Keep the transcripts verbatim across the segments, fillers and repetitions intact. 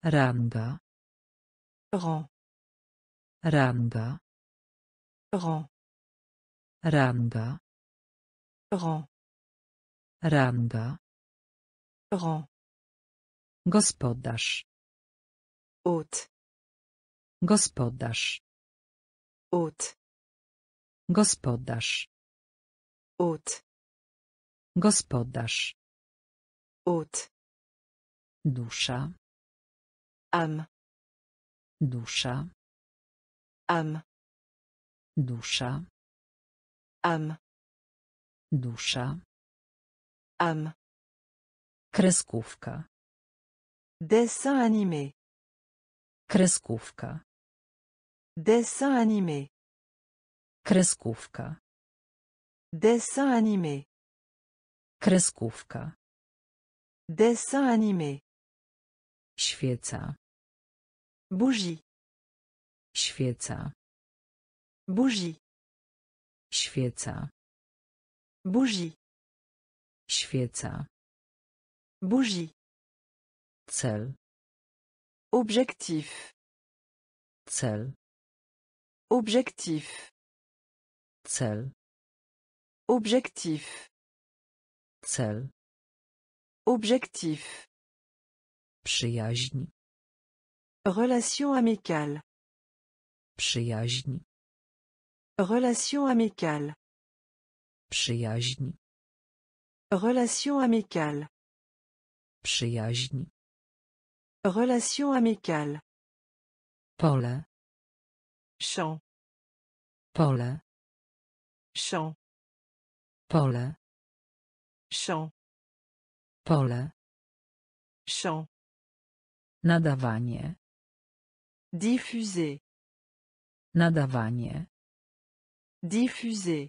Ranga. Rang. Ranga. Rang. Ranga. Rang. Ranga. Rang. Gospodarz. Hôte. Gospodarz. Hôte. Gospodarz. Hôte. Gospodarz. Hôte. Dusza. Âme. Dusza. Âme. Dusza. Âme. Dusza. Âme. Kreskówka. Dessin animé. Kreskówka. Dessin animé. Kreskówka. Dessin animé. Kreskówka. Dessin animé. Świeca. Bougie. Świeca. Bougie. Świeca. Bougie. Świeca. Bougie. Cel. Objectif. Cel. Objectif. Cel. Objectif. Cel. Objectif. Przyjaźń. Relation amicale. Przyjaźń. Relation amicale. Przyjaźń. Relation amicale. Przyjaźń. Relation amicale. Pole. Champ. Pole. Champ. Pole. Champ. Pole. Champ. Nadawanie. Diffuser. Nadawanie. Diffuser.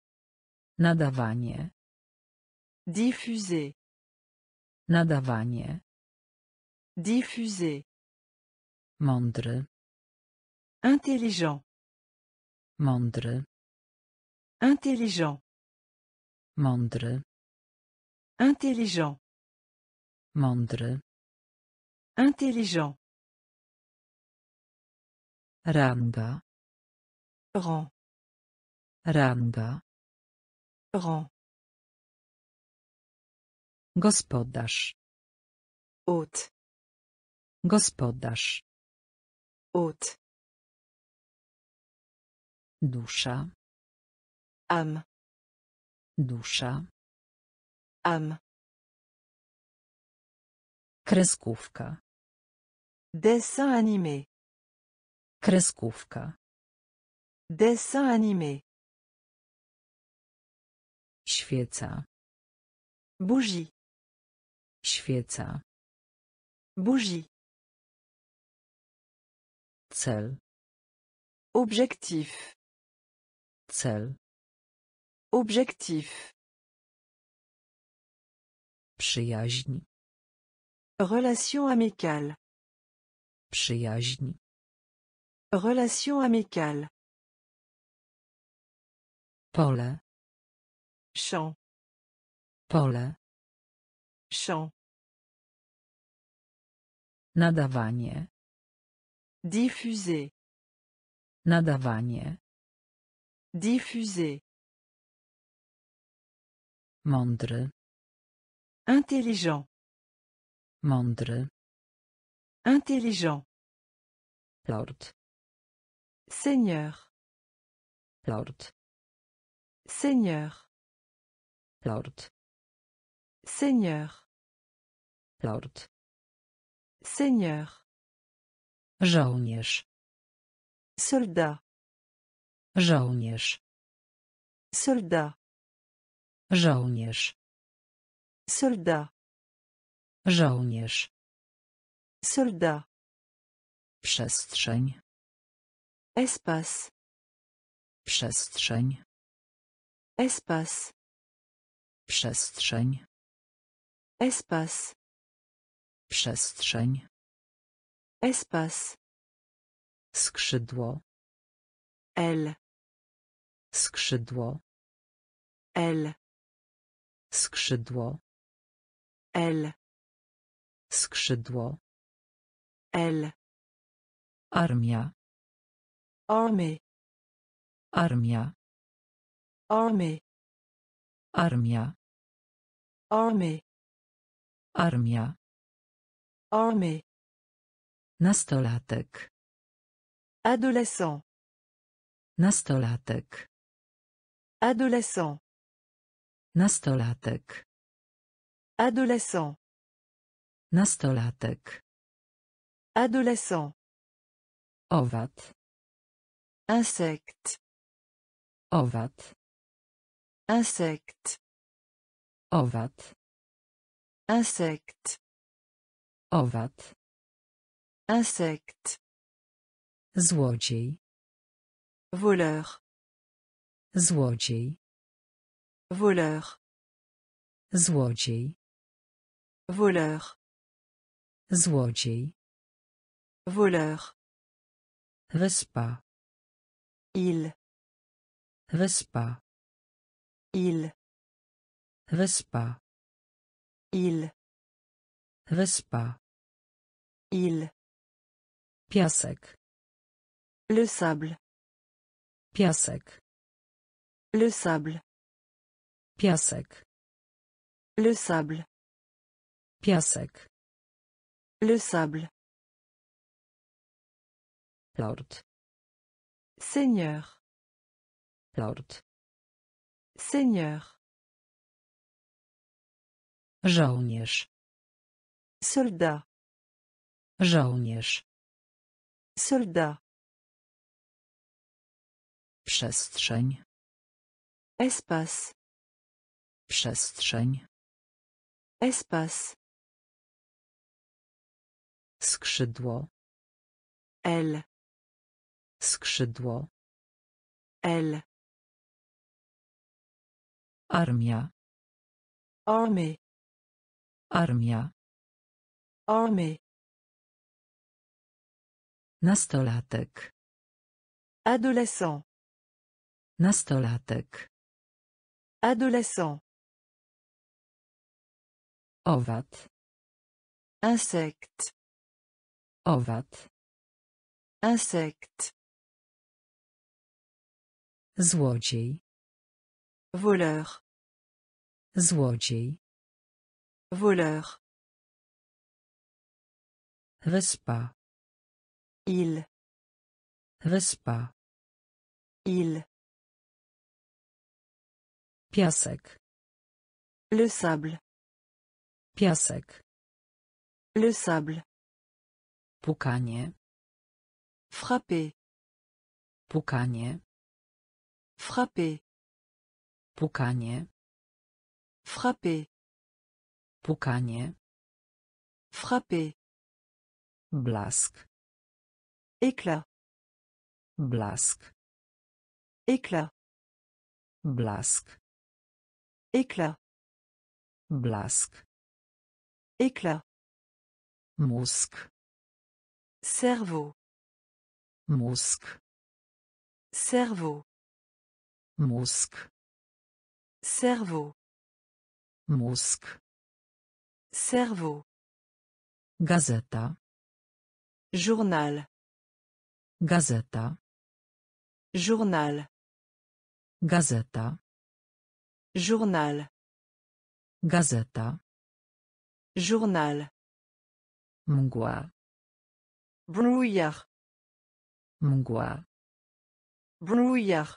Nadawanie. Diffuser. Nadawanie. Diffuser. Mądry. Intelligent. Mądry. Intelligent. Mądry. Intelligent. Mądry. Intelligent. Ranga. Rang. Ranga. Rang. Gospodarz. Hôte. Gospodarz. Hôte. Dusza. Âme. Dusza. Âme. Kreskówka. Dessin animé. Kreskówka. Dessin animé. Świeca. Bougie. Świeca. Bougie. Cel. Objectif. Cel. Objectif. Przyjaźń. Relation amicale. Przyjaźń. Relation amicale. Pole. Champ. Pole. Champ. Nadawanie. Diffuser. Nadawanie. Diffuser. Mądry. Intelligent. Mądry. Intelligent. Lord. Seigneur. Lord. Seigneur. Lord. Seigneur. Lord. Seigneur. Żołnierz. Soldat. Żołnierz. Soldat. Żołnierz. Soldat. Żołnierz. Soldat. Przestrzeń. Espace. Przestrzeń. Espace. Przestrzeń. Espace. Przestrzeń. Espace. Skrzydło. Aile. Skrzydło. Aile. Skrzydło. Aile. Skrzydło. Elle. Armia. Armée. Armia. Armée. Armia. Armée. Armia. Armée. Nastolatek. Adolescent. Nastolatek. Adolescent. Nastolatek. Adolescent. Nastolatek. Adolescent. Owad. Insecte. Owad. Insecte. Owad. Insecte. Owad. Insecte. Złodziej. Voleur. Złodziej. Voleur. Złodziej. Voleur. Złodziej. Voleur. Wyspa. Il. Wyspa. Il. Wyspa. Il. Wyspa. Il. Piasek. Le sable. Piasek. Le sable. Piasek. Le sable. Piasek. Le sable. Lord. Seigneur. Lord. Seigneur. Żołnierz. Soldat. Żołnierz. Soldat. Przestrzeń. Espace. Przestrzeń. Espace. Skrzydło. Elle. Skrzydło. Elle. Armia. Armée. Armia. Armée. Nastolatek. Adolescent. Nastolatek. Adolescent. Owad. Insecte. Owad. Insecte. Złodziej. Voleur. Złodziej. Voleur. Wyspa. Il. Wyspa. Il. Piasek. Le sable. Piasek. Le sable. Pukanie. Frapper. Pukanie. Frapper. Pukanie. Frapper. Pukanie. Frapper. Blask. Éclat. Blask. Éclat. Blask. Éclat. Blask. Éclat. Mózg. Cerveau. Mózg. Cerveau. Mózg. Cerveau. Mózg. Cerveau. Gazeta. Journal. Gazeta. Journal. Gazeta. Journal. Gazeta. Journal. Mgła. Brouillard. Mgła. Brouillard.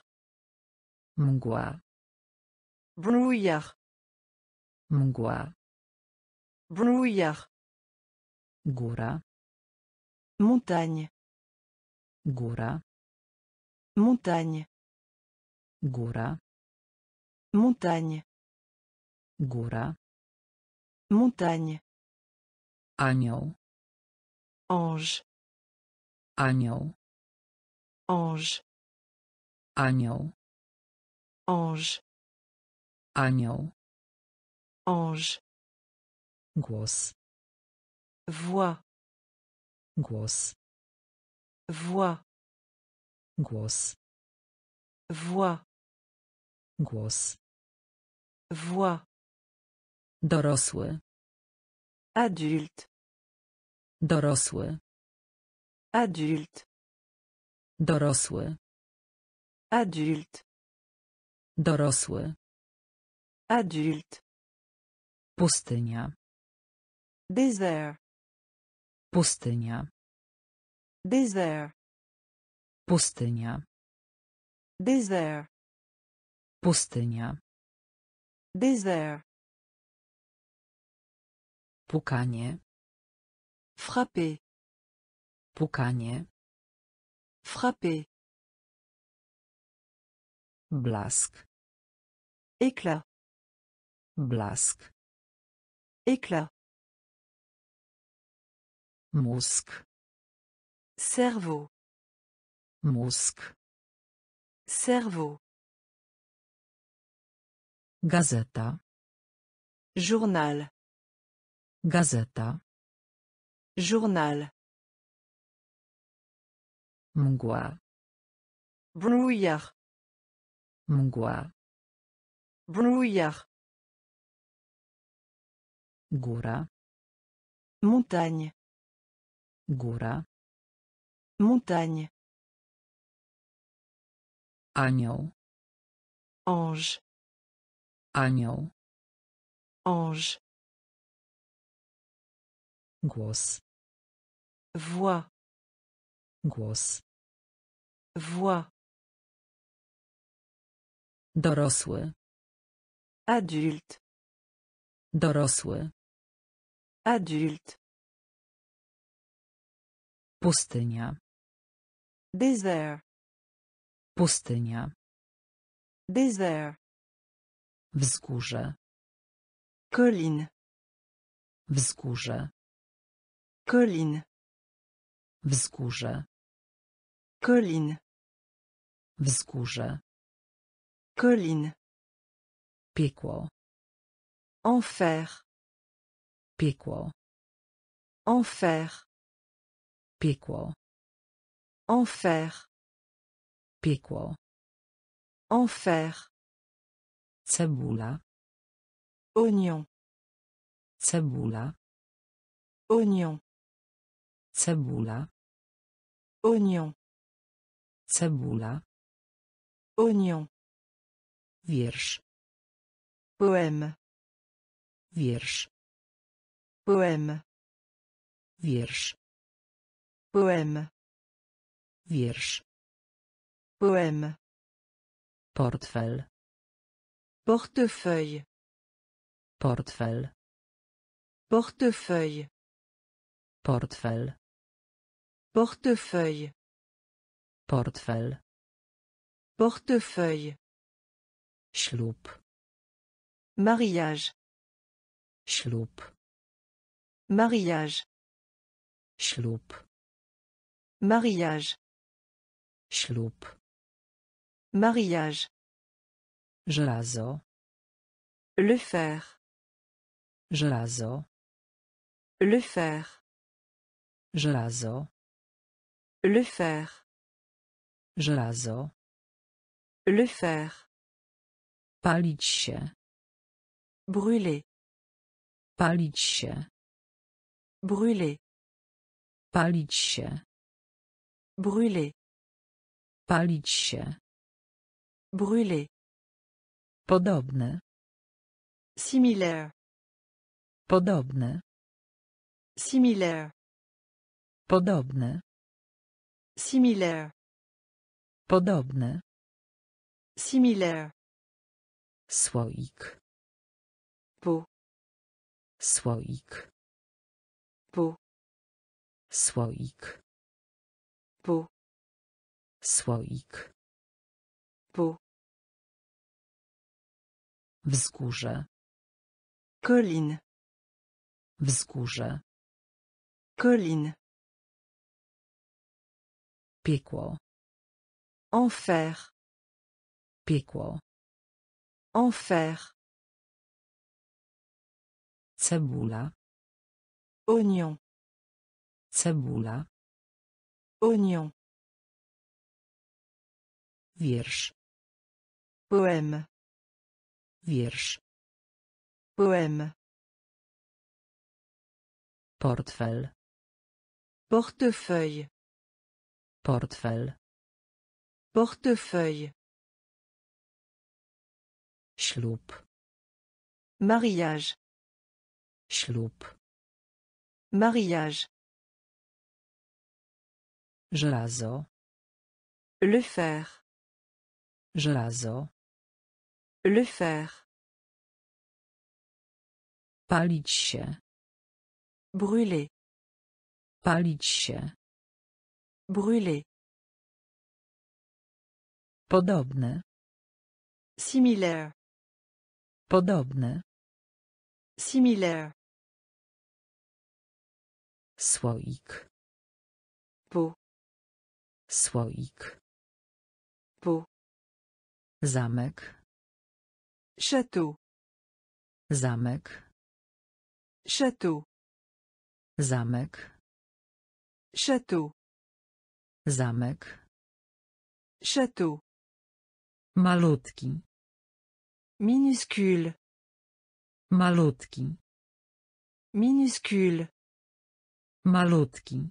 Mgła. Brouillard. Mgła. Brouillard. Góra. Montagne. Góra. Montagne. Góra. Montagne. Góra. Montagne. Anioł. Ange. Anioł. Ange. Anioł. Ange. Anioł. Ange. Głos. Voix. Głos. Voix. Głos. Voix. Głos. Voix. Dorosły. Adulte. Dorosły. Adulte. Dorosły. Adulte. Dorosły. Adulte. Pustynia. Désert. Pustynia. Désert. Pustynia. Désert. Pustynia. Désert. Pukanie. Frapper. Pukanie. Frapper. Blask. Éclat. Blask. Éclat. Mózg. Cerveau. Mózg. Cerveau. Gazeta. Journal. Gazeta. Journal. Mgła. Brouillard. Mgła. Brouillard. Góra. Montagne. Góra. Montagne. Anioł. Ange. Anioł. Ange. Głos. Voix. Głos. Voix. Dorosły. Adulte. Dorosły. Adulte. Pustynia. Désert. Pustynia. Désert. Wzgórze. Colline. Wzgórze. Colline. Wzgórze. Colline. Wzgórze. Colline. Piekło. Enfer. Piekło. Enfer. Piekło. Enfer. Piekło. Enfer. Cebula. Oignon. Cebula. Oignon. Cebula. Oignon. Cebula. Oignon. Wiersz. Poème. Wiersz. Poème. Wiersz. Poème. Wiersz. Poème. Portfel. Portefeuille. Portfel. Portefeuille. Portfel. Portefeuille. Portfel. Portefeuille. Ślub. Mariage. Ślub. Mariage. Ślub. Mariage. Ślub. Mariage. Żelazo. Le fer. Żelazo. Le fer. Żelazo. Le fer. Żelazo. Le fer. Palić się. Brûler. Palić się. Brûler. Palić się. Brûler. Palić się. Brûler. Podobne. Similaire. Podobne. Similaire. Podobne. Similaire. Podobne. Similaire. Słoik. Peau. Słoik. Peau. Słoik. Peau. Słoik. Peau. Wzgórze. Colline. Wzgórze. Colline. Piekło. Enfer. Piekło. Enfer. Cebula. Oignon. Cebula. Oignon. Wiersz. Poème. Wiersz. Poème. Portfel. Portefeuille. Portfel. Portefeuille. Ślub. Mariage. Ślub. Mariage. Żelazo. Le fer. Żelazo. Le fer. Palić się. Brûler. Palić się. Brûler. Podobny. Similaire. Podobny. Similaire. Słoik. Pot. Słoik. Pot. Zamek. Château. Zamek. Château. Zamek. Château. Zamek. Château. Malutki. Minuscule. Malutki. Minuscule. Malutki.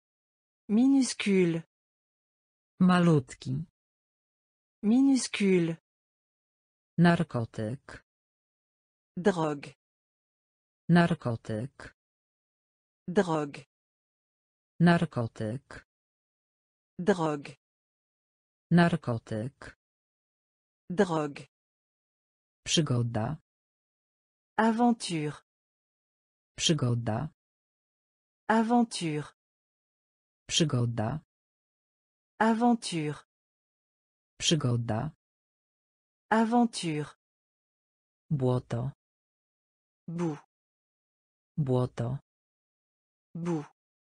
Minuscule. Malutki. Minuscule. Narkotyk. Drogue. Narkotyk. Drogue. Narkotyk. Drogue. Narkotyk. Drogue. Przygoda. Aventure. Przygoda. Aventure. Przygoda. Aventure. Przygoda. Aventure. Błoto. Boue. Błoto. Boue.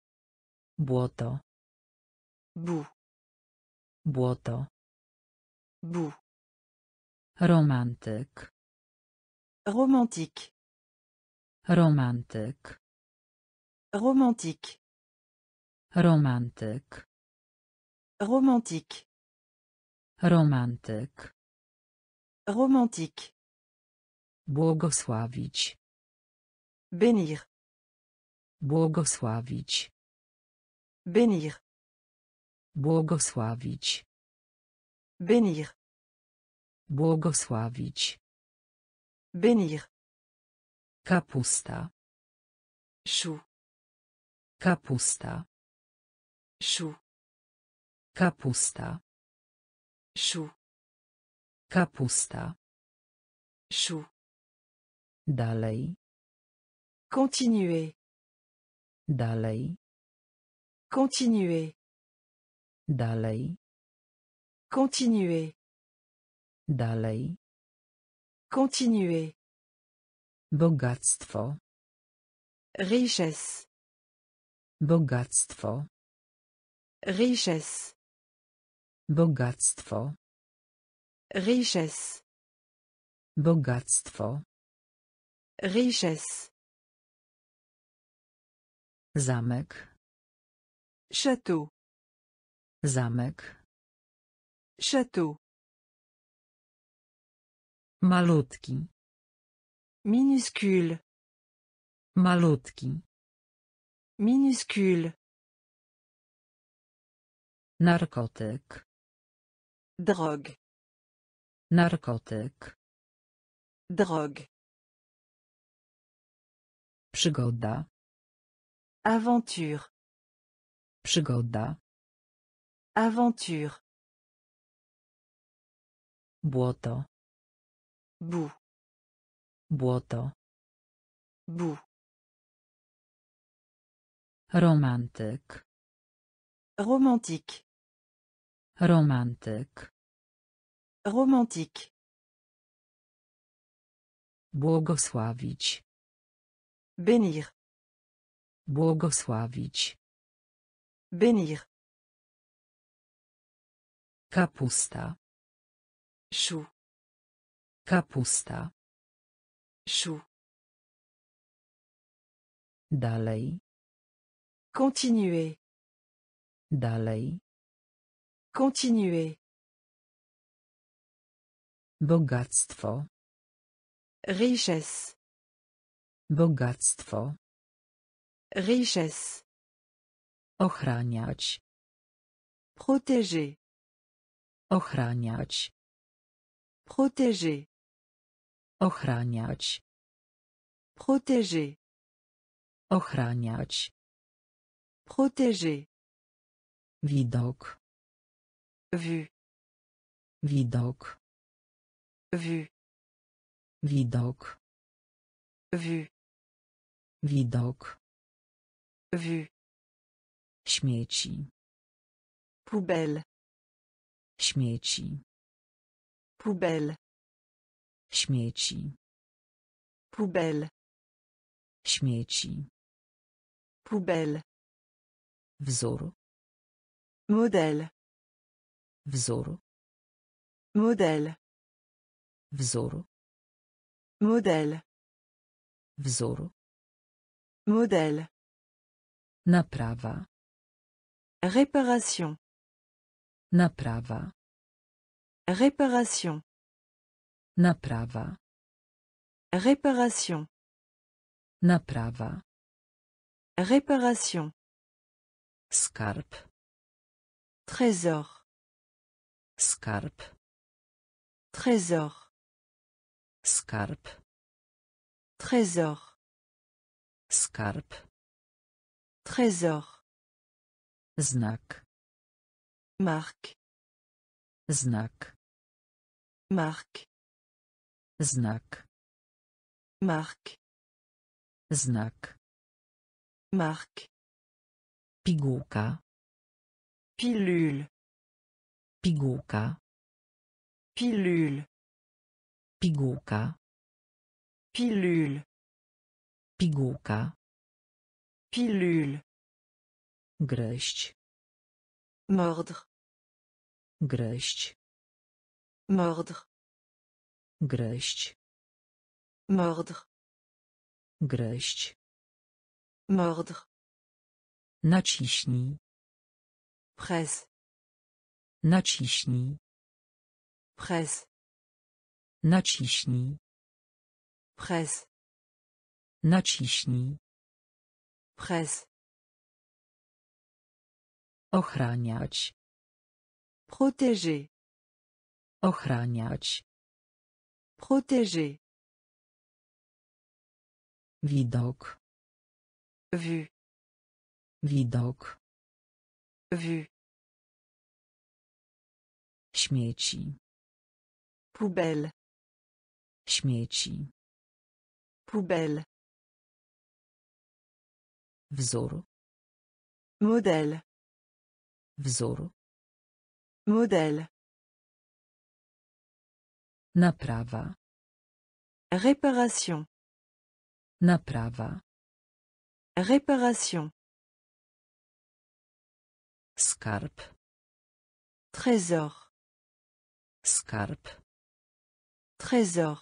Błoto. Boue. Błoto. Boue. Romantyk. Romantique. Romantyk. Romantique. Romantyk. Romantique. Romantyk. Romantique. Błogosławić. Bénir. Błogosławić. Bénir. Błogosławić. Bénir. Błogosławić. Bénir. Kapusta. Chou. Kapusta. Chou. Kapusta. Chou. Kapusta. Chou. Dalej. Continuer. Dalej. Continuer. Dalej. Continuer. Dalej. Continuer. Bogactwo. Richesse. Bogactwo. Richesse. Bogactwo. Richesse. Bogactwo. Richesse. Zamek. Château. Zamek. Château. Malutki. Minuscule. Malutki. Minuscule. Narkotyk. Drogue. Narkotyk. Drogue. Przygoda. Aventure. Przygoda. Aventure. Błoto. Boue. Błoto. Boue. Romantyk. Romantique. Romantyk. Romantique. Błogosławić. Bénir. Błogosławić. Bénir. Kapusta. Chou. Kapusta. Chou. Dalej. Continuer. Dalej. Continuer. Bogactwo. Richesse. Bogactwo. Richesse. Ochraniać. Protéger. Ochraniać. Protéger. Ochraniać. Protéger. Ochraniać. Protéger. Widok. Vue. Widok. Vue. Widok. Vue. Widok. Vue. Śmieci. Poubelle. Śmieci. Poubelle. Śmieci. Poubelle. Śmieci. Poubelle. Wzór. Modèle. Wzór. Modèle. Wzór. Modèle. Wzór. Modèle. Naprawa. Réparation. Naprawa. Réparation. Naprawa. Réparation. Naprawa. Réparation. Skarb. Trésor. Skarb. Trésor. Skarb. Trésor. Skarb. Trésor. Znak. Marque. Znak. Marque. Znak. Marque. Znak. Marque. Pigułka. Pilule. Pigułka. Pilule. Pigułka. Pilule. Pigułka. Pilule. Gryźć. Mordre. Gryźć. Mordre. Gryźć. Mordre. Gryźć. Mordre. Naciśnij. Presse. Naciśnij. Presse. Naciśnij. Presse. Naciśnij. Presse. Ochraniać. Protéger. Ochraniać. Protéger. Widok. Vue. Widok. Vue. Śmieci. Poubelle. Śmieci. Poubelle. Wzór. Modèle. Wzór. Modèle. Naprawa. Réparation. Naprawa. Réparation. Skarb. Trésor. Skarb. Trésor.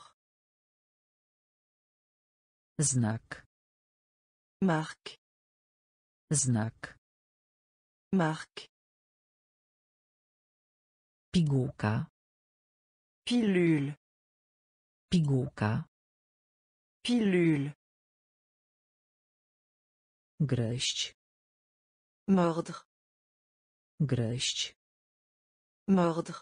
Znak. Marque. Znak. Marque. Pigułka. Pilule. Pigułka. Pilule. Gryźć. Mordre. Gryźć. Mordre.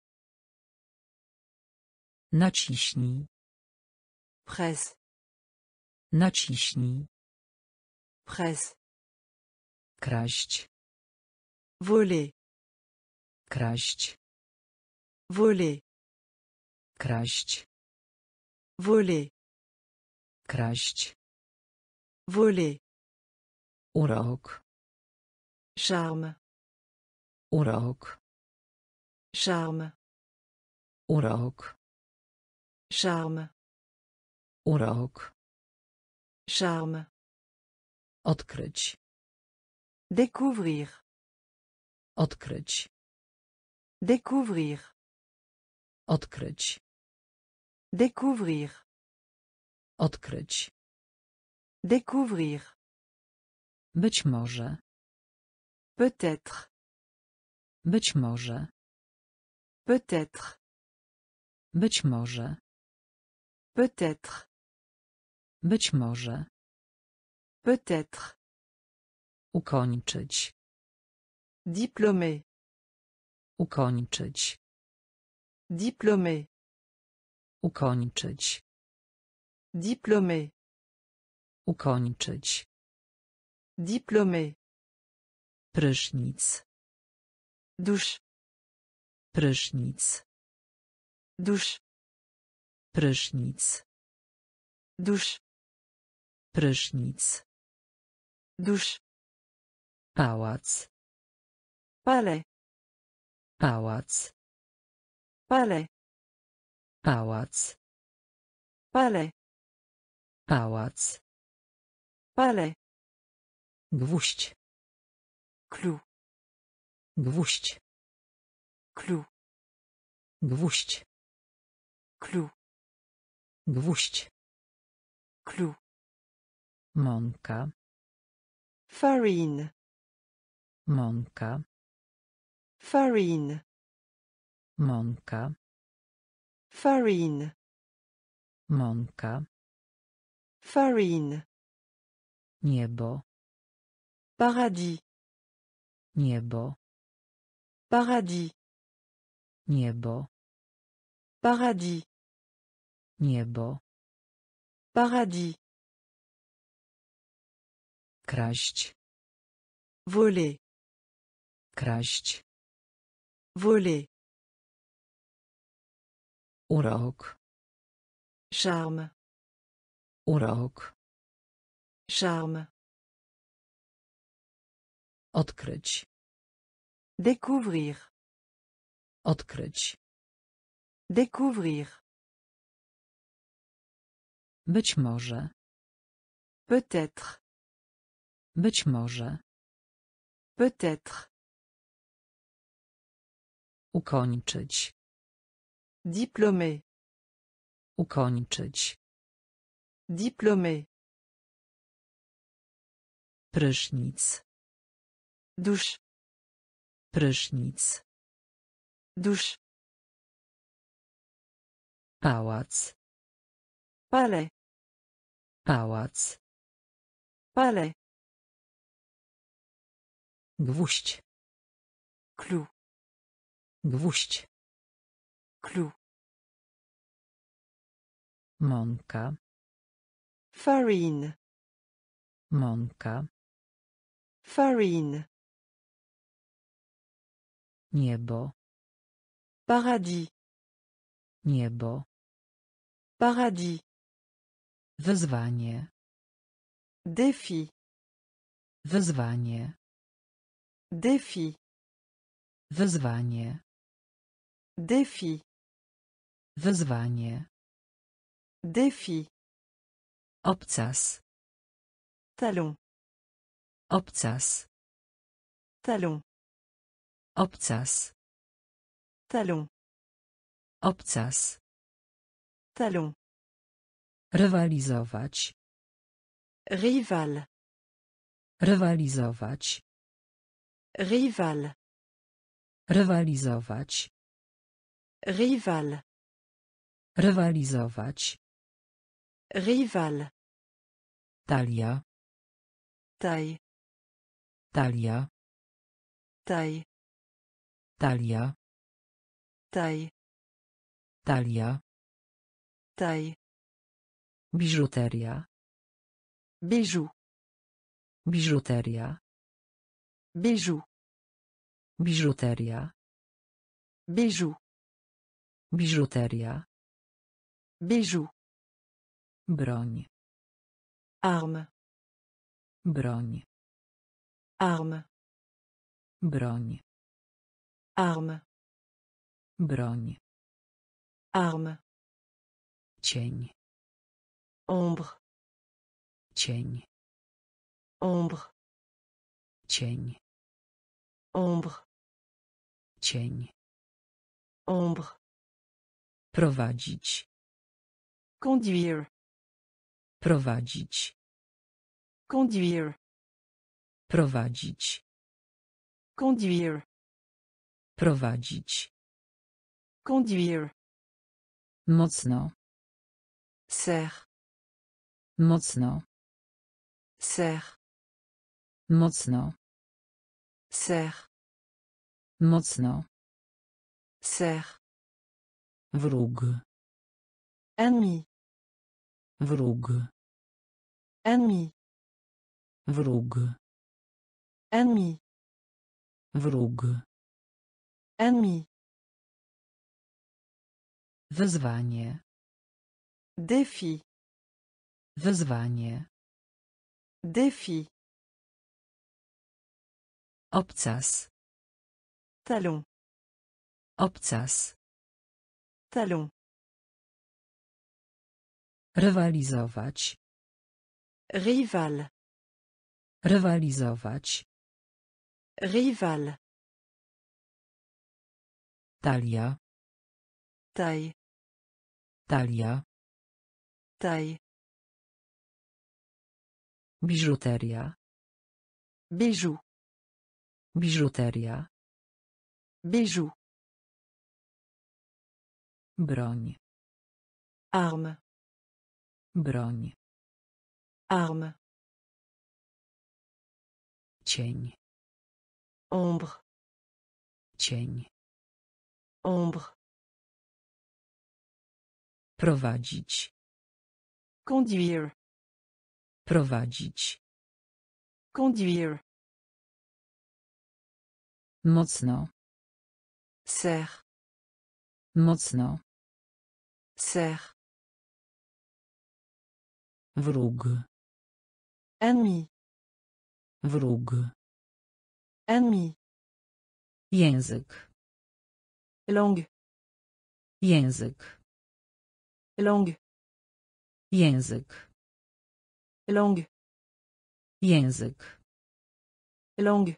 Naciśnij. Presse. Naciśnij. Presse. Kraść. Voler. Kraść. Voler. Kraść. Voler. Kraść. Voler. Urok. Charme. Urok. Charme. Urok. Charme. Urok. Charme. Odkryć. Découvrir. Odkryć. Découvrir. Odkryć. Découvrir. Odkryć. Découvrir. Być może. Peut-être. Być może. Peut-être. Być może. Peut-être. Być może. Peut-être. Ukończyć. Diplômé. Ukończyć. Diplômé. Ukończyć. Diplômé. Ukończyć. Diplômé. Prysznic. Douche. Prysznic. Douche. Prysznic. Douche. Prysznic. Douche. Pałac. Palais. Pałac. Palais. Pałac. Palais. Pałac. Palais. Gwóźdź. Clou. Gwóźdź. Clou. Gwóźdź. Clou. Gwóźdź. Clou. Mąka. Farine. Mąka. Farine. Mąka. Farine. Mąka. Farine. Niebo. Paradis. Niebo. Paradis. Niebo. Paradis. Niebo. Paradis. Kraść. Voler. Kraść. Voler. Urok. Charme. Urok. Charme. Odkryć. Découvrir. Odkryć. Découvrir. Być może. Peut-être. Być może. Peut-être. Ukończyć. Diplômé. Ukończyć. Diplômé. Prysznic. Douche. Prysznic. Douche. Pałac. Palais. Pałac. Palais. Gwóźdź. Clou. Gwóźdź. Clou. Mąka. Farine. Mąka. Farine. Niebo. Paradis. Niebo. Paradis. Wyzwanie. Défi. Wyzwanie. Défi. Wyzwanie. Défi. Wyzwanie. Défi. Obcas. Talon. Obcas. Talon. Obcas. Talon. Obcas. Talon. Rywalizować. Rival. Rywalizować. Rival. Rywalizować. Rival. Rywalizować. Rival. Talia. Taille. Talia. Taille. Talia. Taille. Talia. Taille. Biżuteria. Bijou. Biżuteria. Bijou. Biżuteria. Bijou. Biżuteria. Bijou. Broń. Arme. Broń. Arme. Broń. Arme. Broń. Arme. Cień. Ombre. Cień. Ombre. Cień. Ombre. Cień. Ombre. Prowadzić. Conduire. Prowadzić. Conduire. Prowadzić. Conduire. Prowadzić. Conduire. Mocno. Serre. Mocno. Serre. Mocno. Serre. Mocno. Serre. Wróg. Ennemi. Wróg. Ennemi. Wróg. Ennemi. Wróg. Ennemi. Wyzwanie. Défi. Wyzwanie. Défi. Obcas. Talon. Obcas. Talon. Rywalizować. Rival. Rywalizować. Rival. Talia. Taille. Talia. Taille. Biżuteria. Bijou. Biżuteria. Bijou. Broń. Arme. Broń. Arme. Cień. Ombre. Cień. Ombre. Prowadzić. Conduire. Prowadzić. Conduire. Mocno. Serre. Mocno. Serre. Wróg. Ennemi. Wróg. Ennemi. Język. Langue. Język. Langue. Język. Langue. Język. Langue.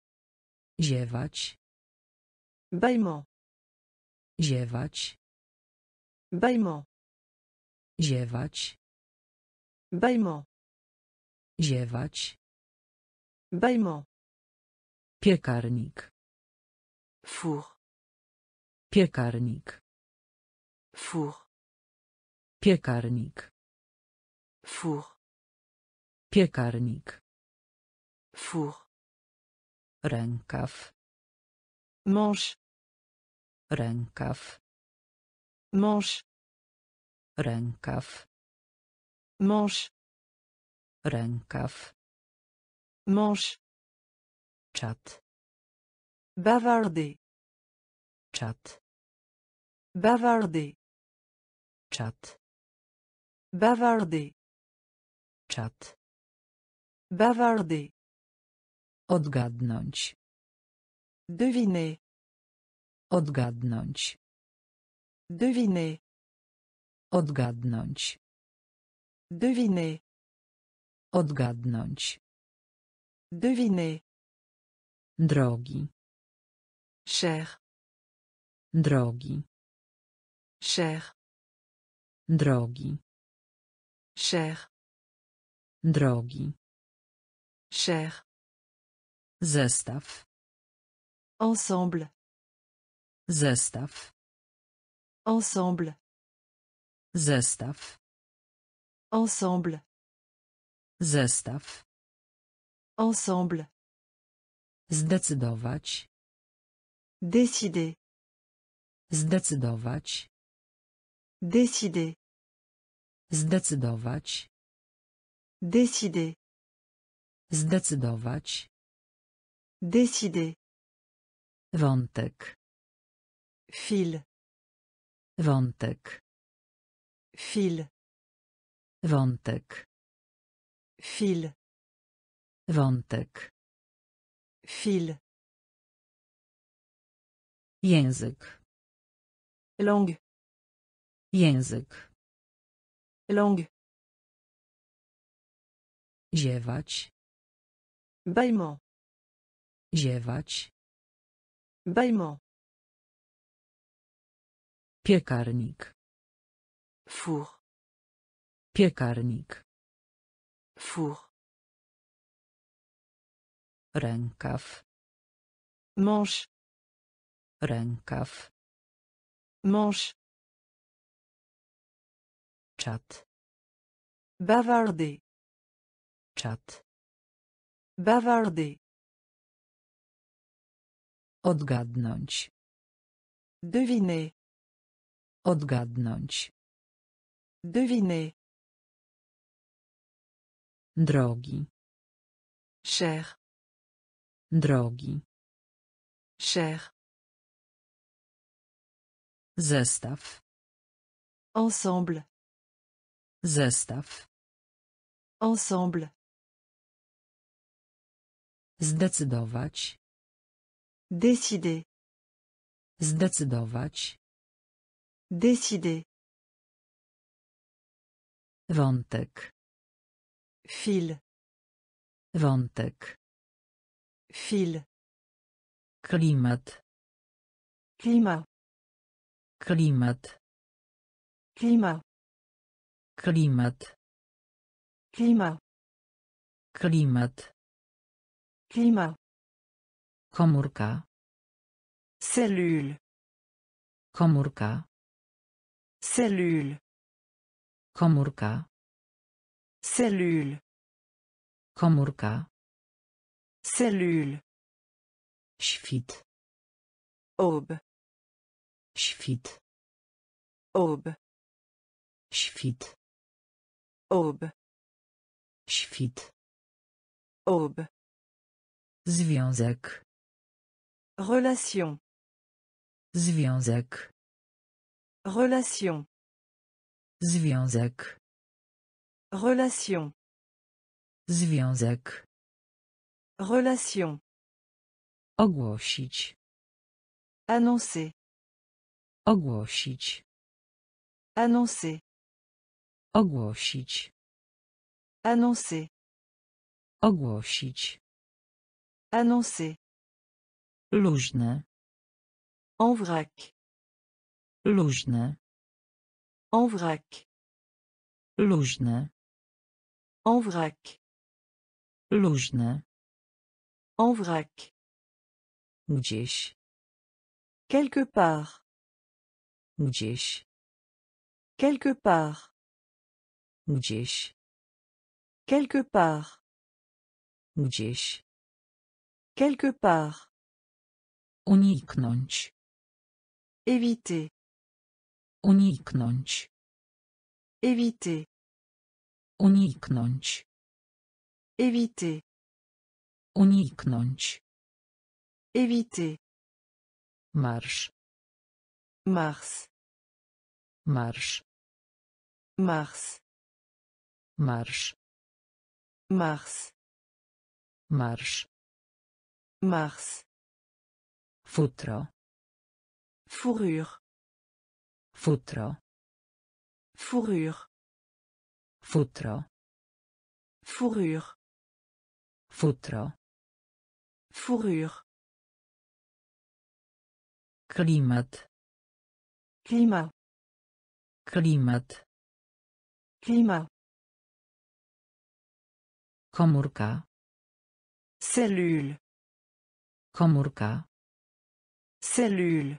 Ziewać. Bâillement. Ziewać. Bâillement. Ziewać. Bâillement. Ziewać. Bâillement. Piekarnik. Four. Piekarnik. Four. Piekarnik. Four. Piekarnik. Four. Rękaw. Manche. Rękaw. Manche. Rękaw. Manche. Rękaw. Manche. Czat. Bavarder. Czat. Bavarder. Czat. Bavarder. Czat. Bavarder. Odgadnąć. Deviner. Odgadnąć. Deviner. Odgadnąć. Deviner. Odgadnąć. Deviner. Drogi. Cher. Drogi. Cher. Drogi. Cher. Drogi. Cher. Zestaw. Ensemble. Zestaw. Ensemble. Zestaw. Ensemble. Zestaw. Ensemble. Zdecydować. Décider. Zdecydować. Décider. Zdecydować. Décider. Zdecydować. Décider. Wątek. Fil. Wątek. Fil. Wątek. Fil. Wątek. Fil. Język. Langue. Język. Langue. Ziewać. Bâillement. Ziewać. Bâillement. Piekarnik. Four. Piekarnik. Four. Rękaw. Manche. Rękaw. Manche. Czat. Bavarder. Czat. Bavarder. Odgadnąć. Deviner. Odgadnąć. Deviner. Drogi. Cher. Drogi. Cher. Zestaw. Ensemble. Zestaw. Ensemble. Zdecydować. Décider. Zdecydować. Décider. Wątek. Fil. Wątek. Fil. Klimat. Climat. Klimat. Climat. Klimat. Climat. Klimat. Climat. Komórka. Cellule. Komórka. Cellule. Komórka. Cellule. Komórka. Cellule. Świt. Aube. Świt. Aube. Świt. Aube. Świt. Aube. Związek. Relation. Związek. Relation. Związek. Relation. Związek. Relation. Ogłosić. Annoncer. Ogłosić. Annoncer. Ogłosić. Annoncer. Ogłosić. Annoncer. Luźne. En vrac. Luźne. En vrac. Luźne. En vrac. Luźne. En vrac. Gdzieś. Quelque part. Gdzieś. Quelque part. Gdzieś. Quelque part. Gdzieś. Quelque part. Uniknąć. Éviter. Uniknąć. Éviter. Uniknąć. Éviter. Uniknąć. Éviter. Marsz. Mars. Marsz. Mars. Marsz. Mars. Marsz. Mars. Futro. Fourrure. Futro. Fourrure. Futro. Fourrure. Futro. Fourrure. Klimat. Climat. Klimat. Climat. Komórka. Cellule. Komórka. Cellule.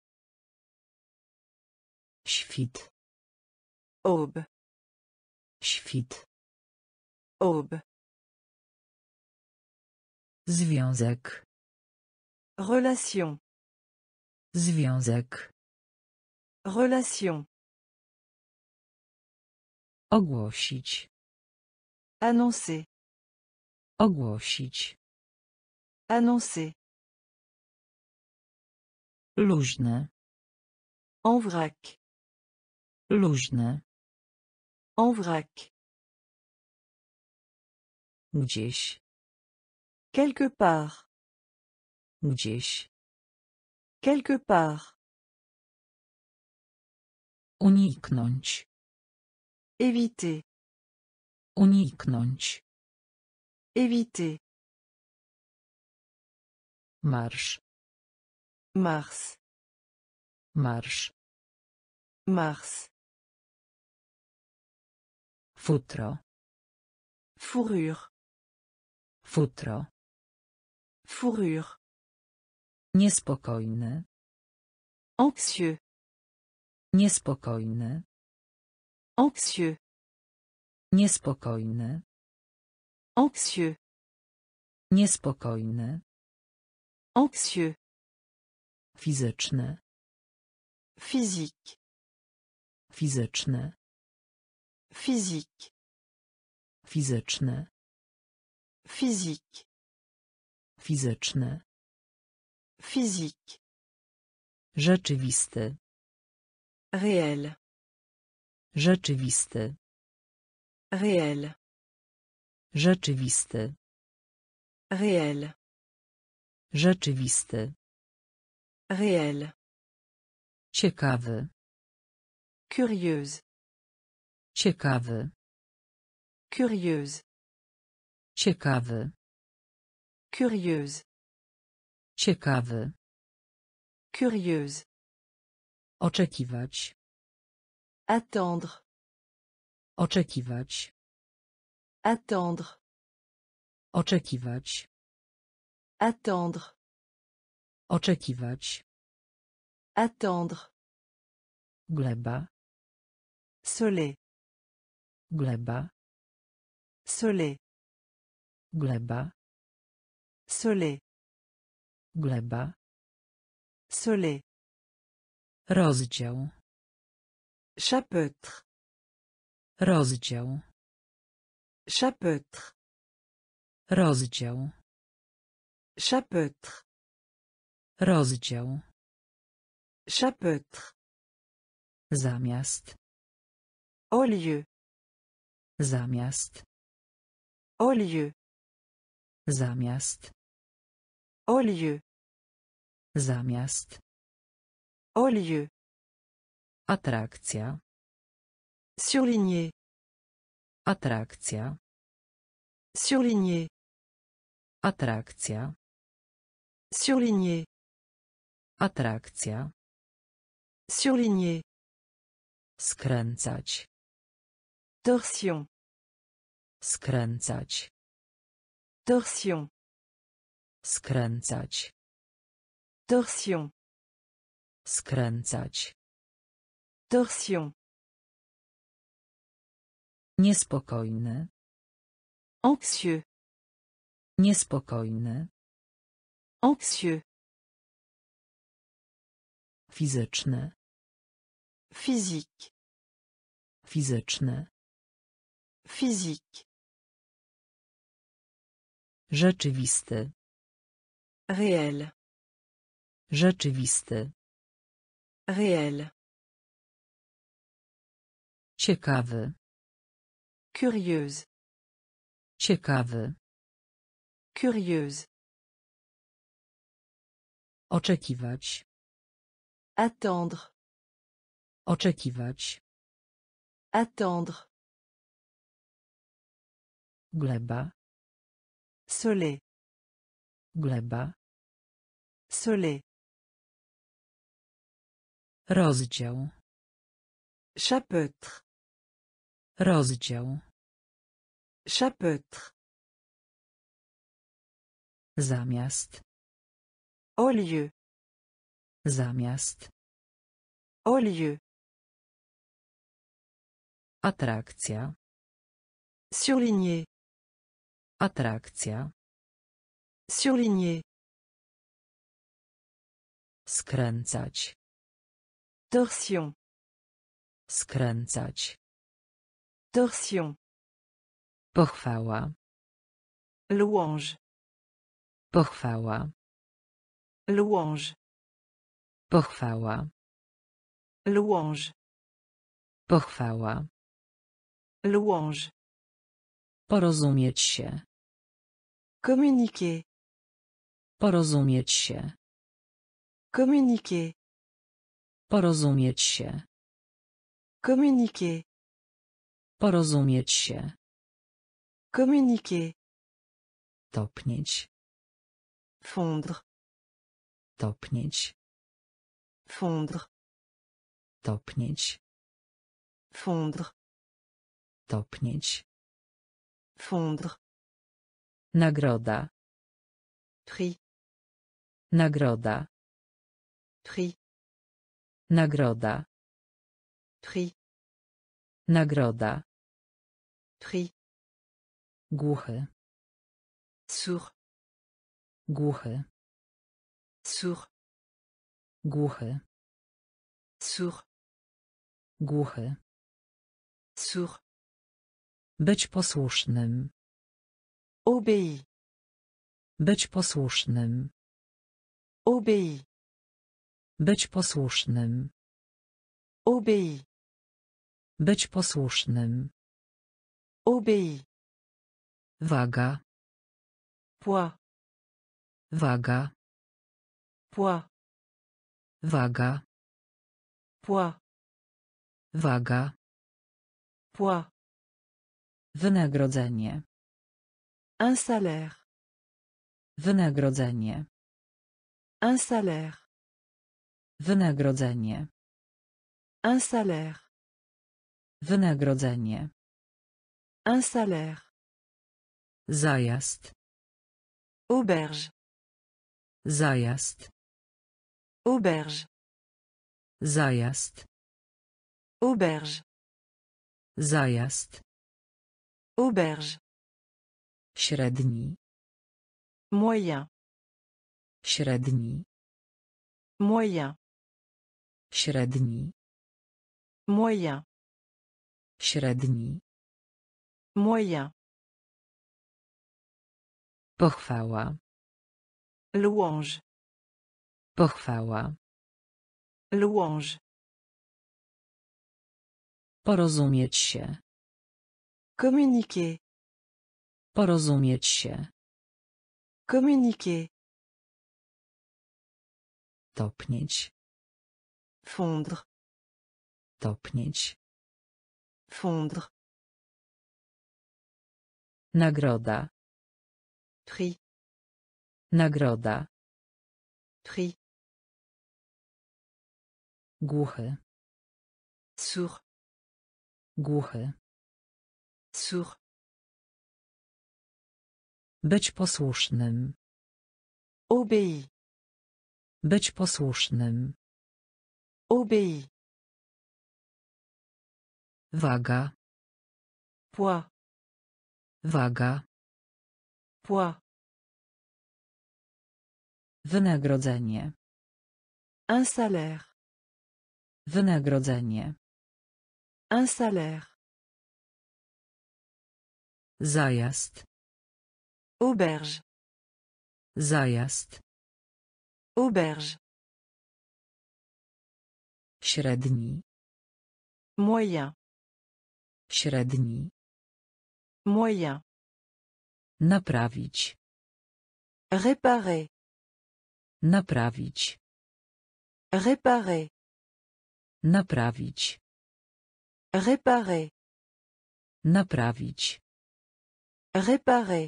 Świt. Aube. Świt. Aube. Związek. Relation. Związek. Relation. Ogłosić. Annoncer. Ogłosić. Annoncer. Luźne. En vrac. Luźne. En vrac. Gdzieś. Quelque part. Gdzieś. Quelque part. Uniknąć. Éviter. Uniknąć. Éviter. Marsz. Mars. Marsz. Mars. Futro. Fourrure. Futro. Fourrure. Niespokojny. Anxieux. Niespokojny. Anxieux. Niespokojny. Anxieux. Niespokojny. Anxieux. Fizyczny. Physique. Fizyczny. Physique. Fizyczny. Physique. Fizyczny. Physique. Rzeczywisty. Réel. Rzeczywisty. Réel. Rzeczywisty. Réel. Rzeczywisty. Réel. Ciekawy. Curieuse. Ciekawy. Curieuse. Ciekawy. Curieuse. Ciekawy. Curieuse. Oczekiwać. Attendre. Oczekiwać. Attendre. Oczekiwać. Attendre. Oczekiwać. Attendre. Gleba. Soleil. Gleba. Soleil. Gleba. Soleil. Gleba. Soleil. Rozdział. Chapitre. Rozdział. Chapitre. Rozdział. Chapitre. Rozdział. Chapitre. Zamiast. Au lieu. Zamiast. Au lieu. Zamiast. Au lieu. Zamiast. Au lieu. Atrakcja. Surligner. Atrakcja. Surligner. Atrakcja. Surligner. Atrakcja. Surligner. Skręcać. Torsion. Skręcać. Torsion. Skręcać. Torsion. Skręcać. Torsion. Niespokojny. Anxieux. Niespokojny. Anxieux. Fizyczny. Physique. Fizyczny. Physique. Rzeczywisty. Réel. Rzeczywisty. Réel. Ciekawy. Curieuse. Ciekawy. Curieuse. Oczekiwać. Attendre. Oczekiwać. Attendre. Gleba. Soleil. Gleba. Soleil. Rozdział. Chapitre. Rozdział. Chapitre. Zamiast. Au lieu. Zamiast. Au lieu. Atrakcja. Surligner. Atrakcja. Surligner. Skręcać. Torsion. Skręcać. Torsion. Pochwała. Louange. Pochwała. Louange. Pochwała. Louange. Pochwała. Louange. Porozumieć się. Communiquer. Porozumieć się. Communiquer. Porozumieć się. Communiquer. Porozumieć się. Communiquer. Topnieć. Fondre. Topnieć. Fondre. Topnieć. Fondre. Topnieć. Fondre. Nagroda. Prix. Nagroda. Prix. Nagroda. Prix. Nagroda. Prix. Głuchy. Sourd. Głuchy. Sourd. Głuchy. Sourd. Głuchy. Sourd. Być posłusznym. Obéis. Być posłusznym. Obéis. Być posłusznym. Obéis. Być posłusznym. Obéis. Waga. Poids. Waga. Poids. Waga. Poids. Waga. Poids. Wynagrodzenie. Un salaire. Wynagrodzenie. Un salaire. Wynagrodzenie. Un salaire. Wynagrodzenie. Un salaire. Zajazd. Auberge. Zajazd. Auberge. Zajazd. Auberge. Zajazd. Auberge. Średni. Moyen. Średni. Moyen. Średni. Moyen. Średni. Moyen. Pochwała. Louange. Pochwała. Louange. Porozumieć się. Communiquer. Porozumieć się. Communiquer. Topnieć. Fondre. Topnieć. Fondre. Nagroda. Prix. Nagroda. Prix. Głuchy. Sourd. Głuchy. Sourd. Być posłusznym. Obéis. Być posłusznym. Obéis. Waga. Poids. Waga. Poids. Wynagrodzenie. Un salaire. Wynagrodzenie. Un salaire. Zajazd. Auberge. Zajazd. Auberge. Średni. Moyen. Średni. Moyen. Naprawić. Réparer. Naprawić. Réparer. Naprawić. Réparer. Naprawić. Réparer.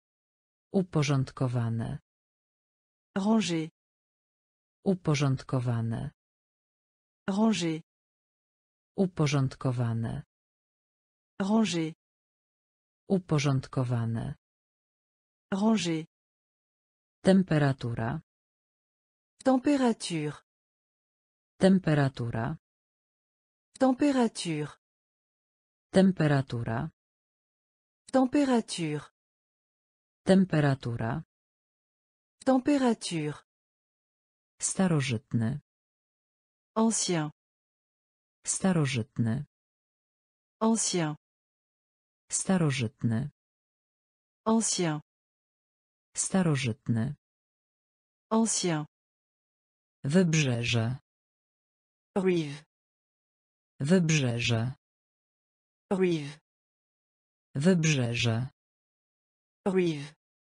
Uporządkowane. Ranger. Uporządkowane. Ranger. Uporządkowane. Ranger. Uporządkowane. Ranger. Temperatura. Température. Temperatura. Température. Temperatura. Température. Temperatura. Température. Starożytny. Ancien. Starożytny. Ancien. Starożytny. Ancien. Starożytny. Ancien. Wybrzeże. Rive. Wybrzeże. Rive. Wybrzeże. Rive.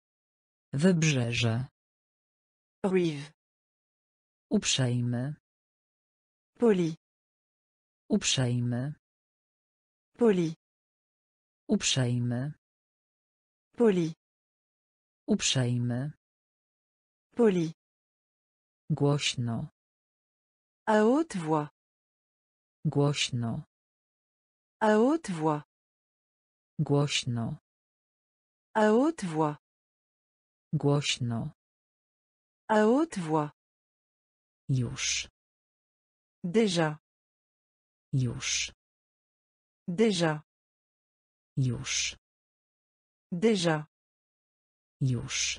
Wybrzeże. Rive. Uprzejmy. Poli. Uprzejmy. Poli. Uprzejmy. Poli. Uprzejmy. Poli. Głośno. À haute voix. Głośno. À haute voix. Głośno. À haute voix. Głośno. À haute voix. Już. Déjà. Już. Déjà. Już. Déjà. Już.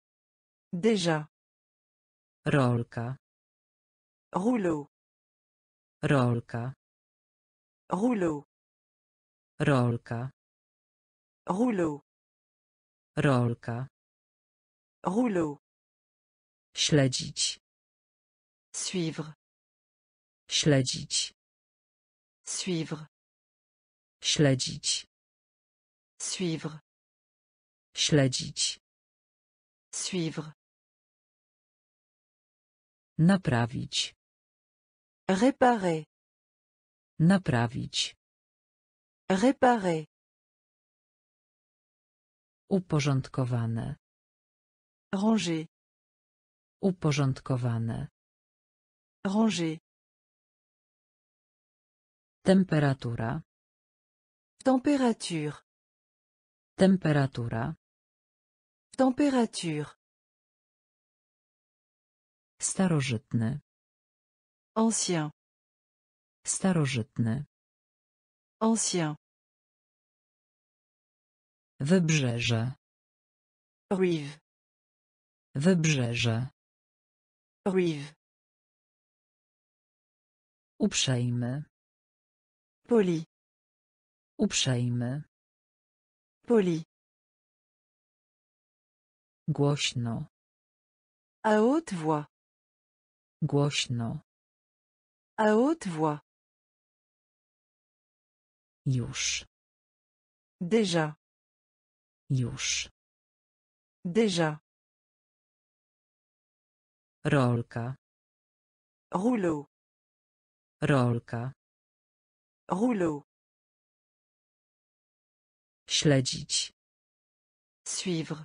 Déjà. Rolka. Rouleau. Rolka. Rouleau. Rolka. Rouleau. Rolka. Rouleau. Śledzić. Suivre. Śledzić. Suivre. Śledzić. Suivre. Śledzić. Suivre. Naprawić. Réparer. Naprawić. Réparer. Uporządkowane. Ranger. Uporządkowane. Ranger. Temperatura. Température. Temperatura. Température. Starożytny. Ancien. Starożytny. Ancien. Wybrzeże. Rive. Wybrzeże. Rive. Uprzejmy. Poli. Uprzejmy. Poli. Głośno. À haute voix. Głośno. À haute voix. Już. Déjà. Już. Déjà. Rolka. Rouleau. Rolka. Rouleau. Śledzić. Suivre.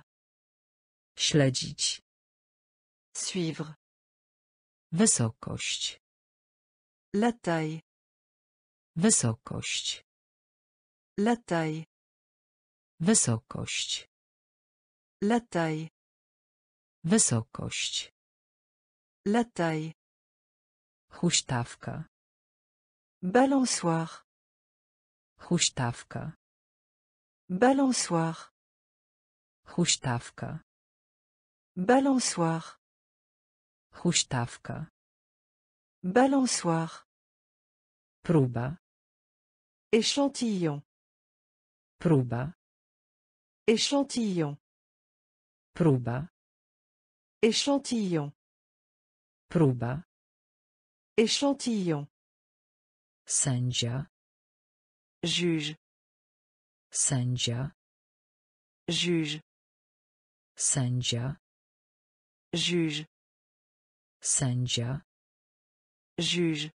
Śledzić. Suivre. Wysokość. La taille. Wysokość. La taille. Wysokość. La taille. Wysokość. La taille. Huśtawka. Balançoire. Huśtawka. Balançoire. Huśtawka. Balançoire. Huśtawka. Balançoire. Próba. Échantillon. Próba. Échantillon. Próba. Échantillon. Próba. Échantillon. Sędzia. Juge. Sędzia. Juge. Sędzia. Juge. Sędzia. Juge.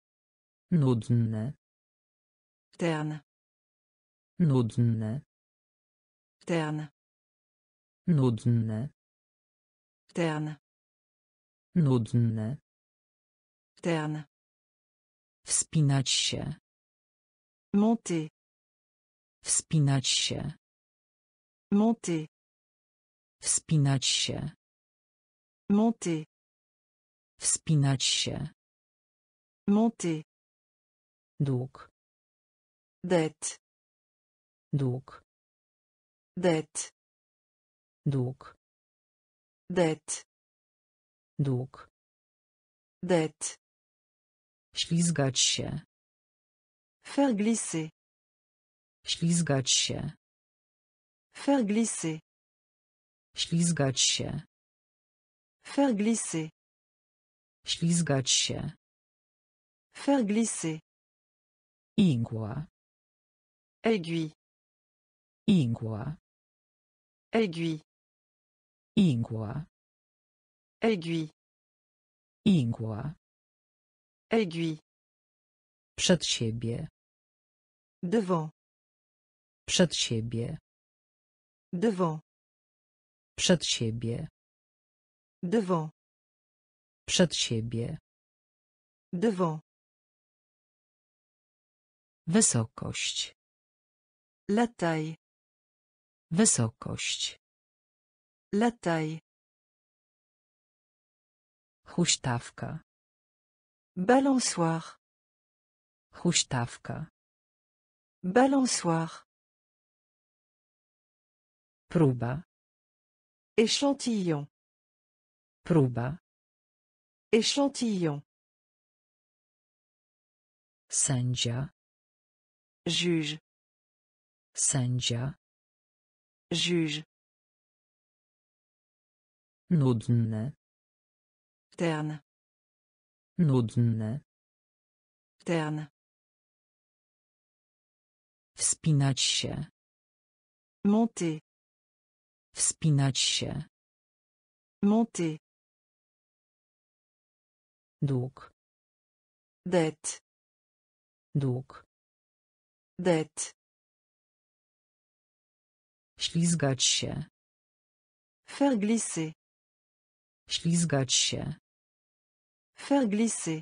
Nudny. Terne. Nudny. Terne. Nudny. Terne. Nudny. Terne. Wspinać się. Monter. Wspinać się. Monter. Wspinać się. Monter. Wspinać się. Monter. Dług. Dette. Dług. Dette. Dług. Dette. Dług. Dette. Ślizgać się. Faire glisser. Ślizgać się. Faire glisser. Ślizgać się. Faire glisser. Ślizgać się. Faire glisser. Igła. Aiguille. Igła. Aiguille. Igła. Aiguille. Igła. Aiguille. Przed siebie. Devant. Przed siebie. Devant. Przed siebie. Devant. Przed siebie. Devant. Wysokość. La taille. Wysokość. La taille. Huśtawka. Balançoire. Huśtawka. Balançoire. Próba. Échantillon. Próba. Échantillon. Sędzia. Juge. Sędzia. Juge. Nudny. Terne. Nudny. Terne. Wspinać się. Monter. Wspinać się. Monter. Dług. Dette. Dług. Dette. Ślizgać się. Faire glisser. Ślizgać się. Faire glisser.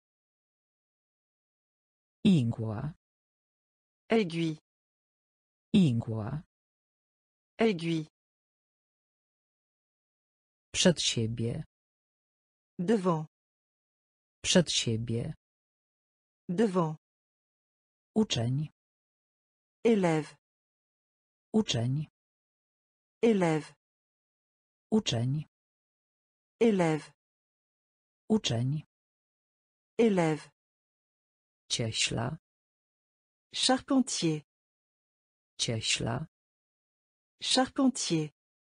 Igła. Aiguille. Igła. Aiguille. Przed siebie. Devant. Przed siebie. Devant. Uczeń. Élève. Uczeń. Élève. Uczeń. Élève. Uczeń. Élève. Cieśla. Charpentier. Cieśla. Charpentier.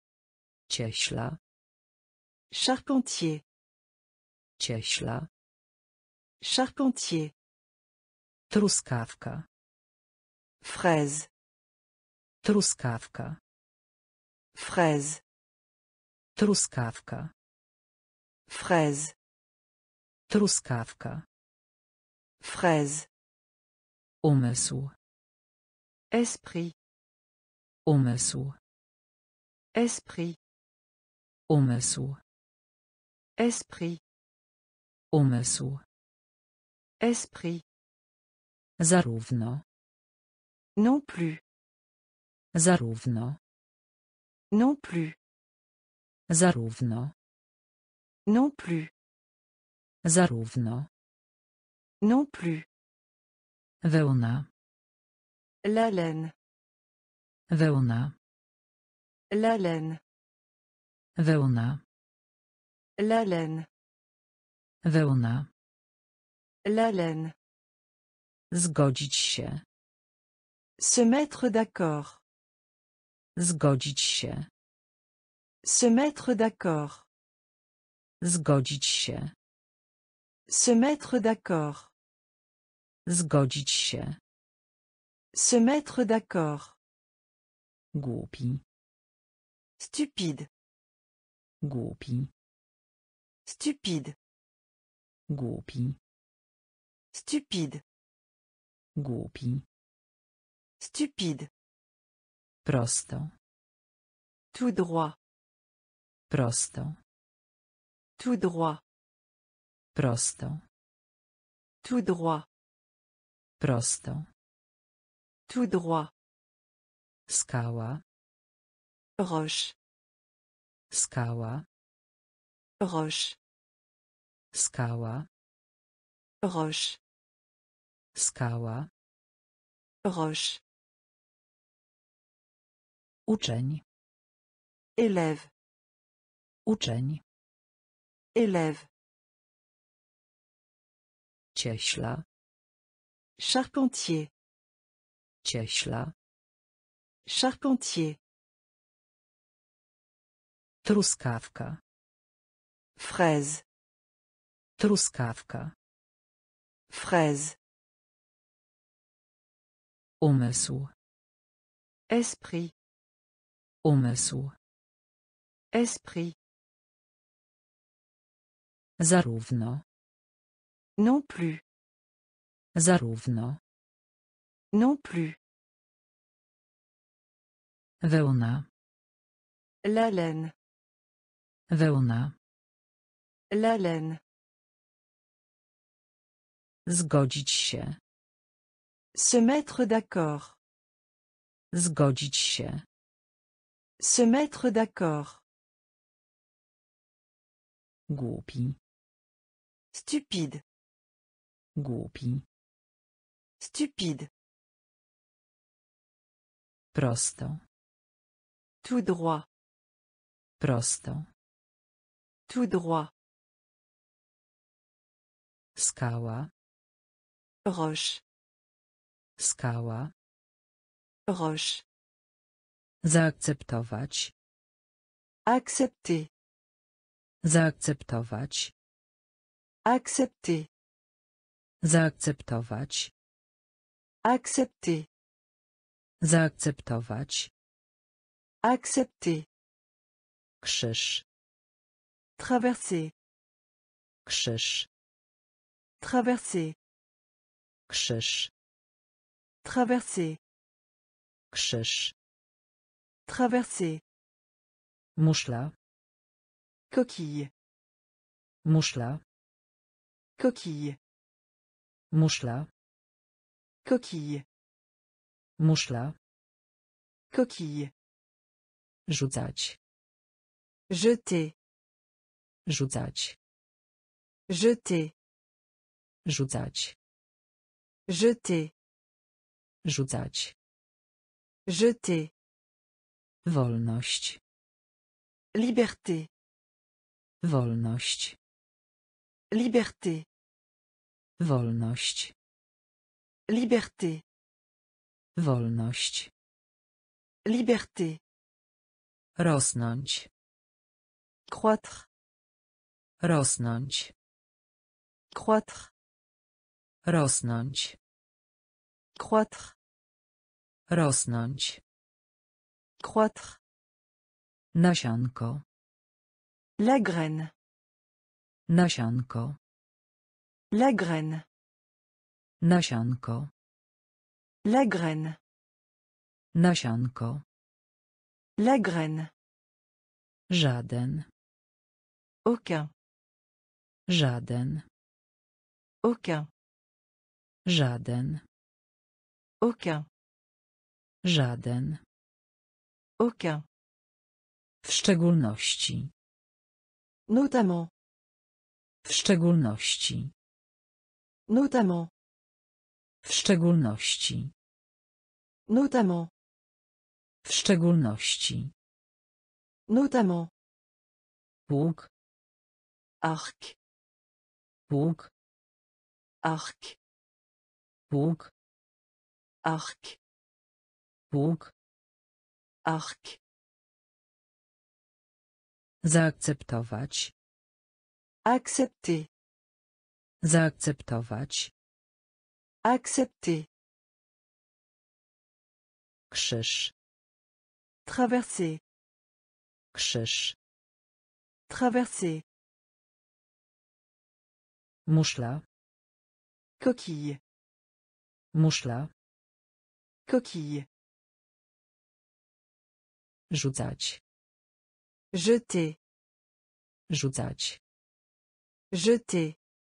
Cieśla. Charpentier. Cieśla. Charpentier. Truskawka. Fraise. Truskawka. Fraise. Truskawka. Fraise. Truskawka. Fraise. Umysł. Esprit. Umysł. Esprit. Umysł. Esprit. Umysł. Esprit. Zarówno. Non plus. Zarówno. Non plus. Zarówno. Non plus. Zarówno. Non plus. Wełna. La laine. Wełna. La laine. Wełna. La laine. Wełna. La laine. Zgodzić się. Se mettre d'accord. Zgodzić się. Se mettre d'accord. Zgodzić się. Se mettre d'accord. Zgodzić się. Se mettre d'accord. Głupi. Stupide. Głupi. Stupide. Głupi. Stupide. Głupi. Stupide. Prosto. Tout droit. Prosto. Tout droit. Prosto. Tout droit. Prosto. Tout droit. Skała. Roche. Skała. Roche. Skała. Roche. Skała. Roche. Uczeń. Élève. Uczeń. Élève. Cieśla. Charpentier. Cieśla. Charpentier. Truskawka. Fraise. Truskawka. Fraise. Umysł. Esprit. Umysł. Esprit. Zarówno. Non plus. Zarówno. Non plus. Wełna. La laine. Wełna. La laine. Zgodzić się. Se mettre d'accord. Zgodzić się. Se mettre d'accord. Głupi. Stupide. Głupi. Stupide. Prosto. Tout droit. Prosto. Tout droit. Skała. Roche. Skała. Roche. Zaakceptować. Accepter. Zaakceptować. Accepter. Zaakceptować. Accepter. Zaakceptować. Accepter. Krzyż. Traverser. Krzyż. Traverser. Krzyż. Traverser. Krzyż. Traverser. Muszla. Coquille. Muszla. Coquille. Muszla. Coquille. Muszla. Coquille. Rzucać. Jeter. Rzucać. Jeter. Rzucać. Jeter. Rzucać. Jeter. Wolność. Liberté. Wolność. Liberté. Wolność. Liberté. Wolność. Liberté. Rosnąć. Croître. Rosnąć. Croître. Rosnąć. Croître. Rosnąć. Croître. Nasionko. La graine. Nasionko. La graine. Nasionko. La graine. Nasionko. La graine. Żaden. Aucun. Żaden. Aucun. Żaden. Aucun. Żaden. Aucun. W szczególności. Notamment. W szczególności. Notamment. W szczególności. Notamment. W szczególności. Notamment. Łuk. Arc. Łuk. Arc. Łuk. Arc. Łuk. Arc. Zaakceptować. Accepter. Zaakceptować. Accepter. Krzyż. Traverser. Krzyż. Traverser. Muszla. Coquille. Muszla. Coquille. Rzucać. Jeter. Rzucać. Jeter.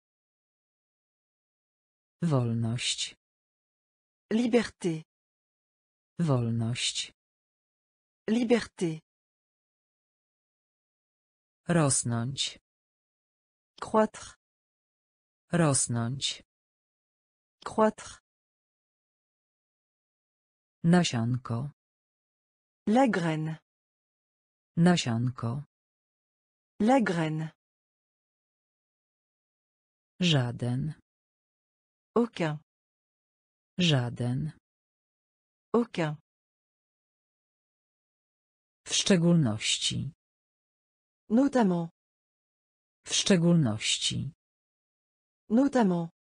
Wolność. Liberté. Wolność. Liberté. Rosnąć. Croître. Rosnąć. Croître. Nasionko. La graine. Nasionko. La graine. Żaden. Aucun. Żaden. Aucun. W szczególności. Notamment. W szczególności. Notamment.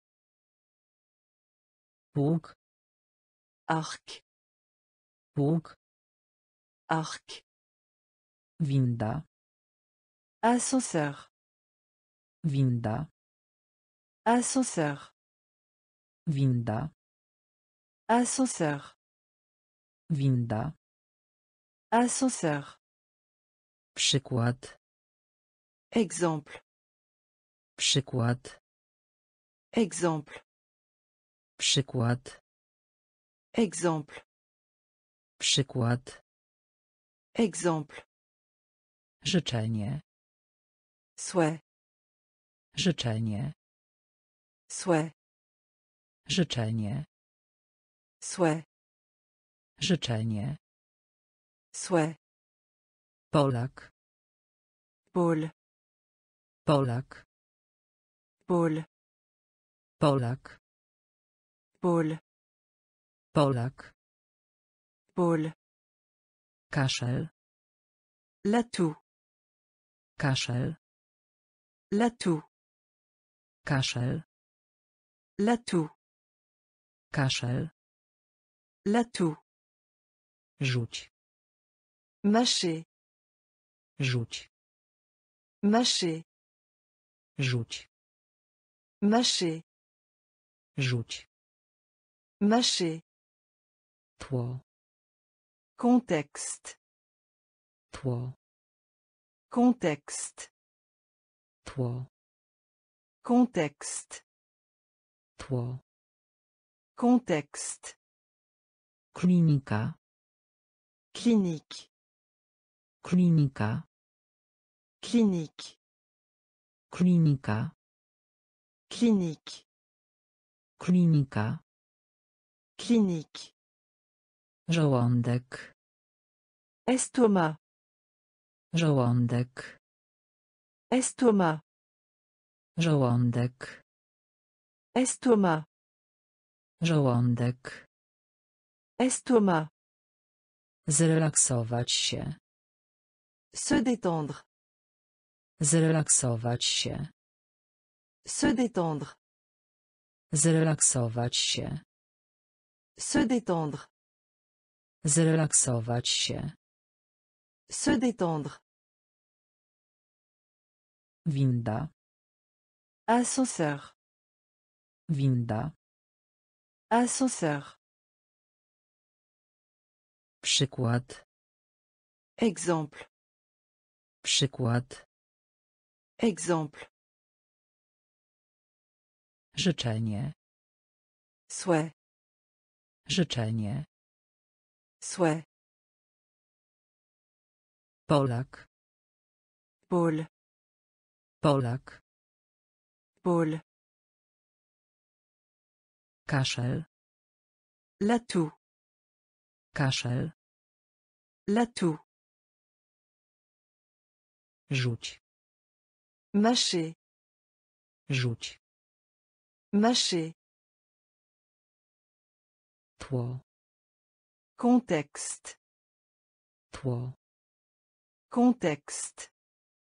Łuk. Arc. Łuk. Arc. Winda. Ascenseur. Winda. Ascenseur. Winda. Ascenseur. Winda. Ascenseur. Przykład. Exemple. Przykład. Exemple. Przykład. Exemple. Przykład. Exemple. Życzenie. Souhait. Życzenie. Souhait. Życzenie. Souhait. Życzenie. Souhait. Polak. Pôle. Polak. Pôle. Polak. Pôle. Polak. Pôle. Kaszel. L'atout. Kaszel. L'atout. Kaszel. L'atout. Kaszel. L'atout. Rzuć. Mâcher. Rzuć. Mâcher. Rzuć. Mâcher. Rzuć. Mâcher. Tło. Contexte. Tło. Contexte. Tło. Contexte. Tło. Contexte. Klinika. Clinique. Klinika. Clinique. Klinika. Clinique. Klinika. Clinique. Żołądek. Estomac. Żołądek. Estomac. Żołądek. Estomac. Żołądek. Estomac. Zrelaksować się. Se détendre. Zrelaksować się. Se détendre. Zrelaksować się. Se détendre. Zrelaksować się. Se détendre. Winda. Ascenseur. Winda. Ascenseur. Przykład. Exemple. Przykład. Exemple. Życzenie. Souhait. Życzenie. Souhait. Polak. Pôle. Polak. Pôle. Kaszel. L'atout. Kaszel. L'atout. Rzuć. Mâcher. Rzuć. Mâcher. Tło. Contexte. Tło. Contexte.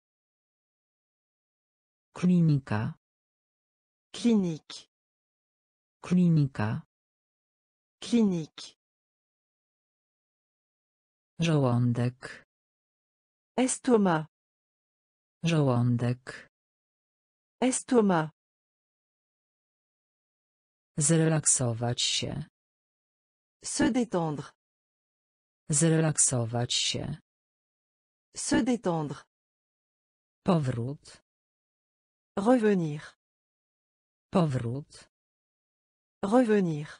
Klinika. Clinique. Klinika. Clinique. Żołądek. Estomac. Żołądek. Estomac. Zrelaksować się. Se détendre. Zrelaksować się. Se détendre. Powrót. Revenir. Powrót. Revenir.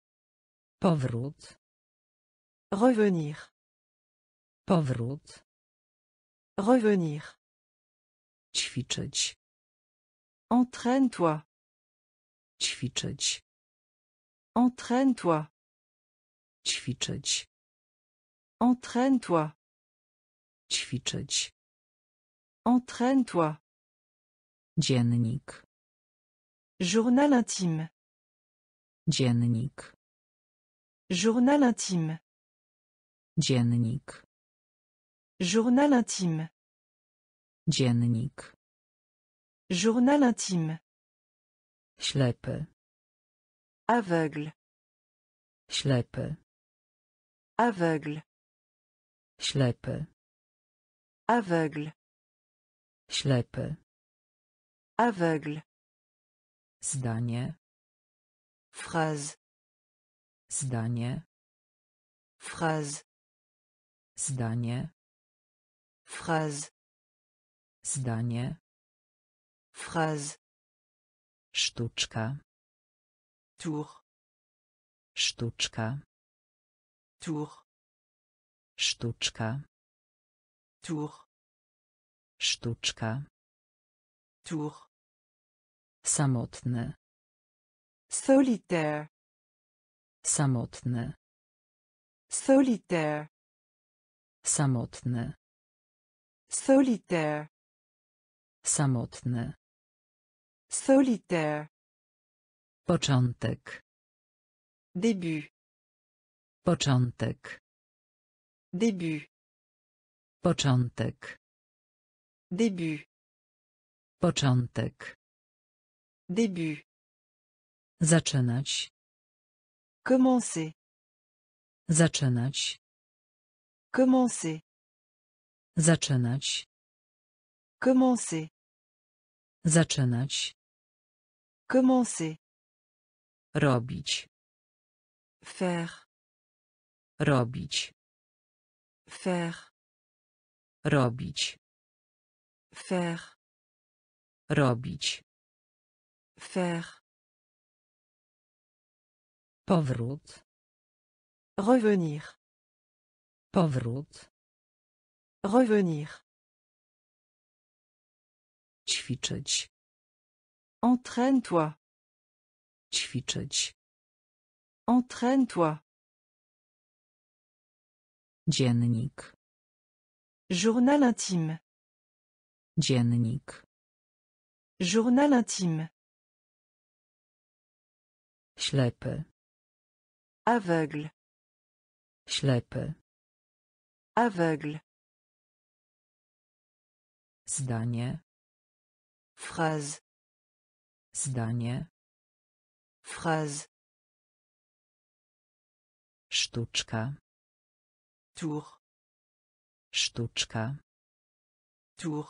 Powrót. Revenir. Powrót. Revenir. Ćwiczyć. Entraîne-toi. Ćwiczyć. Entraîne-toi. Ćwiczyć. Entraîne-toi. Ćwiczyć. Entraîne-toi. Dziennik. Journal intime. Dziennik. Journal intime. Dziennik. Journal intime. Dziennik. Journal intime. Ślepy. Aveugle. Ślepy. Aveugle. Ślepy. Aveugle. Ślepy. Aveugle. Zdanie. Phrase. Zdanie. Phrase. Zdanie. Phrase. Zdanie. Phrase. Sztuczka. Tour. Sztuczka. Tour. Sztuczka. Tour. Sztuczka. Tour. Samotny. Solitaire. Samotny. Solitaire. Samotny. Solitaire. Samotny. Solitaire. Początek. Début. Początek. Début. Początek. Début. Początek. Début. Zaczynać. Commencer. Zaczynać. Commencer. Zaczynać. Commencer. Zaczynać. Commencer. Robić. Faire. Robić. Faire. Robić. Faire. Robić. Faire. Powrót. Revenir. Powrót. Revenir. Ćwiczyć. Entraîne-toi. Ćwiczyć. Entraîne-toi. Dziennik. Journal intime. Dziennik. Journal intime. Ślepy. Aveugle. Ślepy. Aveugle. Zdanie. Phrase. Zdanie. Phrase. Sztuczka. Tour. Sztuczka. Tour.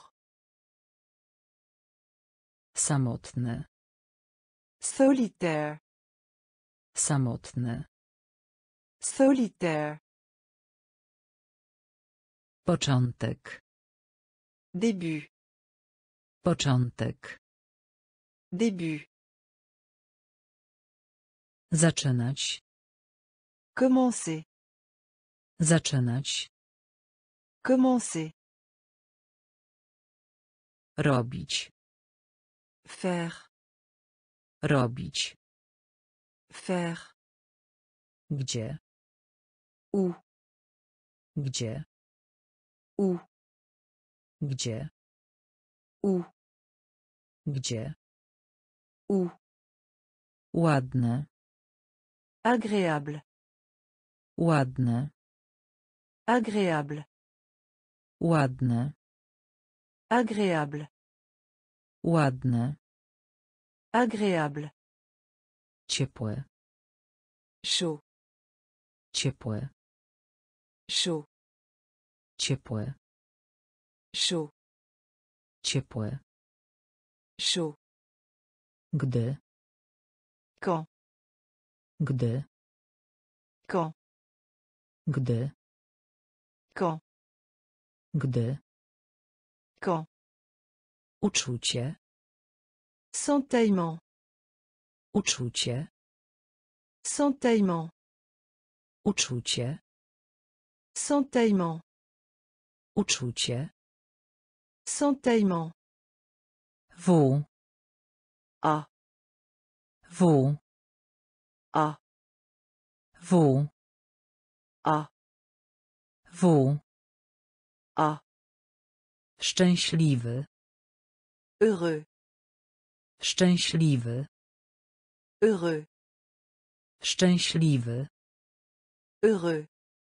Samotny. Solitaire. Samotny. Solitaire. Początek. Début. Początek. Début. Zaczynać. Commencer. Zaczynać. Commencer. Robić. Faire. Robić. Faire. Gdzie? Où. Gdzie? Où. Gdzie? Où. Gdzie? Où. Ładne. Agréable. Ładne. Agréable. Ładne. Agréable. Ładne. Agréable. Ciepłe. Chaud. Ciepłe. Chaud. Ciepłe. Chaud. Ciepłe. Chaud. Gdy. Quand. Gdy. Quand. Gdy. Quand. Gdy. Quand. Uczucie. Sentiment. Uczucie. Sentiment. Uczucie. Sentiment. Uczucie. Sentiment. W. A. W. A. W. A. W. A. Szczęśliwy. Heureux. Szczęśliwy. Heureux. Szczęśliwy. Heureux.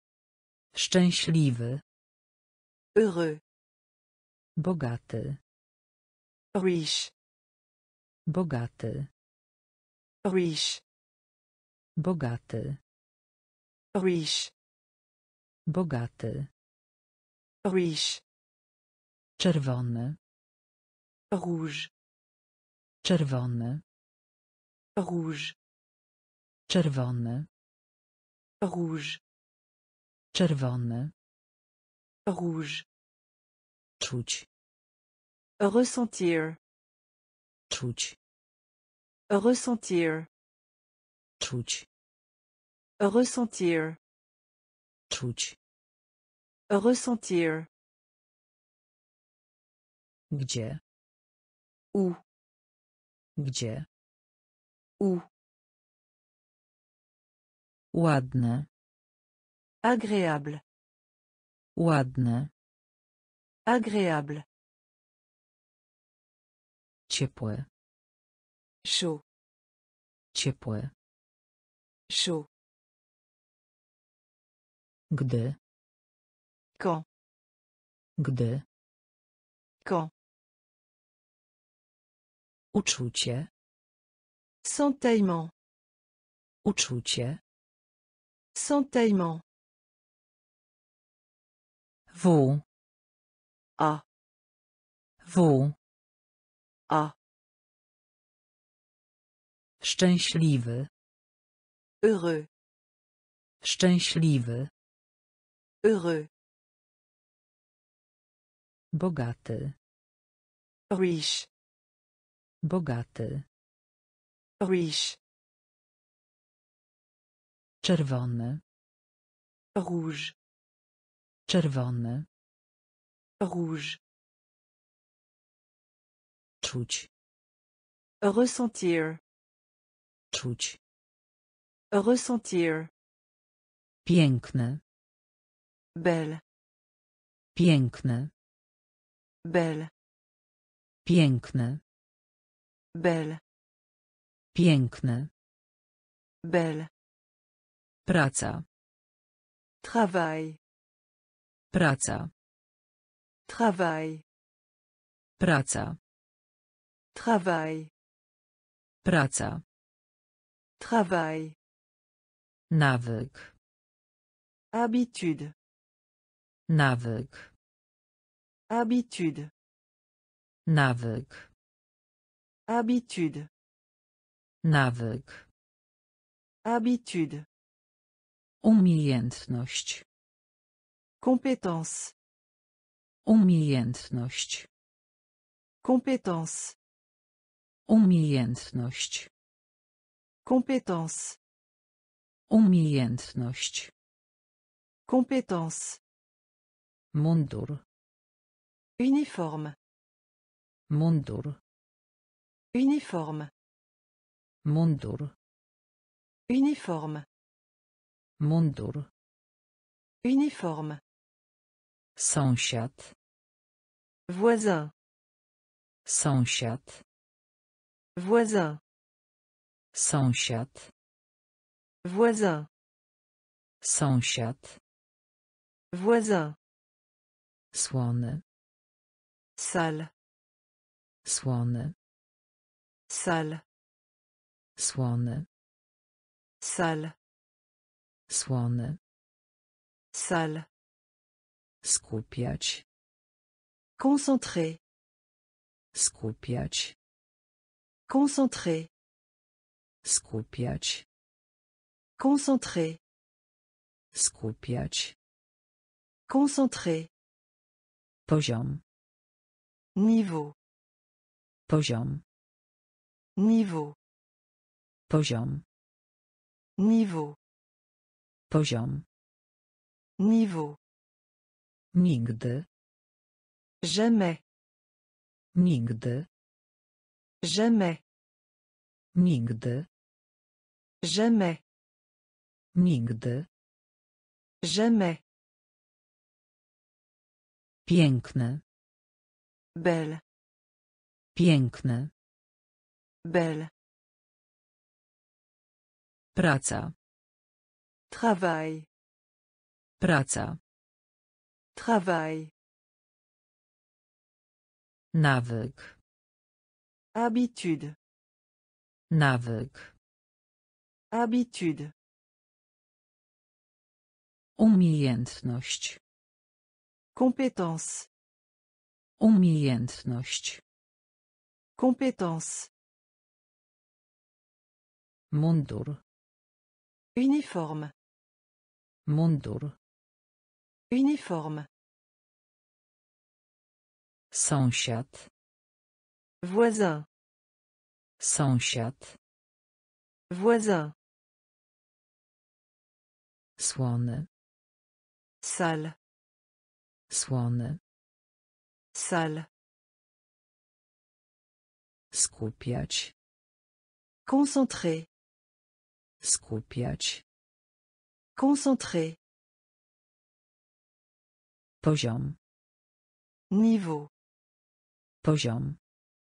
Szczęśliwy. Heureux. Bogaty. Riche. Bogaty. Riche. Bogaty. Riche. Bogaty. Riche. Czerwony. Rouge. Czerwony. Rouge. Czerwony. Rouge. Czerwony. Rouge. Czuć. Ressentir. Czuć. Ressentir. Czuć. Ressentir. Czuć. Ressentir. Gdzie? Où. Gdzie? Où. Ładne. Agréable. Ładne. Agréable. Ciepłe. Chaud. Ciepłe. Chaud. Gdy. Quand. Gdy. Quand. Uczucie. Sentaillement. Uczucie. Sentaillement. W. A. W. A. Szczęśliwy. Heureux. Szczęśliwy. Heureux. Bogaty. Riche. Bogaty. Riche. Czerwony. Rouge. Czerwony. Rouge. Czuć. Ressentir. Czuć. Ressentir. Piękny. Belle. Piękny. Belle. Piękny. Belle. Piękny. Belle. Praca. Travail. Praca. Travail. Praca. Travail. Praca. Travail. Nawyk. Habitude. Nawyk. Habitude. Nawyk. Habitude. Nawyk. Habitude. Umiejętność. Compétence. Umiejętność. Compétence. Umiejętność. Compétence. Umiejętność. Compétence. Mundur. Uniforme. Mundur. Uniforme. Mundur. Uniforme. Mundur. Uniforme. Sąsiad. Voisin. Sąsiad. Voisin. Sąsiad. Voisin. Sąsiad. Voisin. Słony. Sale. Słony. Sale. Słony. Sale. Słony. Sale. Skupiać. Concentré. Skupiać. Concentré. Skupiać. Concentré. Skupiać. Concentré. Poziom. Niveau. Poziom. Niveau. Poziom. Niveau. Poziom. Niveau. Nigdy. Jamais. Nigdy. Jamais. Nigdy. Jamais. Nigdy. Jamais. Piękny. Belle. Piękny. Belle. Praca. Travail. Praca. Travail. Nawyk. Habitude. Nawyk. Habitude. Umiejętność. Compétence. Umiejętność. Compétence. Mundur. Uniforme. Mundur. Uniforme. Sąsiad. Voisin. Sąsiad. Voisin. Słony. Sale. Słony. Sale. Skupiać. Concentré. Skupiać. Concentré. Poziom. Niveau. Poziom.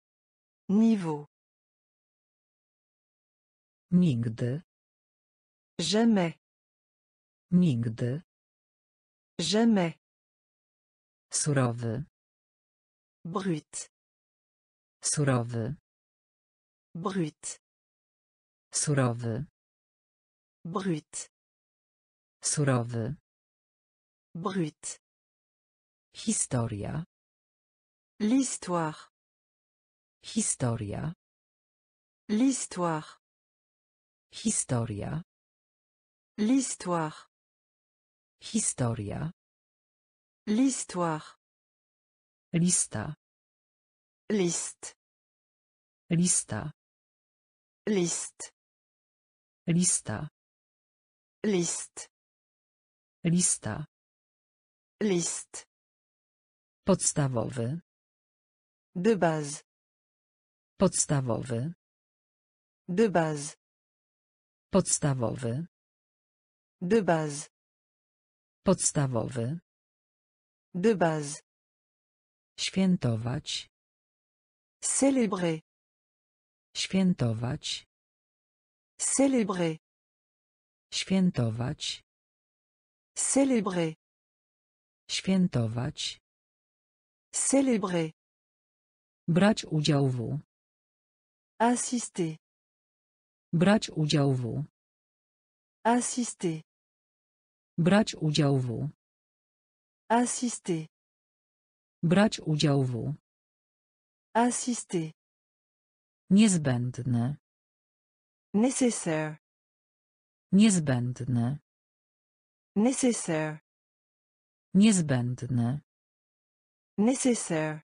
Niveau. Nigdy. Jamais. Nigdy. Jamais. Surowy. Brut. Surowy. Brut. Surowy. Brut. Surowy. Brut. Historia. L'histoire. Historia. L'histoire. Historia. L'histoire. Historia. L'histoire. Lista. Liste. Lista. Liste. Lista. Liste. Lista. Liste. Podstawowy. De base. Podstawowy. De base. Podstawowy. De base. Podstawowy. De base. Świętować. Célébrer. Świętować. Célébrer. Świętować. Célébrer. Świętować. Célébrer. Brać udział w. Assister. Brać udział w. Assister. Brać udział w. Assister. Brać udział w. Assister. Niezbędne. Nécessaire. Niezbędne. Nécessaire. Niezbędne. Nécessaire.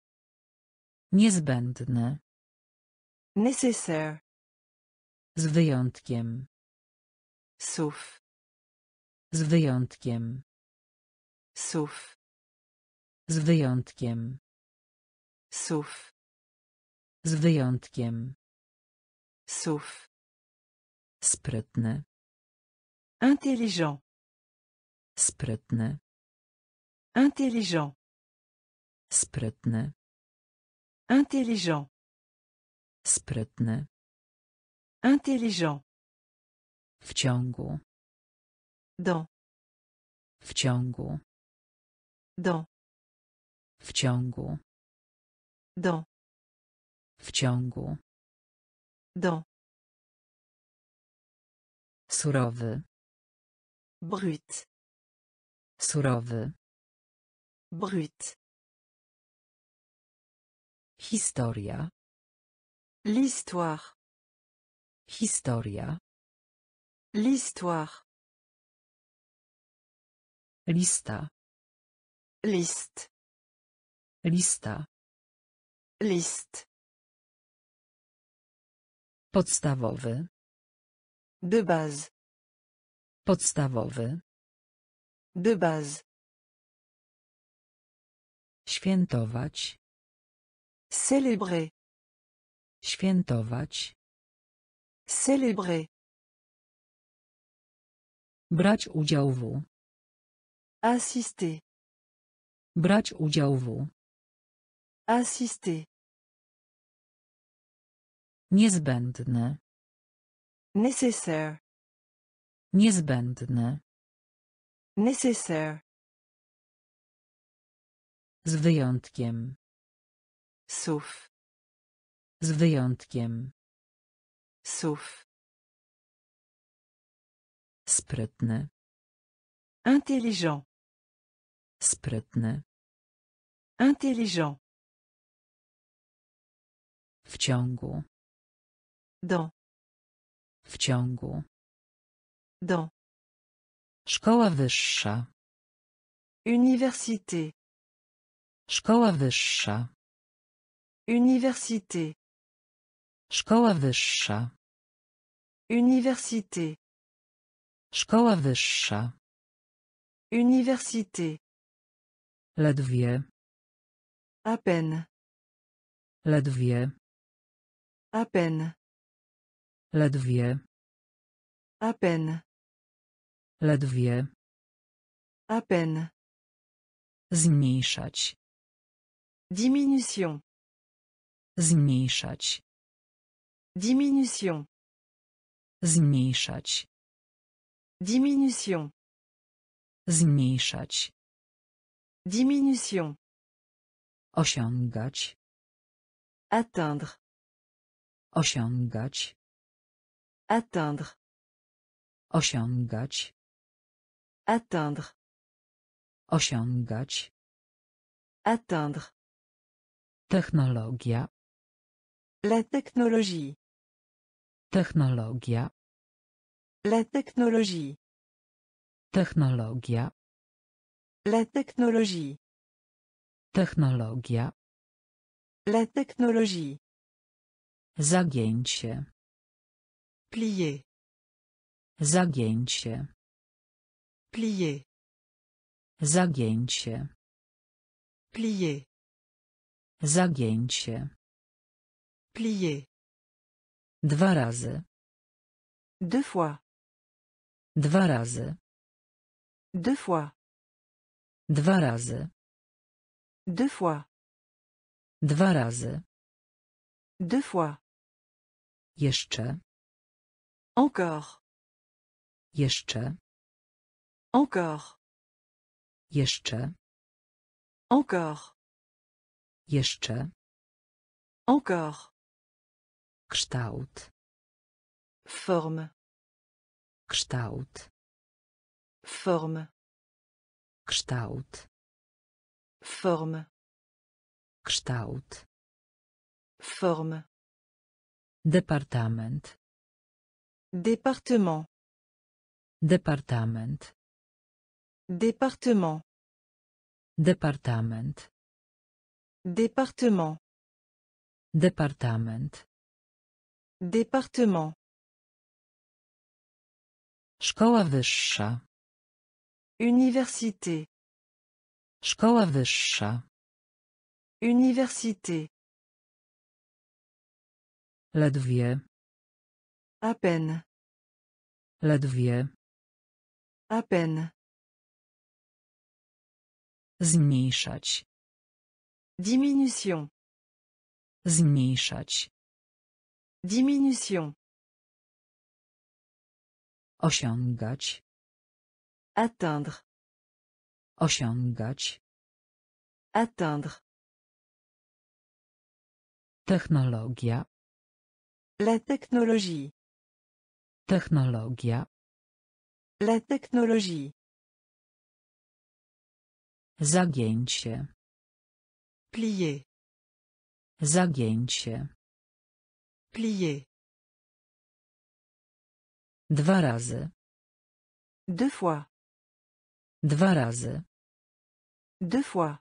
Niezbędne. Nécessaire. Z wyjątkiem. Sauf. Z wyjątkiem. Sauf. Z wyjątkiem. Sauf. Z wyjątkiem. Sauf. Sprytny. Intelligent. Sprytny. Intelligent. Sprytny. Intelligent. Sprytny. Intelligent. W ciągu. Dans. W ciągu. Dans. W ciągu. Dans. W ciągu. Dans. Surowy. Brut. Surowy. Brut. Historia. L'histoire. Historia. L'histoire. Lista. Liste. Lista. Liste. Podstawowy. De base. Podstawowy. De base. Świętować. Célébrer. Świętować. Célébrer. Brać udział w. Assister. Brać udział w. Assister. Niezbędne. Nécessaire. Niezbędne. Nécessaire. Z wyjątkiem. Sauf. Z wyjątkiem. Sauf. Sprytny. Intelligent. Sprytny. Intelligent. W ciągu. Dans. W ciągu. Dans. Szkoła wyższa. Université. Szkoła wyższa. Université. Szkoła wyższa. Université. Szkoła wyższa. Université. Ledwie. À peine. Ledwie. À peine. Ledwie. À peine. Ledwie. À peine. Zmniejszać. Diminution. Zmniejszać. Diminution. Zmniejszać. Diminution. Zmniejszać. Diminution. Osiągać. Atteindre. Osiągać. Atteindre. Osiągać. Atteindre. Osiągać. Atteindre. Technologia. La technologie. Technologia. La technologie. Technologia. La technologie. Technologia. La technologie. Zagięcie. Plier. Zagięcie. Plier. Zagięcie. Plier. Zagięcie. Plier. Dwa razy. Deux fois. Dwa razy. Deux fois. Dwa razy. Deux fois. Dwa razy. Deux fois. Jeszcze. Encore. Jeszcze. Encore. Jeszcze. Encore. Jeszcze. Encore. Kształt. Forme. Kształt. Forme. Kształt. Forme. Kształt. Forme. Departament. Département. Departament. Département. Departament. Département. Departament. Département. Szkoła wyższa. Université. Szkoła wyższa. Université. Ledwie. À peine. Ledwie. À peine. Zmniejszać. Diminution. Zmniejszać. Diminution. Osiągać. Atteindre. Osiągać. Atteindre. Technologia. La technologie. Technologia. La technologie. Zagięcie. Plier. Zagięcie. Plier. Dwa razy. Deux fois. Dwa razy. Deux fois.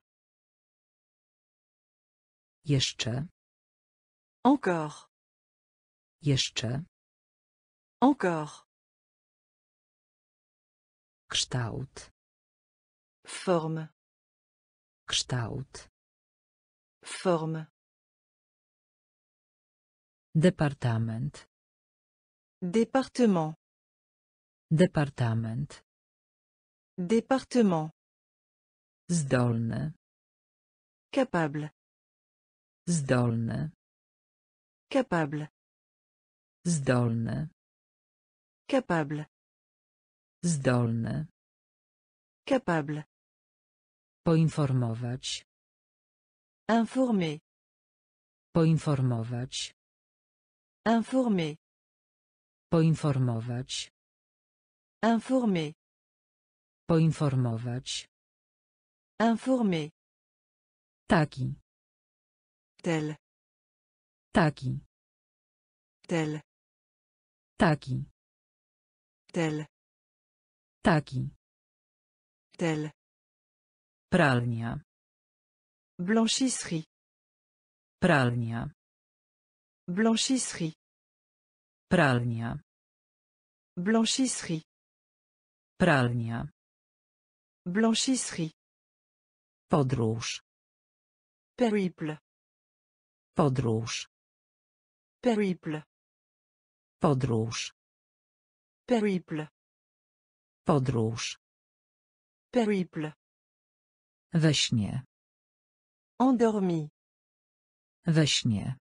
Jeszcze. Encore. Jeszcze. Encore. Kształt. Forme. Kształt. Forme. Departament. Département. Departament. Département. Zdolny. Capable. Zdolny. Capable. Zdolny. Capable. Zdolny. Capable. Poinformować. Informer. Poinformować. Informer. Poinformować. Informer. Poinformować. Informer. Taki. Tel. Taki. Tel. Taki. Tel. Taki. Tel. Pralnia. Blanchisserie. Pralnia. Blanchisserie. Pralnia. Blanchisserie. Pralnia. Blanchisserie. Podróż. Périple. Podróż. Périple. Podróż. Périple. Podróż. Périple. We śnie. Endormi. We śnie.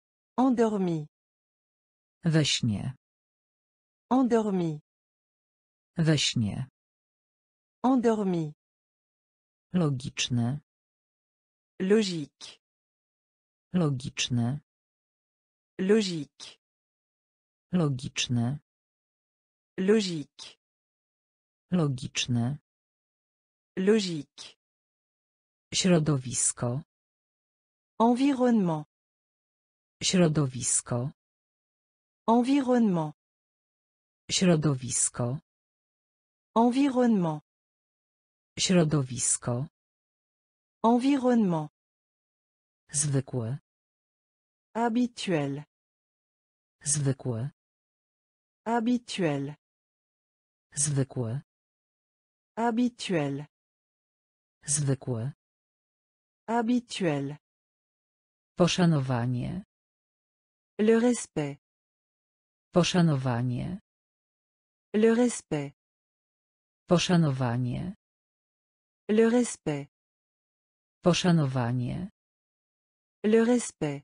Endormi. We śnie. Endormi. We śnie. Endormi. Logiczne. Logique. Logiczne. Logique. Logiczne. Logique. Logiczne. Logique. Środowisko. Environnement. Środowisko. Environnement. Środowisko. Environnement. Środowisko. Environnement. Zwykłe. Habituel. Zwykłe. Habituel. Zwykłe. Habituel. Zwykłe. Habituel. Poszanowanie. Le respect. Poszanowanie. Le respect. Poszanowanie. Le respect. Poszanowanie. Le respect.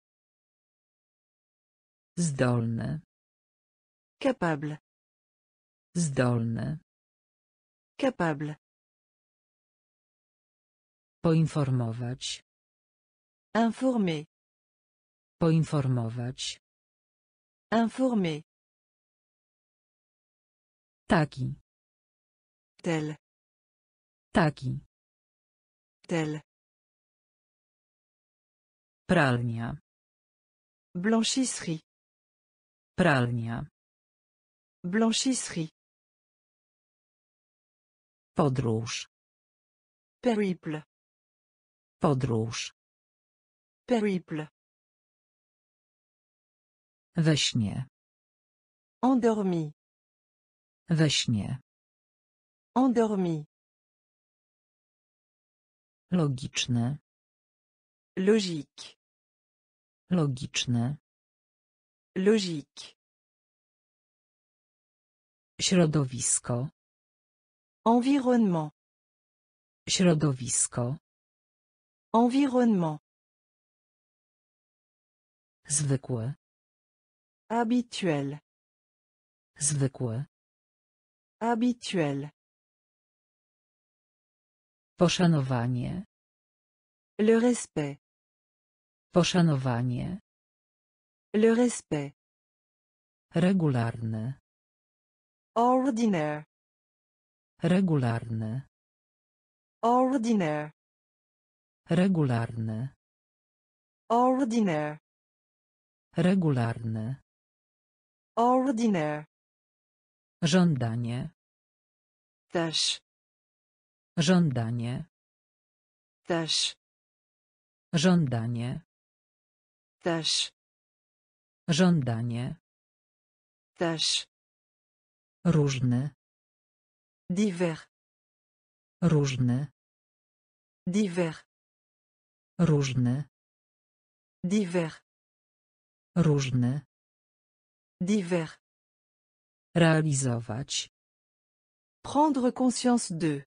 Zdolny. Capable. Zdolny. Capable. Poinformować. Informer. Poinformować. Informer. Taki. Tel. Taki. Tel. Pralnia. Blanchisserie. Pralnia. Blanchisserie. Podróż. Périple. Podróż. Périple. We śnie. Endormi. We śnie. Endormi. Logiczne. Logique. Logiczne. Logique. Środowisko. Environnement. Środowisko. Environnement. Zwykłe. Habituel. Zwykłe. Habituel. Poszanowanie. Le respect. Poszanowanie. Le respect. Regularny. Ordinaire. Regularny. Ordinaire. Regularny. Ordinaire. Regularny. Ordinaire. Żądanie. Tâche. Żądanie. Tâche. Żądanie. Tâche. Żądanie. Tâche. Różny. Divers. Różny. Divers. Różny. Divers. Różny. Divers. Realizować. Prendre conscience de.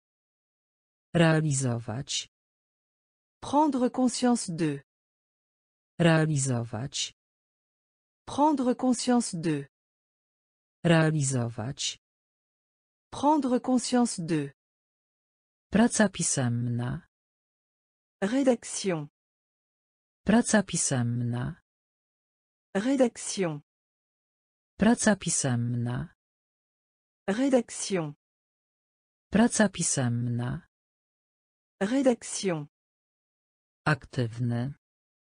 Realizować. Prendre conscience de. Realizować. Prendre conscience de. Realizować. Prendre conscience de. Praca pisemna. Rédaction. Praca pisemna. Rédaction. Praca pisemna. Rédaction. Praca pisemna. Rédaction. Aktywny.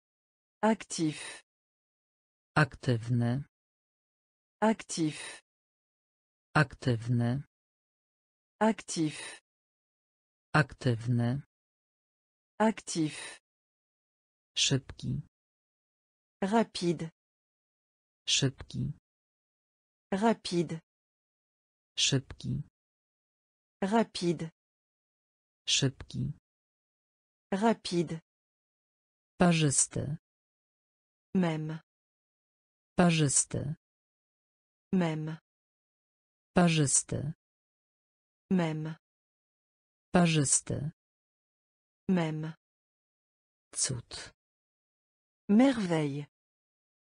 Actif. Aktywny. Actif. Aktywny. Actif. Aktywny. Actif. Szybki. Rapide. Szybki. Rapide. Szybki. Rapide. Szybki. Rapide. Parzysty. Même. Parzysty. Même. Parzysty. Même. Parzysty. Même. Cud. Merveille.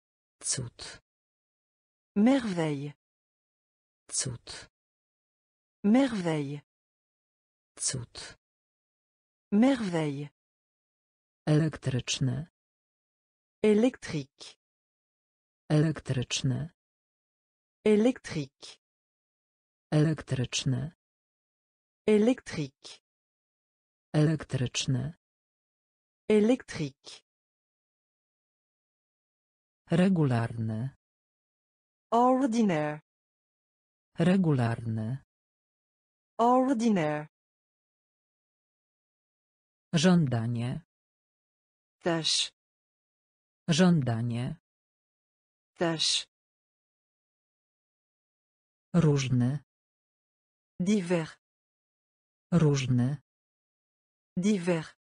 Cud. Merveille. Cud. Merveille. Cud. Merveille. Elektryczny. Électrique. Elektryczny. Électrique. Elektryczny. Électrique. Elektryczny. Électrique. Regularny. Ordinaire. Regularny. Ordinaire. Żądanie. Tâche. Żądanie. Tâche. Różny. Divers. Różny. Divers.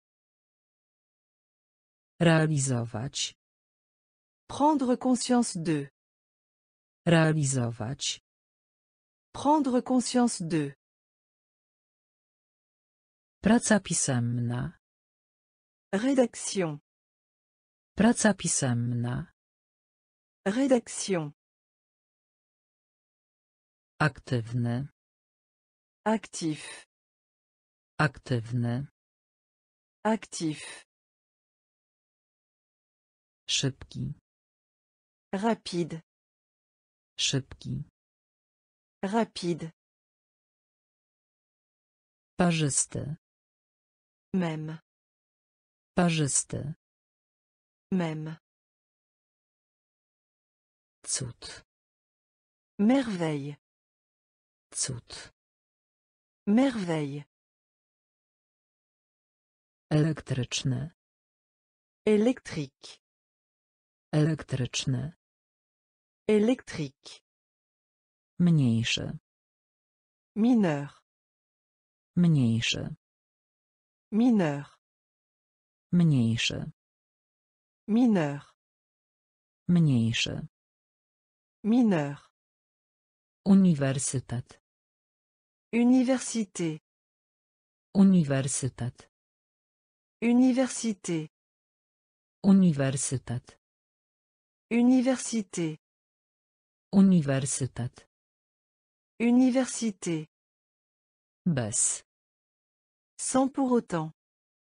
Realizować. Prendre conscience de. Realizować. Prendre conscience de. Praca pisemna. Rédaction. Praca pisemna. Rédaction. Aktywny. Actif. Aktywny. Actif. Szybki. Rapide. Szybki. Rapide. Parzysty. Même. Parzysty. Même. Cud. Merveille. Cud. Merveille. Elektryczny. Électrique. Elektryczny. Électrique. Mniejszy. Mineur. Mniejszy. Mineur. Mniejszy. Mineur. Mniejszy. Mineur. Uniwersytet. Université. Uniwersytet. Université. Uniwersytet. Université. Uniwersytet. Université. Bez. Sans pour autant.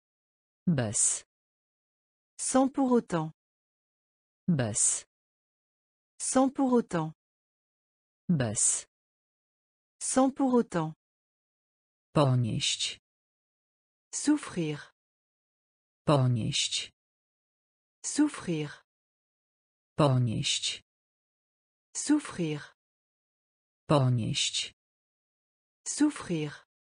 Bez. Sans pour autant. Bez. Sans pour autant. Bez. Sans pour autant. Ponieść. Souffrir. Ponieść. Souffrir. Ponieść. Souffrir. Ponieść. Souffrir.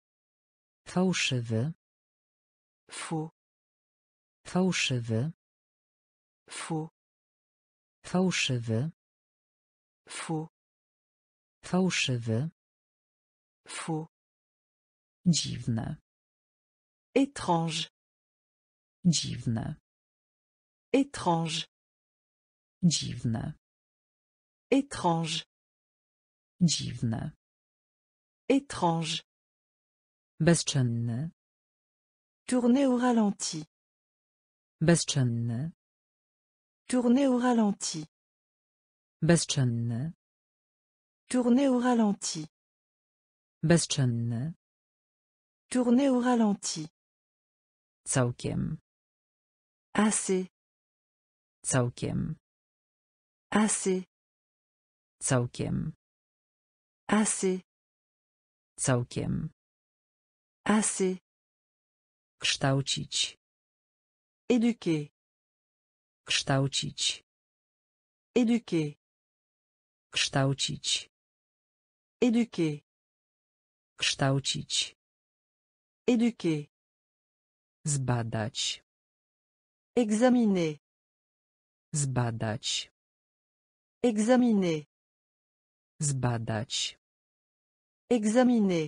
Fałszywy. Faux. Fałszywy. Faux. Fałszywy. Faux. Fałszywy. Faux. Dziwne. Étrange. Dziwne. Étrange. Dziwne. Étrange. Dziwne. Étrange. Bezczynny. Tourner au ralenti. Bezczynny. Tourner au ralenti. Bezczynny. Tourner au ralenti. Bezczynny. Tourner au ralenti. Całkiem. Assez. Całkiem. Assez. Całkiem. Assez. Całkiem. Assez. Kształcić. Éduquer. Kształcić. Éduquer. Kształcić. Éduquer. Kształcić. Éduquer. Zbadać. Examiner. Zbadać. Examiner. Zbadać. Examiner.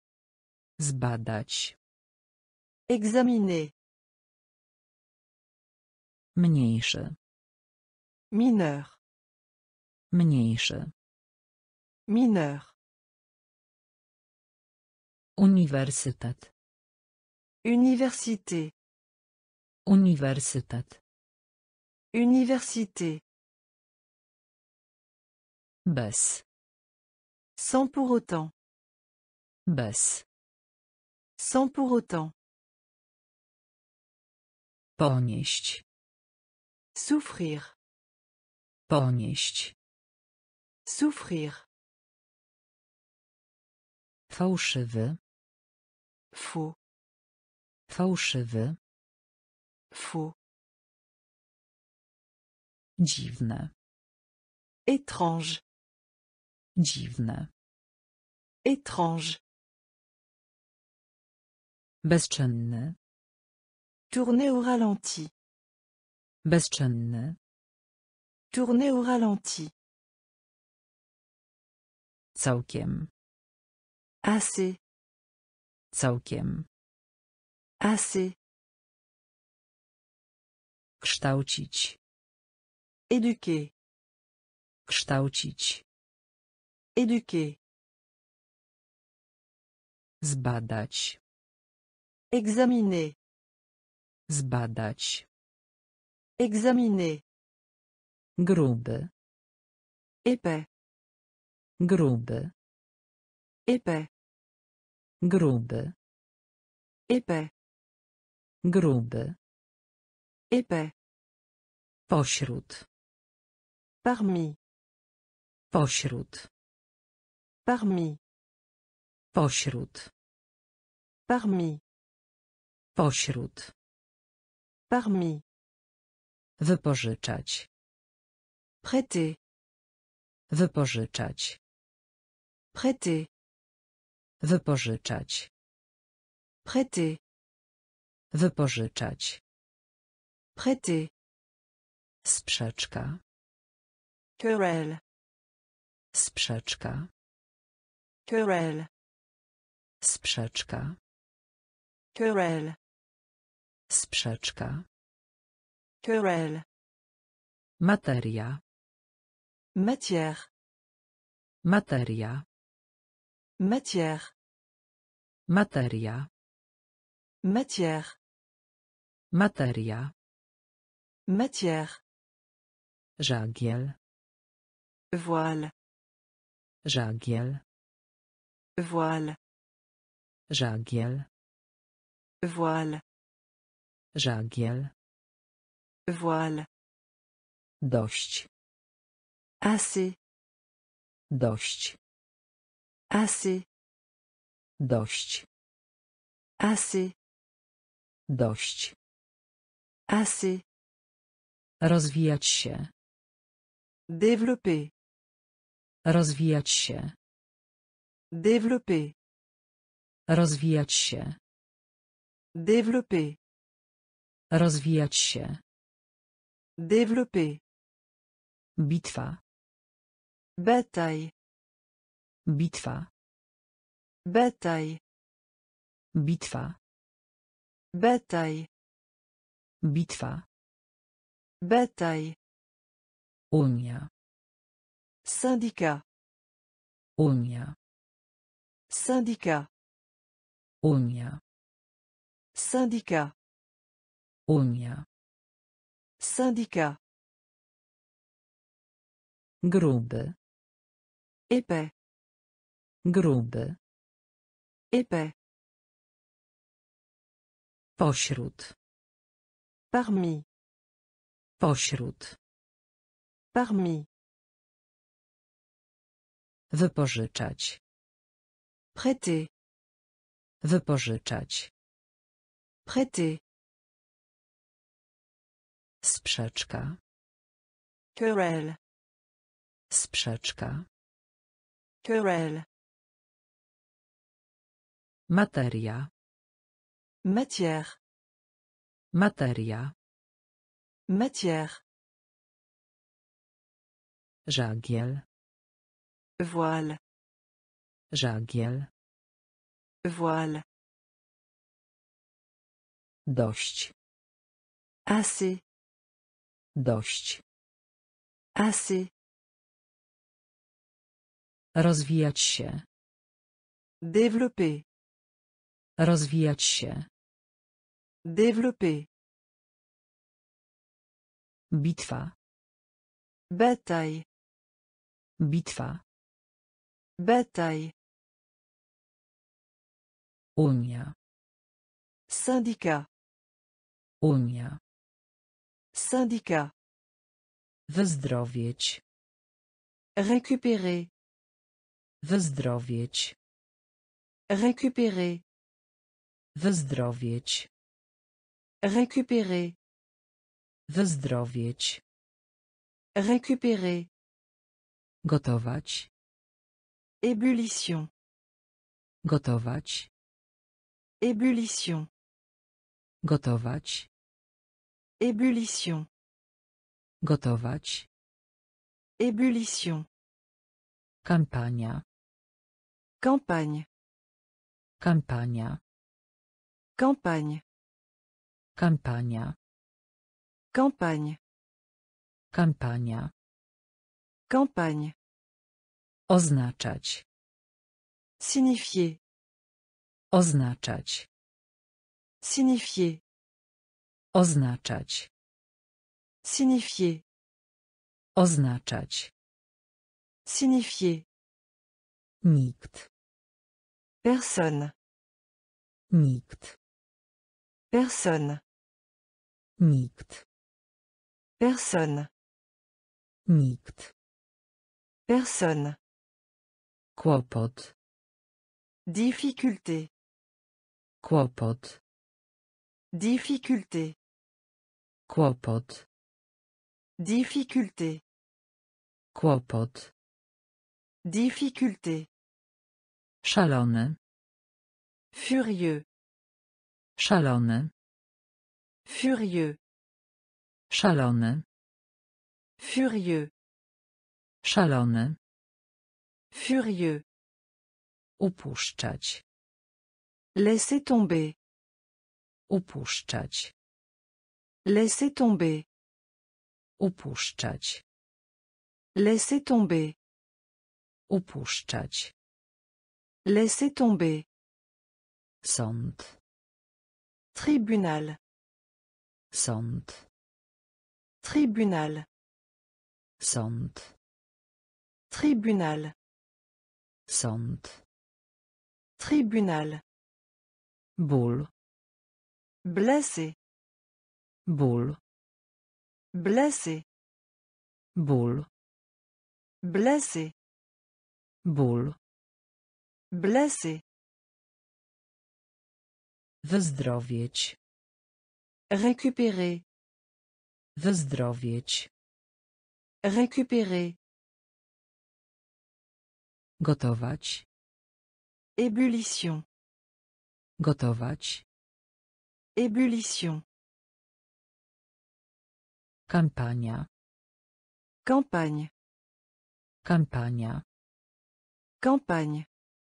Zbadać. Examiner. Mniejszy. Mineur. Mniejszy. Mineur. Uniwersytet. Université. Uniwersytet. Université. Bez. Sans pour autant. Bez. Sans pour autant. Ponieść. Souffrir. Ponieść. Souffrir. Fałszywy. Faux. Fałszywy. Faux. Dziwne. Étrange. Dziwne. Étrange. Bezczynny. Tourner au ralenti. Bezczynny. Tourner au ralenti. Całkiem. Assez. Całkiem. Assez. Kształcić. Éduquer. Kształcić. Éduquer. Zbadać. Examiner. Zbadać. Examiner. Gruby. Épais. Gruby. Épais. Gruby. Épais. Gruby. Épais. Pośród. Parmi. Pośród. Parmi. Pośród. Parmi. Pośród. Parmi. Wypożyczać. Prêter. Wypożyczać. Prêter. Wypożyczać. Prêter. Wypożyczać. Prêter. Sprzeczka. Querelle. Sprzeczka. Querelle. Sprzeczka. Querelle. Sprzeczka. Querelle. Materia. Matière. Materia. Matière. Materia. Matière. Materia. Matière. Żagiel. Voile. Żagiel. Voile. Żagiel. Voile. Żagiel. Voile. Dość. Assez. Dość. Assez. Dość. Assez. Dość. Assez. Rozwijać się. Développer. Rozwijać się. Développer. Rozwijać się. Développer. Rozwijać się. Développer. Bitwa. Bataille. Bitwa. Bataille. Bitwa. Bataille. Bitwa. Bataille. Unia. Syndicat. Unia. Syndicat. Unia. Syndicat. Unia. Syndicat. Gruby. Épais. Gruby. Épais. Pośród. Parmi. Pośród. Parmi. Wypożyczać. Prêter. Wypożyczać. Prêter. Sprzeczka. Querelle. Sprzeczka. Querelle. Materia. Matière. Materia. Matière. Żagiel. Voile. Żagiel. Voile. Dość. Assez. Dość. Assez. Rozwijać się. Développer. Rozwijać się. Développer. Bitwa. Bataille. Bitwa. Bataille. Unia. Syndicat. Unia. Syndicat. Wyzdrowieć. Récupérer. Wyzdrowieć. Récupérer. Wyzdrowieć. Récupérer. Wyzdrowieć. Récupérer. Gotować. Ébullition. Gotować. Ébullition. Gotować. Ébullition. Gotować. Ébullition. Kampania. Campagne. Kampania. Campagne. Kampania. Campagne. Kampania. Campagne. Oznaczać. Signifier. Oznaczać. Signifier. Oznaczać. Signifier. Oznaczać. Signifier. Nikt. Personne. Nikt. Personne. Nikt. Personne. Nikt. Personne. Kłopot. Difficulté. Kłopot. Difficulté. Kłopot. Difficulté. Kłopot. Difficulté. Szalony. Furieux. Szalony. Furieux. Szalony. Furieux. Szalony. Furieux. Upuszczać. Laissez tomber. Upuszczać. Laissez tomber. Upuszczać. Laissez tomber. Upuszczać. Laissez tomber. Sąd. Tribunal. Sąd. Tribunal. Sąd. Tribunal. Sąd. Tribunal. Ból. Blessé. Ból. Blessé. Ból. Blessé. Ból. Blessé. Wyzdrowieć. Récupérer. Wyzdrowieć. Récupérer. Gotować. Ébullition. Gotować. Ébullition. Kampania. Campagne. Kampania. Campagne.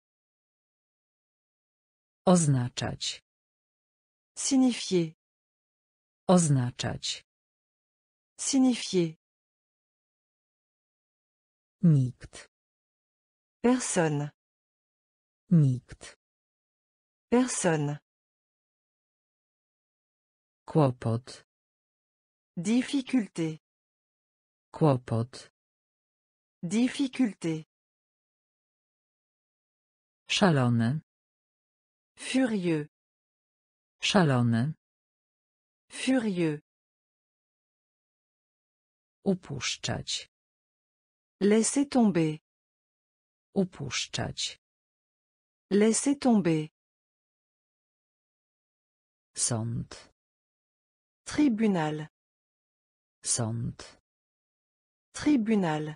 Oznaczać. Signifier. Oznaczać. Signifier. Nikt. Personne. Nikt. Personne. Kłopot. Difficulté. Kłopot. Difficulté. Szalony. Furieux. Szalony. Furieux. Upuszczać. Laissez tomber. Upuszczać. Laissez tomber. Sąd. Tribunal. Sąd. Tribunal.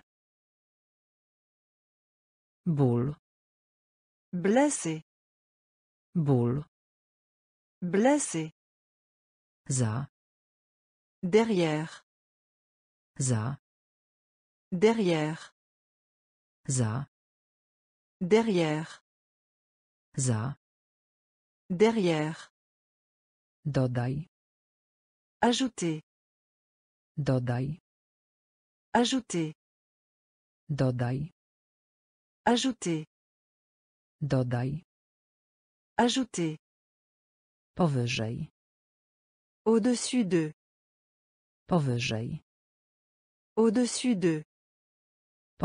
Ból. Blessé. Ból. Blessé. Za. Derrière. Za. Derrière. Za. Derrière. Za. Derrière. Dodaj. Ajouter. Dodaj. Ajouter. Dodaj. Ajouter. Dodaj. Ajouter. Powyżej. Au-dessus de. Powyżej. Au-dessus de.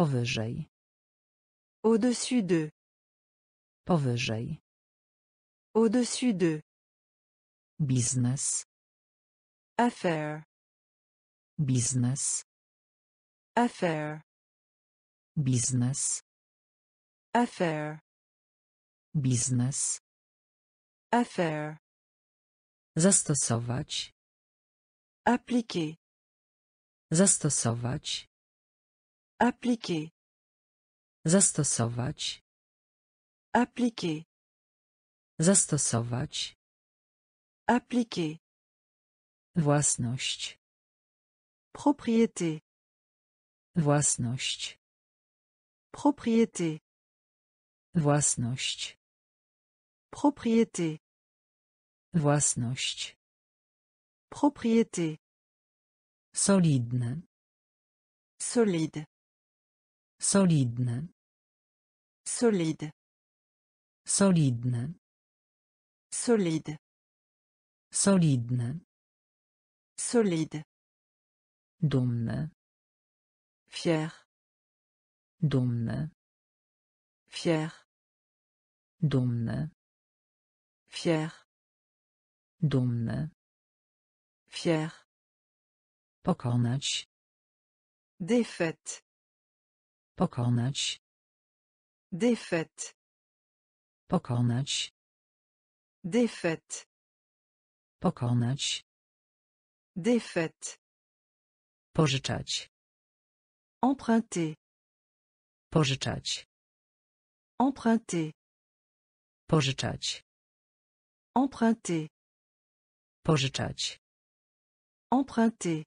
Powyżej. Au-dessus de. Powyżej. Au-dessus de. Biznes. Affaire. Biznes. Affaire. Biznes. Affaire. Biznes. Affaire. Zastosować. Appliquer. Zastosować. Appliquer. Zastosować. Appliquer. Zastosować. Appliquer. Własność. Propriété. Własność. Propriété. Własność. Propriété. Własność. Propriété. Solidne. Solide. Solidne. Solide. Solidne. Solide. Solidne. Solide. Dumne. Fier. Dumne. Fier. Dumne. Fier. Dumne. Fier. Pokonać. Défaite. Pokonać. Défaite. Pokonać. Défaite. Pokonać. Défaite. Pożyczać. Emprunter. Pożyczać. Emprunter. Pożyczać. Emprunter. Pożyczać. Emprunter.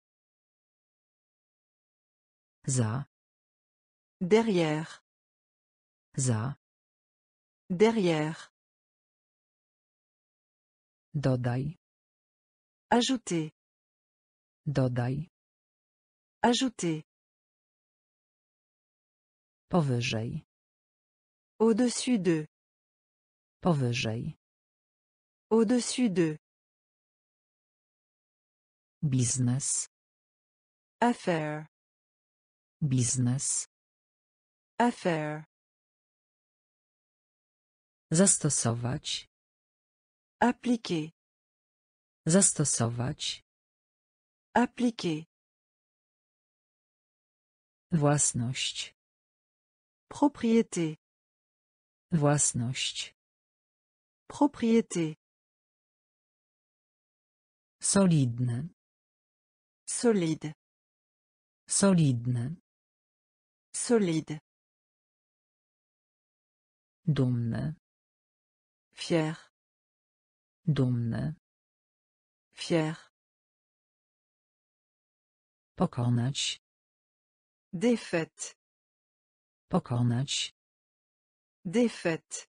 Za. Derrière. Za. Derrière. Dodaj. Ajouter. Dodaj. Ajouter. Powyżej. Au-dessus de. Powyżej. Au-dessus de. Biznes. Affaire. Biznes. Affaire. Zastosować. Appliquer. Zastosować. Appliquer. Własność. Propriété. Własność. Propriété. Solidne. Solide. Solidne. Solide. Dumne. Fier. Dumne. Fier. Pokonać. Défaite. Pokonać. Défaite.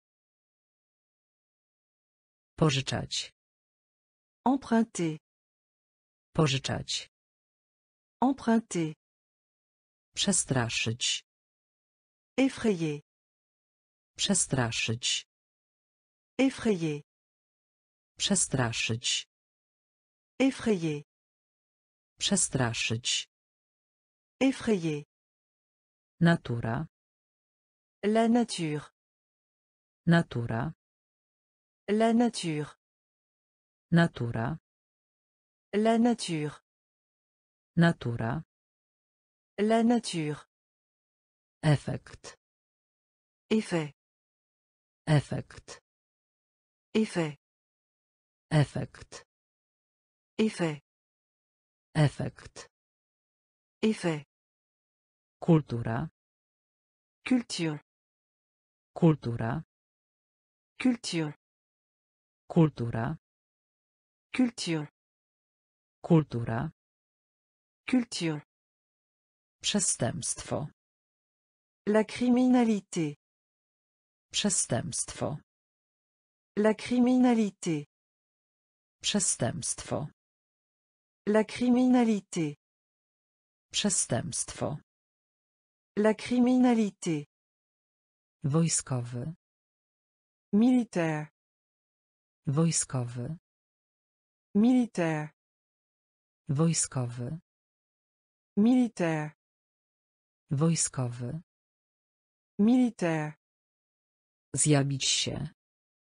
Pożyczać. Emprunter. Pożyczać. Emprunter. Przestraszyć. Effrayer. Przestraszyć. Effrayer. Przestraszyć. Effrayer. Przestraszyć. Effrayer. Natura. La nature. Natura. La nature. Natura. La nature. Natura. La nature. Efekt. Effet. Efekt. Effet. Efekt. Effet. Efekt. Effet. Kultura. Culture. Kultura. Culture. Kultura. Culture. Kultura. Culture. Przestępstwo. La criminalité. Przestępstwo. La criminalité. Przestępstwo. La criminalité. Przestępstwo. La criminalité. Wojskowy. Militaire. Wojskowy. Militaire. Wojskowy. Militaire. Wojskowy. Militaire. Zjawić się.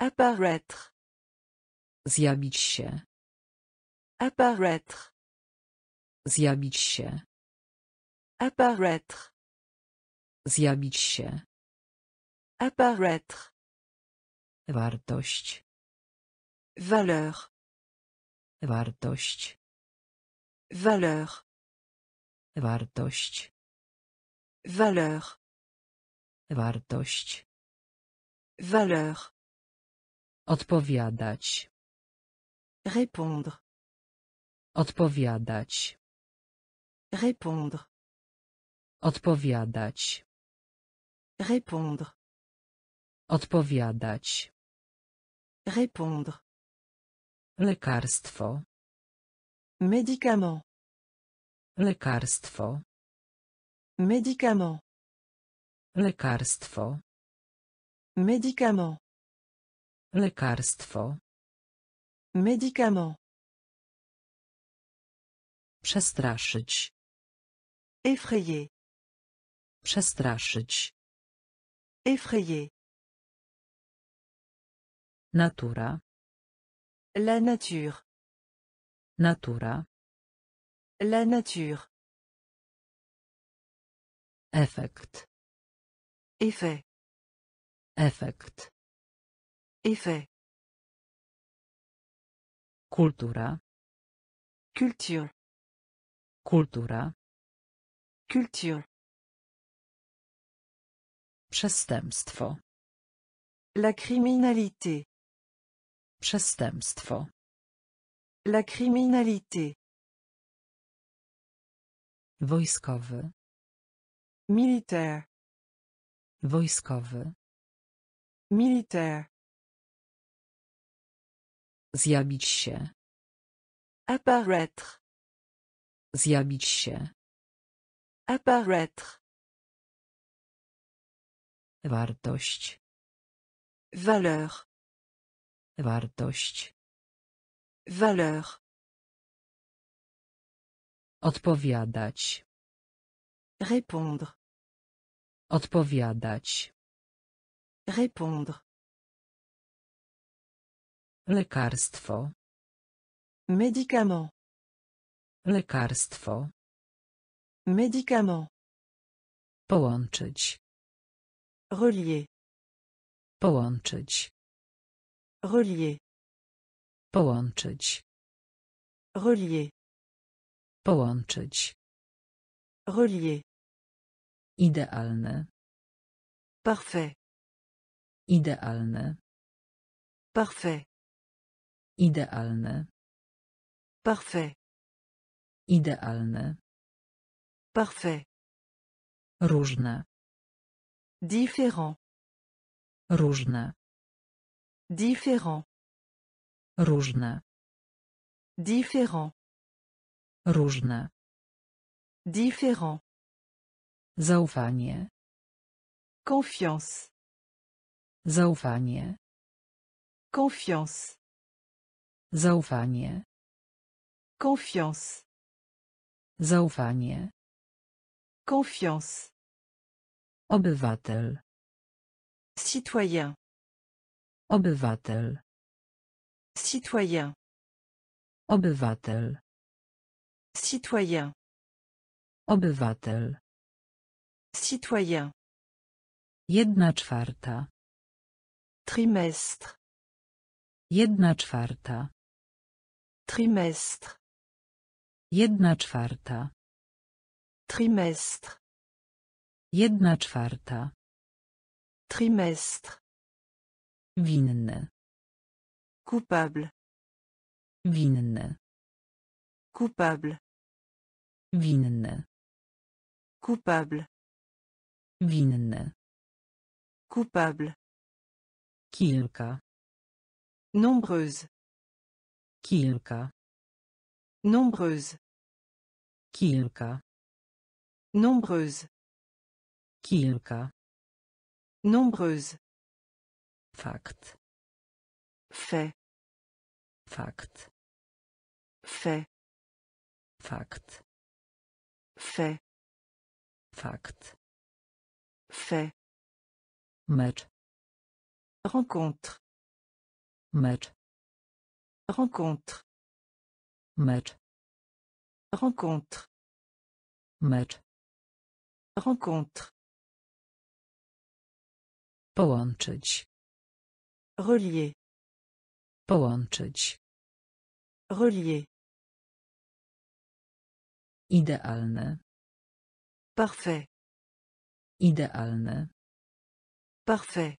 Apparaître. Zjawić się. Apparaître. Zjawić się. Apparaître. Zjawić się. Apparaître. Wartość. Valeur. Wartość. Valeur. Wartość. Valeur. Wartość. Valeur. Odpowiadać. Répondre. Odpowiadać. Répondre. Odpowiadać. Répondre. Odpowiadać. Répondre. Lekarstwo. Médicament. Lekarstwo. Médicament. Lekarstwo. Médicament. Lekarstwo. Médicament. Przestraszyć. Effrayer. Przestraszyć. Effrayer. Natura. La nature. Natura. La nature. Efekt. Effet. Efekt. Effet. Kultura. Culture. Kultura. Culture. Przestępstwo. La criminalité. Przestępstwo. La criminalité. Wojskowy. Militaire. Wojskowy. Militaire. Zjawić się. Apparaître. Zjawić się. Apparaître. Wartość. Valeur. Wartość. Valeur. Odpowiadać. Répondre. Odpowiadać. Répondre. Lekarstwo. Médicament. Lekarstwo. Médicament. Połączyć. Relier. Połączyć. Relier. Połączyć. Relier. Połączyć. Relier. Idealny. Parfait. Idealny. Parfait. Idealny. Parfait. Idealny. Parfait. Różne. Différent. Różne. Différent. Różne. Différent. Różne. Différent. Zaufanie. Confiance. Zaufanie. Confiance. Zaufanie. Confiance. Zaufanie. Confiance. Obywatel. Citoyen. Obywatel. Citoyen. Obywatel. Citoyen. Obywatel. Citoyen. Jedna czwarta. Trimestre. Jedna czwarta. Trimestre. Jedna czwarta. Trimestre. Jedna czwarta. Trimestre. Winny. Coupable. Winny. Coupable. Winny. Coupable. Winny. Coupable. Kilka. Nombreuse. Kilka. Nombreuse. Kilka. Nombreuse. Kilka. Nombreuse. Fakt. Fait. Fakt. Fait. Fakt. Fait. Fakt. Fait. Mecz. Rencontre. Mecz. Rencontre. Mecz. Rencontre. Mecz. Rencontre. Połączyć. Relier. Połączyć. Relier. Idealny. Parfait. Idealny. Parfait.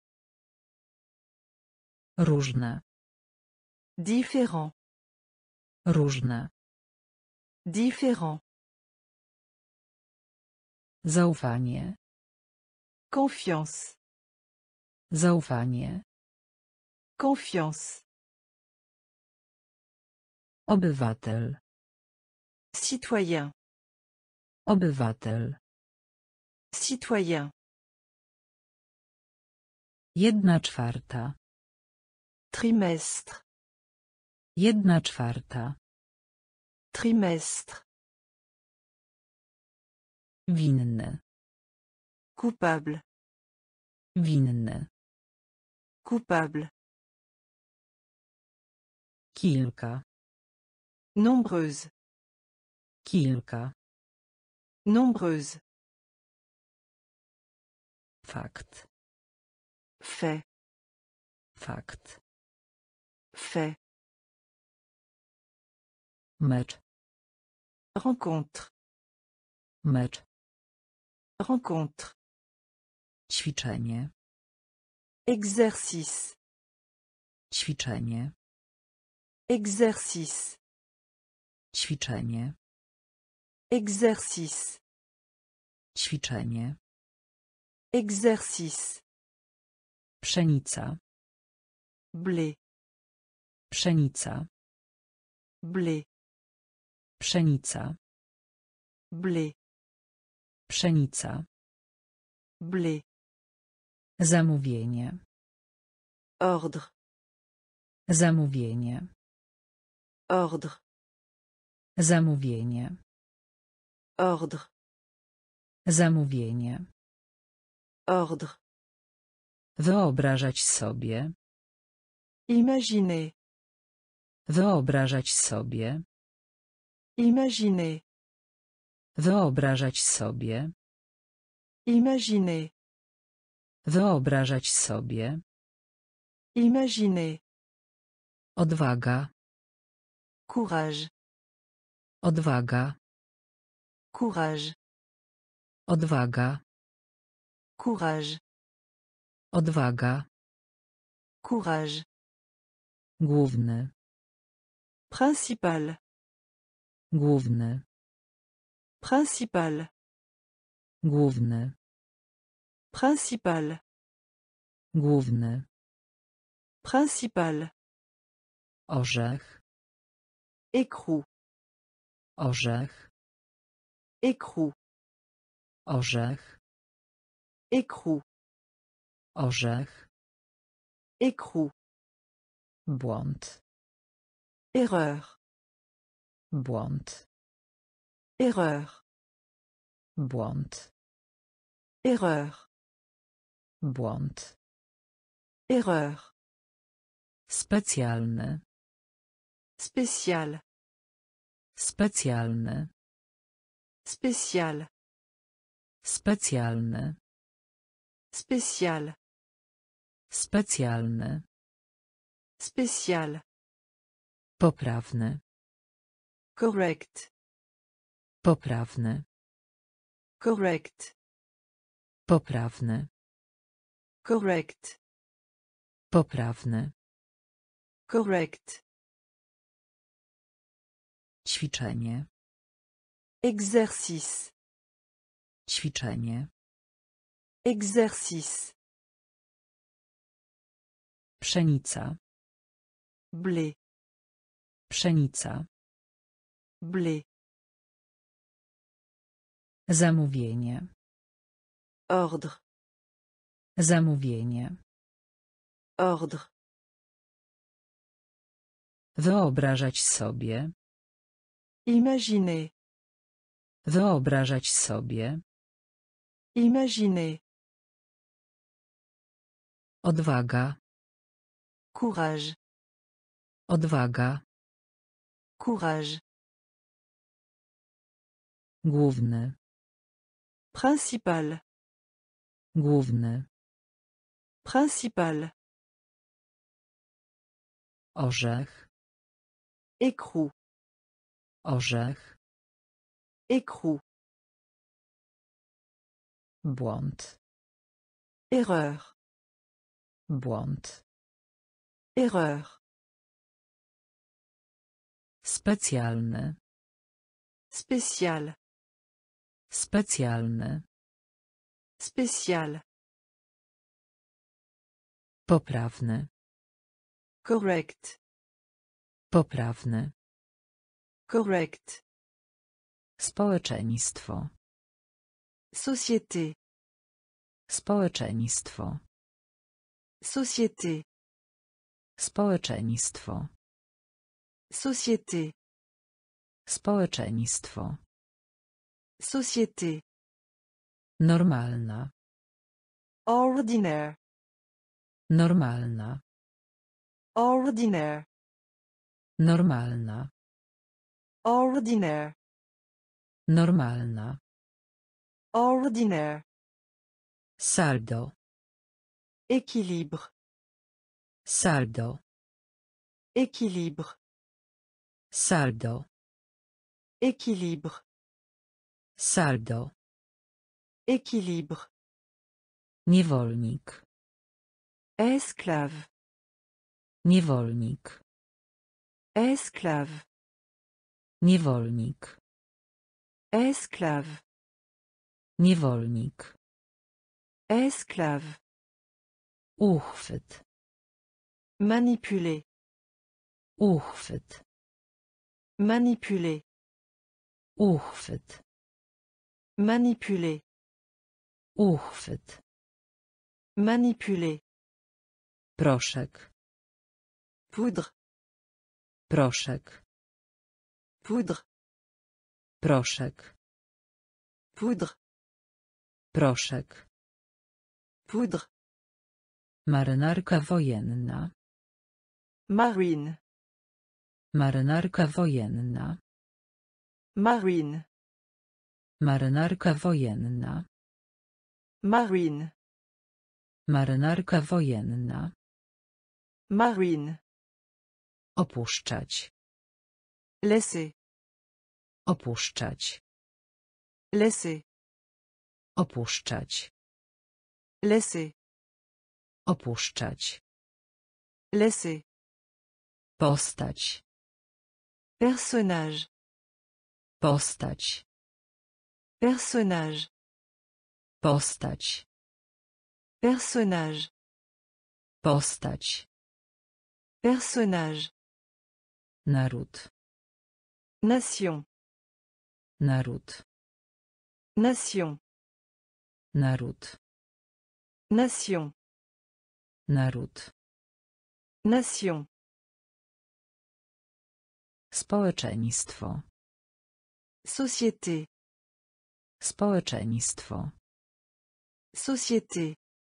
Różne. Différent. Różne. Différent. Zaufanie. Confiance. Zaufanie. Confiance. Obywatel. Citoyen. Obywatel. Citoyen. Jedna czwarta. Trimestre. Jedna czwarta. Trimestre. Winny. Coupable. Winny. Coupable. Kilka. Nombreuse. Kilka. Nombreuse. Fakt. Fait. Fakt. Fait. Mecz. Rencontre. Mecz. Rencontre. Ćwiczenie. Exercice. Ćwiczenie. Exercice. Ćwiczenie. Exercice. Ćwiczenie. Exercice. Pszenica. Blé. Pszenica. Blé. Pszenica. Blé. Pszenica. Blé. Zamówienie. Ordre. Zamówienie. Ordre. Zamówienie. Ordre. Zamówienie. Ordre. Wyobrażać sobie. Imaginer. Wyobrażać sobie. Imaginer. Wyobrażać sobie. Imaginer. Wyobrażać sobie. Imaginer. Odwaga. Courage. Odwaga. Courage. Odwaga. Courage. Odwaga. Courage. Główny. Principal. Główny. Principal. Główny. Principal. Główny. Principal. Orzech. Écrou. Orzech. Écrou. Orzech. Écrou. Orzech. Écrou. Błąd. Erreur. Błąd. Erreur. Błąd. Erreur. Błąd. Erreur. Specjalny. Spécial. Specjalny. Spécial. Specjalny. Spécial. Specjalny. Spécial. Poprawny. Correct. Poprawny. Correct. Poprawny. Correct. Poprawny. Correct. Ćwiczenie. Exercice. Ćwiczenie. Exercice. Pszenica. Blé. Pszenica. Blé. Zamówienie. Ordre. Zamówienie. Ordre. Wyobrażać sobie. Imaginer. Wyobrażać sobie. Imaginer. Odwaga. Courage. Odwaga. Courage. Główny. Principal. Główny. Principal. Orzech. Écrou. Orzech. Écrou. Błąd. Erreur. Błąd. Erreur. Specjalny. Spécial. Specjalny. Spécial. Poprawny. Correct. Poprawny. Correct. Społeczeństwo. Société. Społeczeństwo. Société. Społeczeństwo. Société. Społeczeństwo. Société. Normalna. Ordinaire. Normalna. Ordinaire. Normalna. Ordinaire. Normalna. Ordinaire. Saldo. Équilibre. Saldo. Équilibre. Saldo. Équilibre. Saldo. Équilibre. Niewolnik. Esclave. Niewolnik. Esclave. Niewolnik. Esclave. Niewolnik. Esclave. Uchwyt. Manipuler. Uchwyt. Manipuler. Uchwyt. Manipuler. Uchwyt. Manipuler. Proszek. Poudre. Proszek. Poudre. Proszek. Poudre. Proszek. Poudre. Marynarka wojenna. Marine. Marynarka wojenna. Marine. Marynarka wojenna. Marine. Marynarka wojenna. Marine. Opuszczać. Laisser. Opuszczać. Laisser. Opuszczać. Laisser. Opuszczać. Laisser. Postać. Personnage. Postać. Personnage. Postać. Personnage. Postać. Personnage. Naród. Nation. Naród. Nation. Naród. Nation. Naród. Nation. Społeczeństwo. Société. Społeczeństwo. Société.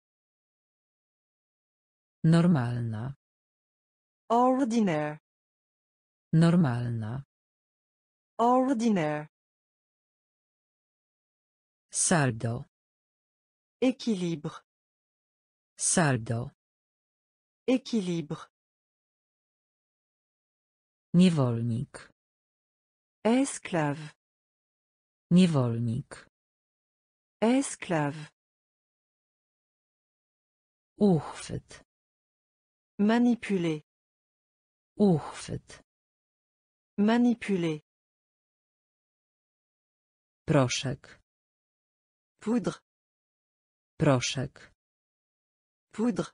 Normalna. Ordinaire. Normalna. Ordinaire. Saldo. Équilibre. Saldo. Équilibre. Niewolnik. Esclave. Niewolnik. Esclave. Uchwyt. Manipuler. Uchwyt. Manipuler. Proszek. Poudre. Proszek. Poudre.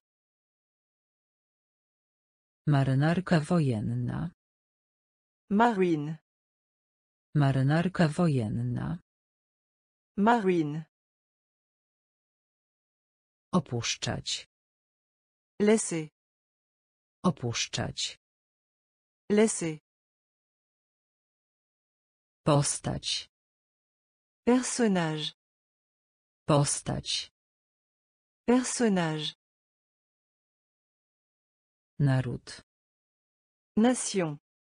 Marynarka wojenna. Marine. Marynarka wojenna. Marine. Opuszczać. Laisser. Opuszczać. Laisser. Postać. Personnage. Postać. Personnage. Naród. Nation.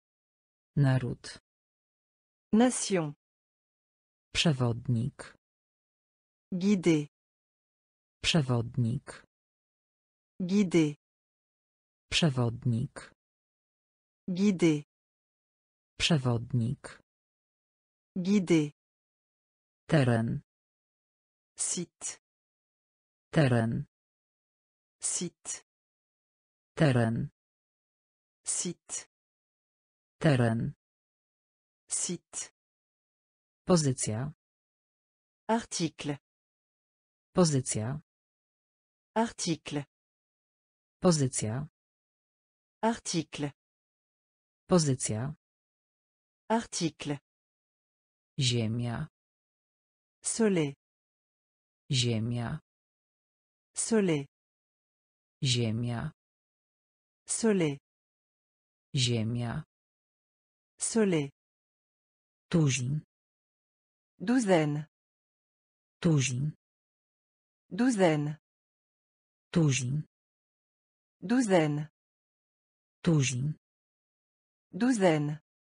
Naród. Nation. Przewodnik. Guider. Przewodnik. Guider. Przewodnik. Guider. Przewodnik. Guider. Teren. Site. Teren. Site. Teren. Site. Teren. Site. Pozycja. Article. Pozycja. Article. Pozycja. Article. Pozycja. Article. Ziemia. Soleil. Ziemia. Soleil. Ziemia. Soleil. Ziemia. Soleil. Tuzin. Douzaine. Tuzin. Douzaine. Tuzin. Douzaine. Tuzin. Douzaine.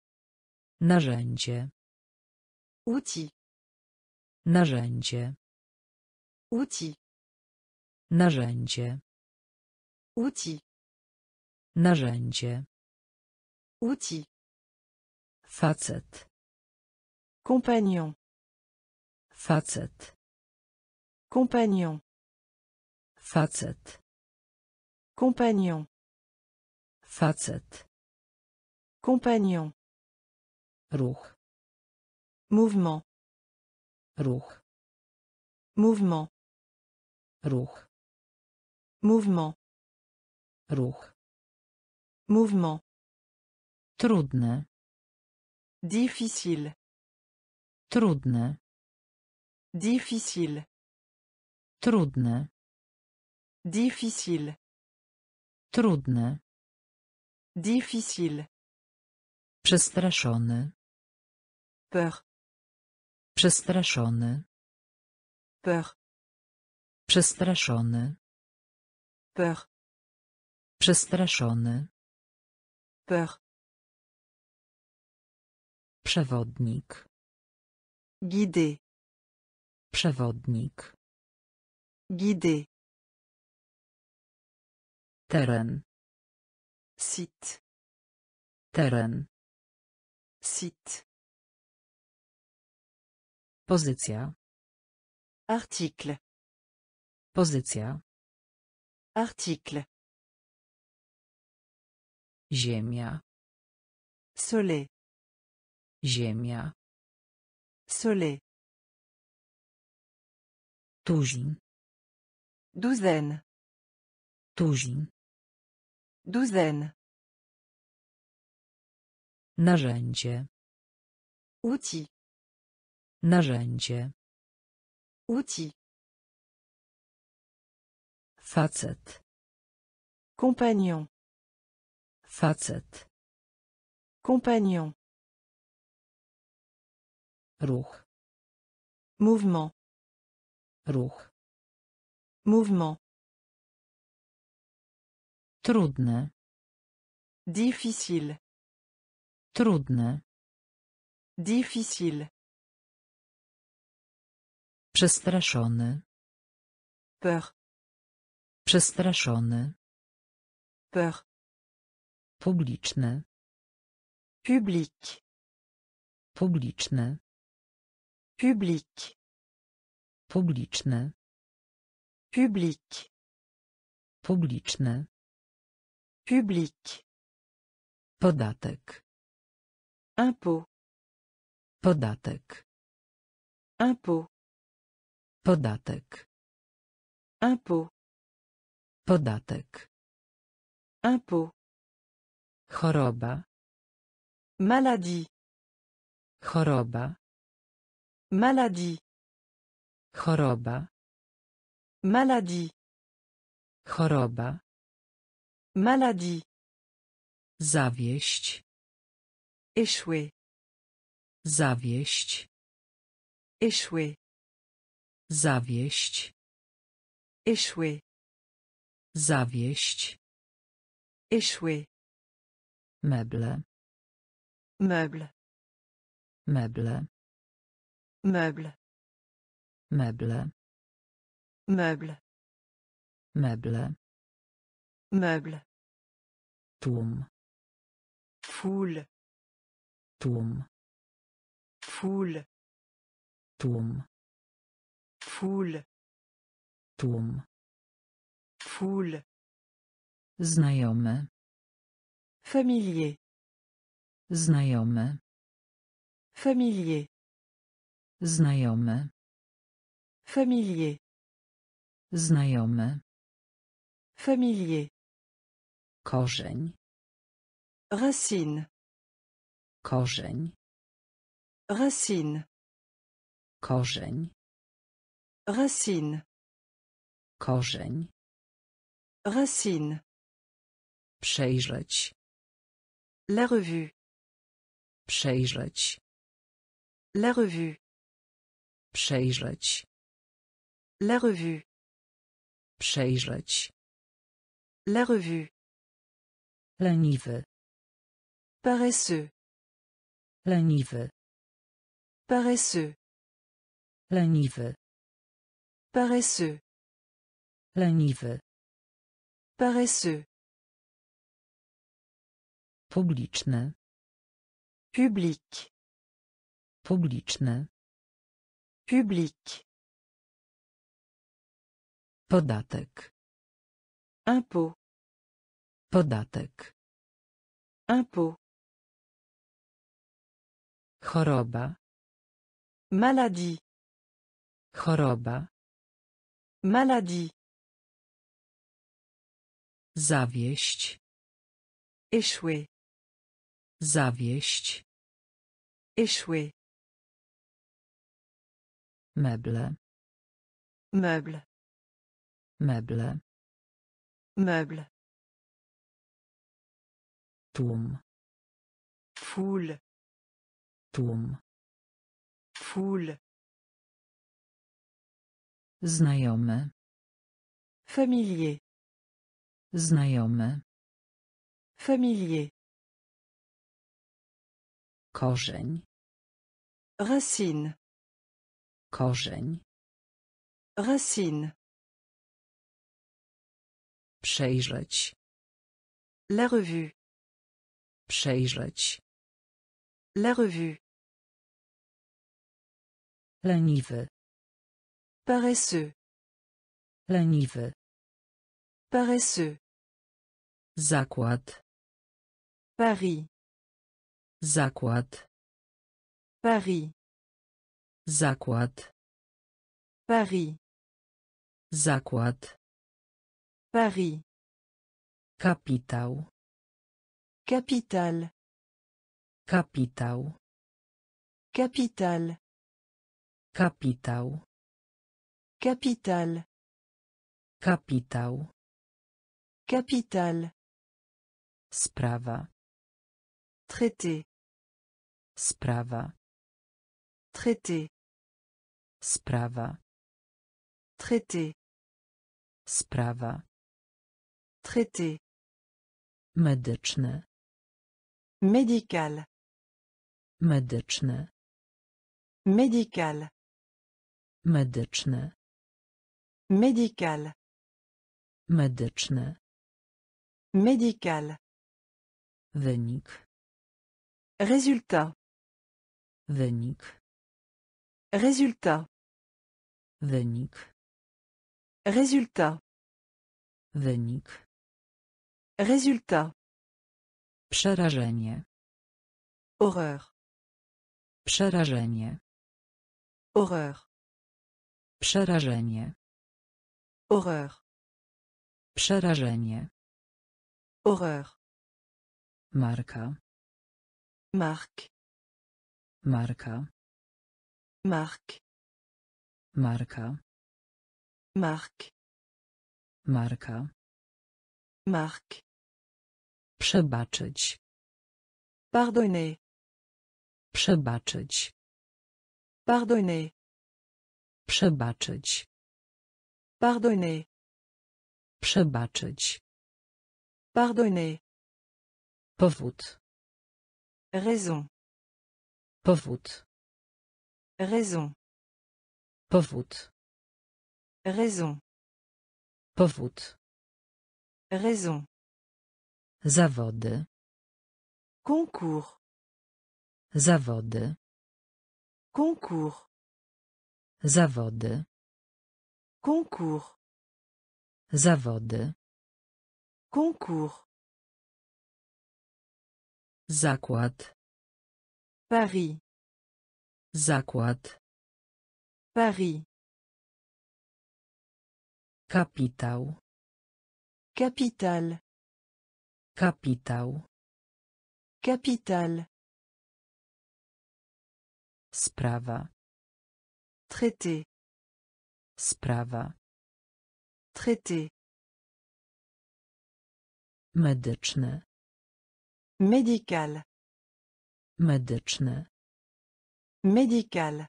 Narzędzie. Outil. Narzędzie. Outil. Narzędzie. Outil. Narzędzie. Outil. Facet. Compagnon. Facet. Compagnon. Facet. Compagnon. Facet. Compagnon. Ruch. Mouvement. Ruch. Mouvement. Ruch. Mouvement. Ruch. Mouvement. Trudne. Difficile. Trudne. Difficile. Trudne. Difficile. Trudne. Difficile. Przestraszony. Peur. Przestraszony. Peur. Przestraszony. Peur. Przestraszony. Peur. Przewodnik. Guider. Przewodnik. Guider. Teren. Site. Teren. Site. Pozycja. Article. Pozycja. Article. Ziemia. Soleil. Ziemia. Soleil. Tuzin. Douzaine. Tuzin. Douzaine. Narzędzie. Outil. Narzędzie. Outil. Facet. Compagnon. Facet. Compagnon. Ruch. Mouvement. Ruch. Mouvement. Trudne. Difficile. Trudne. Difficile. Przestraszony. Peur. Przestraszony. Peur. Publiczny. Public. Publiczny. Public. Publiczny. Public. Publiczny. Public. Podatek. Impôt. Podatek. Impôt. Podatek. Impôt. Podatek. Impôt. Choroba. Maladie. Choroba. Maladie. Choroba. Maladie. Choroba. Maladie. Zawieść. Échouer. Zawieść. Échouer. Zawieść. Échouer. Zawieść. Échouer. Meble. Meuble. Meble. Meuble. Meble. Meuble. Meble. Meuble. Tłum. Foule. Tłum. Foule. Tłum. Foule. Tłum. Foule. Znajomy. Familier. Znajomy. Familier. Znajomy. Familier. Znajomy. Familier. Korzeń. Racine. Korzeń. Racine. Korzeń. Racine. Korzeń. Racine. Przejrzeć. La revue. Przejrzeć. La revue. Przejrzeć. La revue. Przejrzeć. La revue. Leniwy. Paresseux. Leniwy. Paresseux. Leniwy. Paresseux. Leniwy. Paresseux. Publiczny. Public. Publiczny. Public. Podatek. Impôt. Podatek. Impôt. Choroba. Maladie. Choroba. Maladie. Zawieść. Échouer. Zawieść. Échouer. Meble. Meuble. Meble. Meuble. Tłum. Foule. Tłum. Foule. Znajomy. Familier. Znajomy. Familier. Korzeń. Racine. Korzeń. Racine. Przejrzeć. La revue. Przejrzeć. La revue. Leniwy. Paresseux. Leniwy. Paresseux. Zakład. Paris. Zakład. Paris. Zakład. Paris. Zakład. Paris. Kapitał. Capitale. Kapitał. Capitale. Kapitał. Capitale. Kapitał. Capitale. Sprawa. Traité. Sprawa. Traité. Sprawa. Traité. Sprawa. Traité. Medyczny. Médical. Medyczny. Médical. Medyczny. Médical. Medyczny. Médical. Wynik. Résultat. Wynik. Résultat. Wynik. Résultat. Wynik. Résultat. Przerażenie. Horreur. Przerażenie. Horreur. Przerażenie. Horreur. Przerażenie. Horreur. Marka. Marque. Marka. Marque. Marka. Marque. Marka. Marque. Przebaczyć. Pardonner. Przebaczyć. Pardonner. Przebaczyć. Pardonner. Przebaczyć. Pardonner. Powód. Raison. Powód. Raison. Powód. Raison. Powód. Raison. Zawody. Concours. Zawody. Concours. Zawody. Concours. Zawody. Concours. Zakład. Paris. Zakład. Paris. Kapitał. Capitale. Kapitał. Capitale. Sprawa. Traité. Sprawa. Traité. Medyczny. Médical. Medyczny. Médical.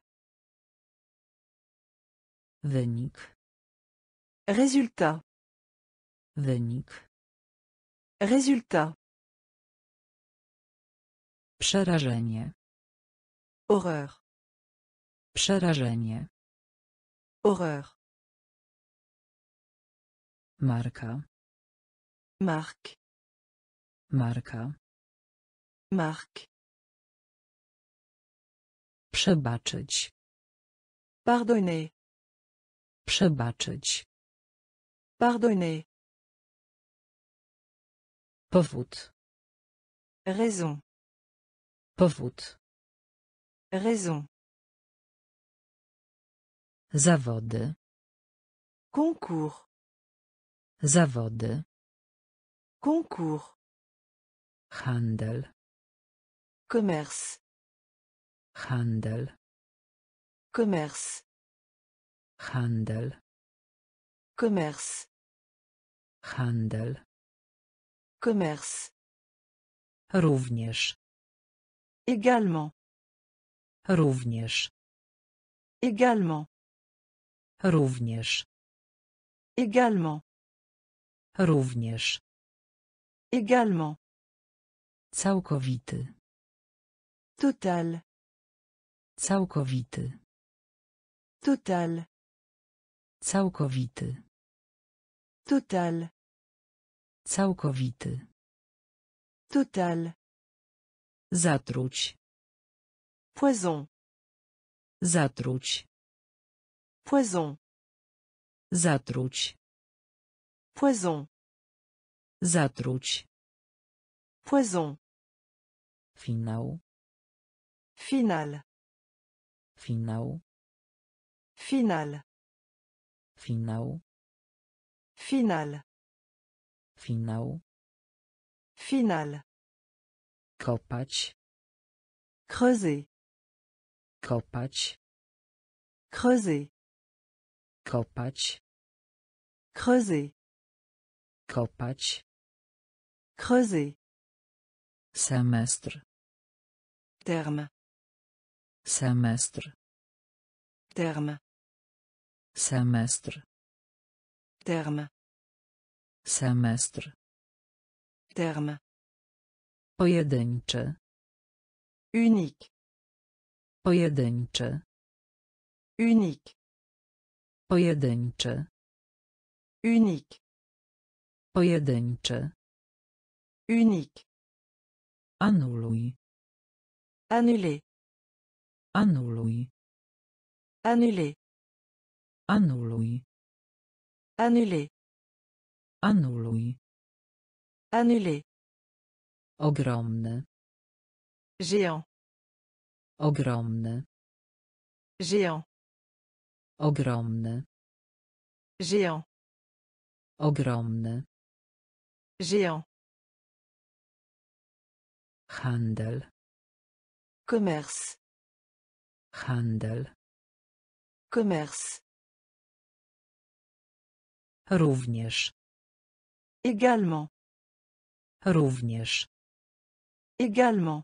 Wynik. Résultat. Wynik. Résultat. Przerażenie. Horreur. Przerażenie. Horreur. Marka. Marque. Marka. Marque. Przebaczyć. Pardonner. Przebaczyć. Pardonner. Powód. Raison. Powód. Raison. Zawody. Concours. Zawody. Concours. Handel. Commerce. Handel. Commerce. Handel. Commerce. Handel. Commerce. Również. Également. Również. Également. Również. Également. Również. Également. Całkowity. Total. Całkowity. Total. Całkowity. Total. Całkowity. Total. Zatruć. Poison. Zatruć. Poison. Zatruć. Poison. Zatruć. Poison. Finał. Final. Finał. Final. Finał. Final. Finał. Final. Kopać. Creuser. Kopać. Creuser. Kopać. Creuser. Kopać. Creuser. Semestr. Terme. Semestr. Terme. Semestr. Terme. Semestr. Terme. Pojedynczy. Unique. Pojedynczy. Unique. Pojedynczy. Unique. Pojedynczy. Unique. Anuluj. Annuler. Anuluj. Annuler. Anuluj. Annuler. Anuluj. Annuler. Ogromny. Géant. Ogromny. Géant. Ogromny. Géant. Ogromny. Géant. Handel. Commerce. Handel. Commerce. Również. Également. Również. Également.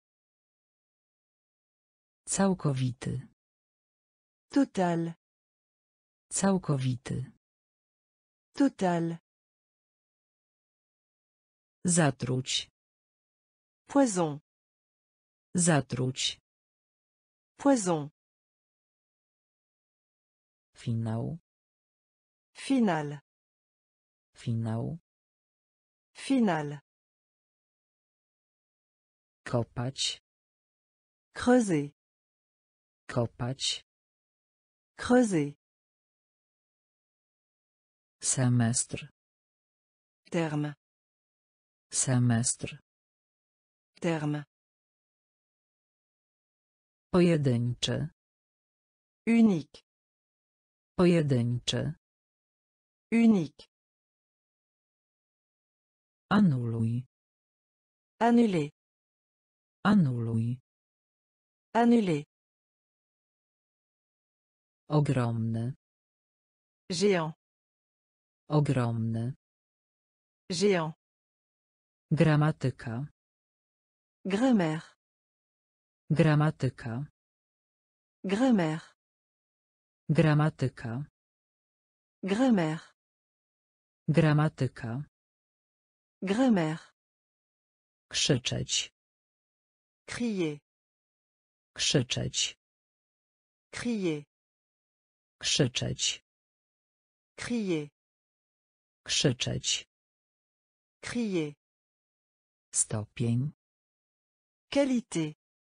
Całkowity. Total. Całkowity. Total. Zatruć. Poison. Zatruć. Poison. Finał. Final. Finał. Final. Kopać. Creuser. Kopać. Creuser. Semestr. Terme. Semestr. Terme. Pojedynczy. Unique. Pojedynczy. Unique. Anuluj. Annuler. Anuluj. Annuler. Ogromny. Géant. Ogromny. Géant. Gramatyka. Grammaire. Gramatyka. Grammaire. Gramatyka. Grammaire. Gramatyka. Grammaire. Krzyczeć. Crier. Krzyczeć. Crier. Krzyczeć. Crier. Krzyczeć. Crier. Stopień. Qualité.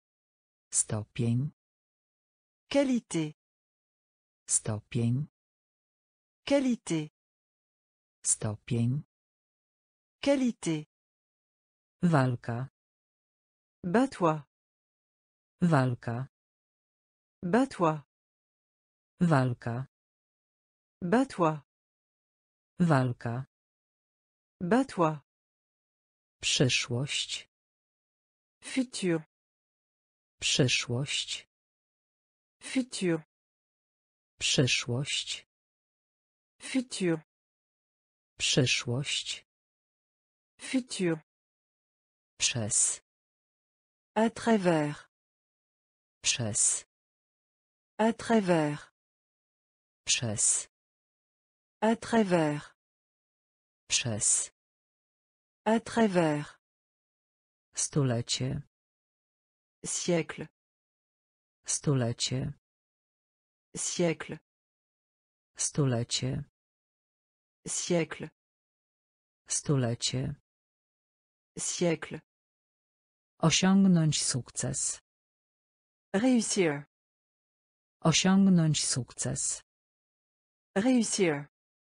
Stopień. Qualité. Stopień. Qualité. Stopień. Qualité. Walka. Bats-toi. Walka. Bats-toi. Walka. Bats-toi. Walka. Bats-toi. Przyszłość. Futur. Przyszłość. Futur. Przyszłość. Futur. Przyszłość. Futur. Przez. À travers. Przez. À travers. Przez. À travers. Przez. À travers. Stulecie. Siècle. Stulecie. Siècle. Stulecie. Siècle. Stulecie. Siècle. Osiągnąć sukces. Réussir. Osiągnąć sukces. Réussir.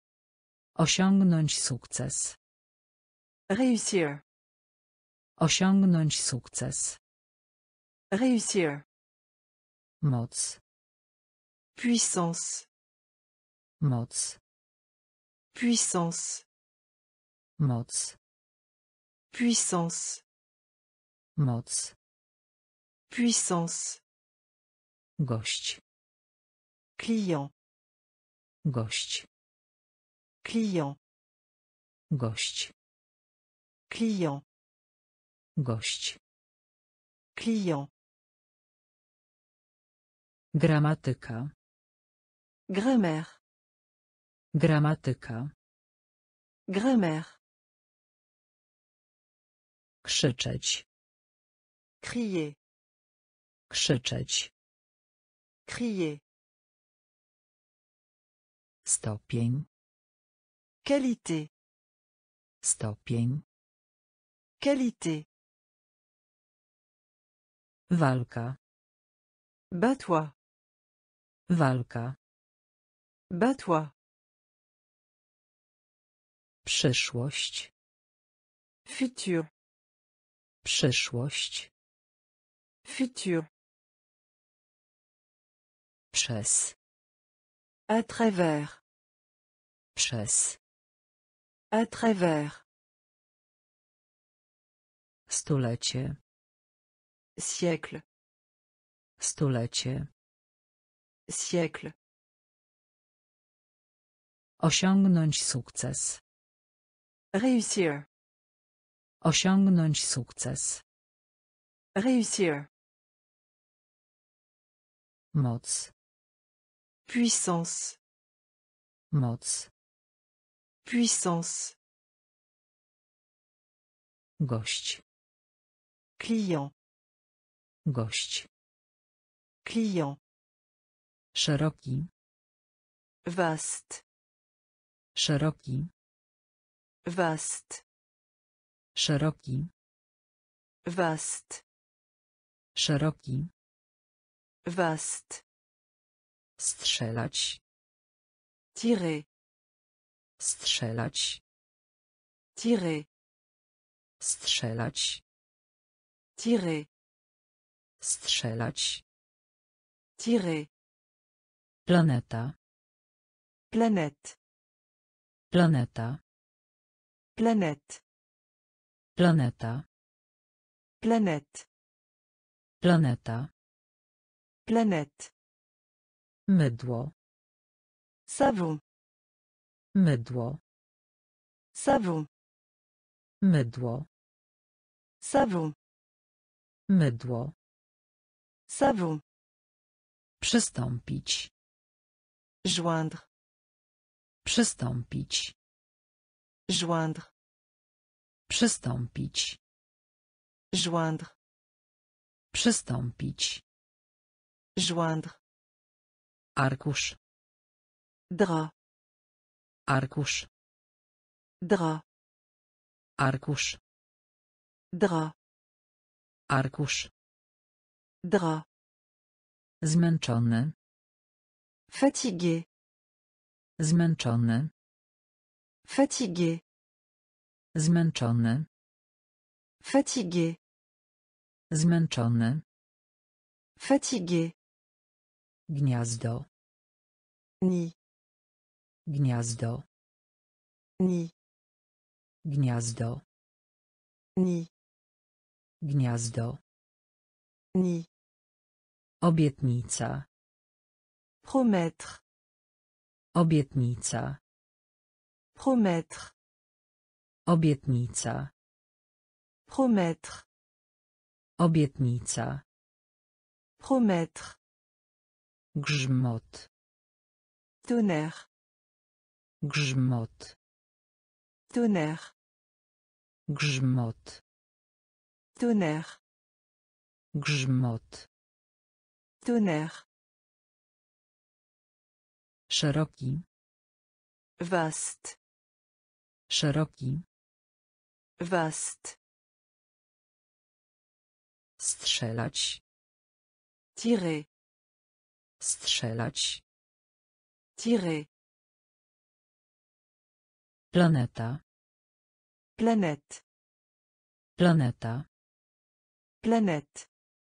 Osiągnąć sukces. Réussir. Osiągnąć sukces. Réussir. Moc. Puissance. Moc. Puissance. Moc. Puissance. Moc. Puissance. Gość. Client. Gość. Client. Gość. Client. Gość. Client. Gramatyka. Grammaire. Gramatyka. Grammaire. Krzyczeć. Crier. Krzyczeć. Crier. Stopień. Qualité. Stopień. Qualité. Walka. Bats-toi. Walka. Bats-toi. Przyszłość. Futur. Przyszłość. Futur. Przez. À travers. Przez. À travers. Stulecie. Siècle. Stulecie. Siècle. Osiągnąć sukces. Réussir. Osiągnąć sukces. Réussir. Moc. Puissance. Moc. Puissance. Gość. Client. Gość. Client. Szeroki. Vaste. Szeroki. Vaste. Szeroki. Vaste. Szeroki. Vaste. Strzelać. Tirer. Strzelać. Tirer. Strzelać. Tirer. Strzelać. Tirer. Planeta. Planète. Planeta. Planète. Planeta. Planète. Planeta. Planète. Mydło. Savon. Mydło. Savon. Mydło. Savon. Mydło. Savon. Przystąpić. Joindre. Przystąpić. Joindre. Przystąpić. Joindre. Przystąpić. Joindre. Arkusz. Drap. Arkusz. Drap. Arkusz. Drap. Arkusz. Drap. Zmęczony. Fatigué. Zmęczony. Fatigué. Zmęczony. Fatigué. Zmęczony. Fatigué. Gniazdo. Nid. Gniazdo. Nid. Gniazdo. Nid. Gniazdo. Nid. Obietnica. Promettre. Obietnica. Promettre. Obietnica. Promettre. Obietnica. Promettre. Grzmot. Tonnerre. Grzmot. Tonnerre. Grzmot. Tonnerre. Grzmot. Tonnerre. Szeroki. Vaste. Szeroki. Vaste. Strzelać. Tirer. Strzelać. Tirer. Planeta. Planète. Planeta. Planète.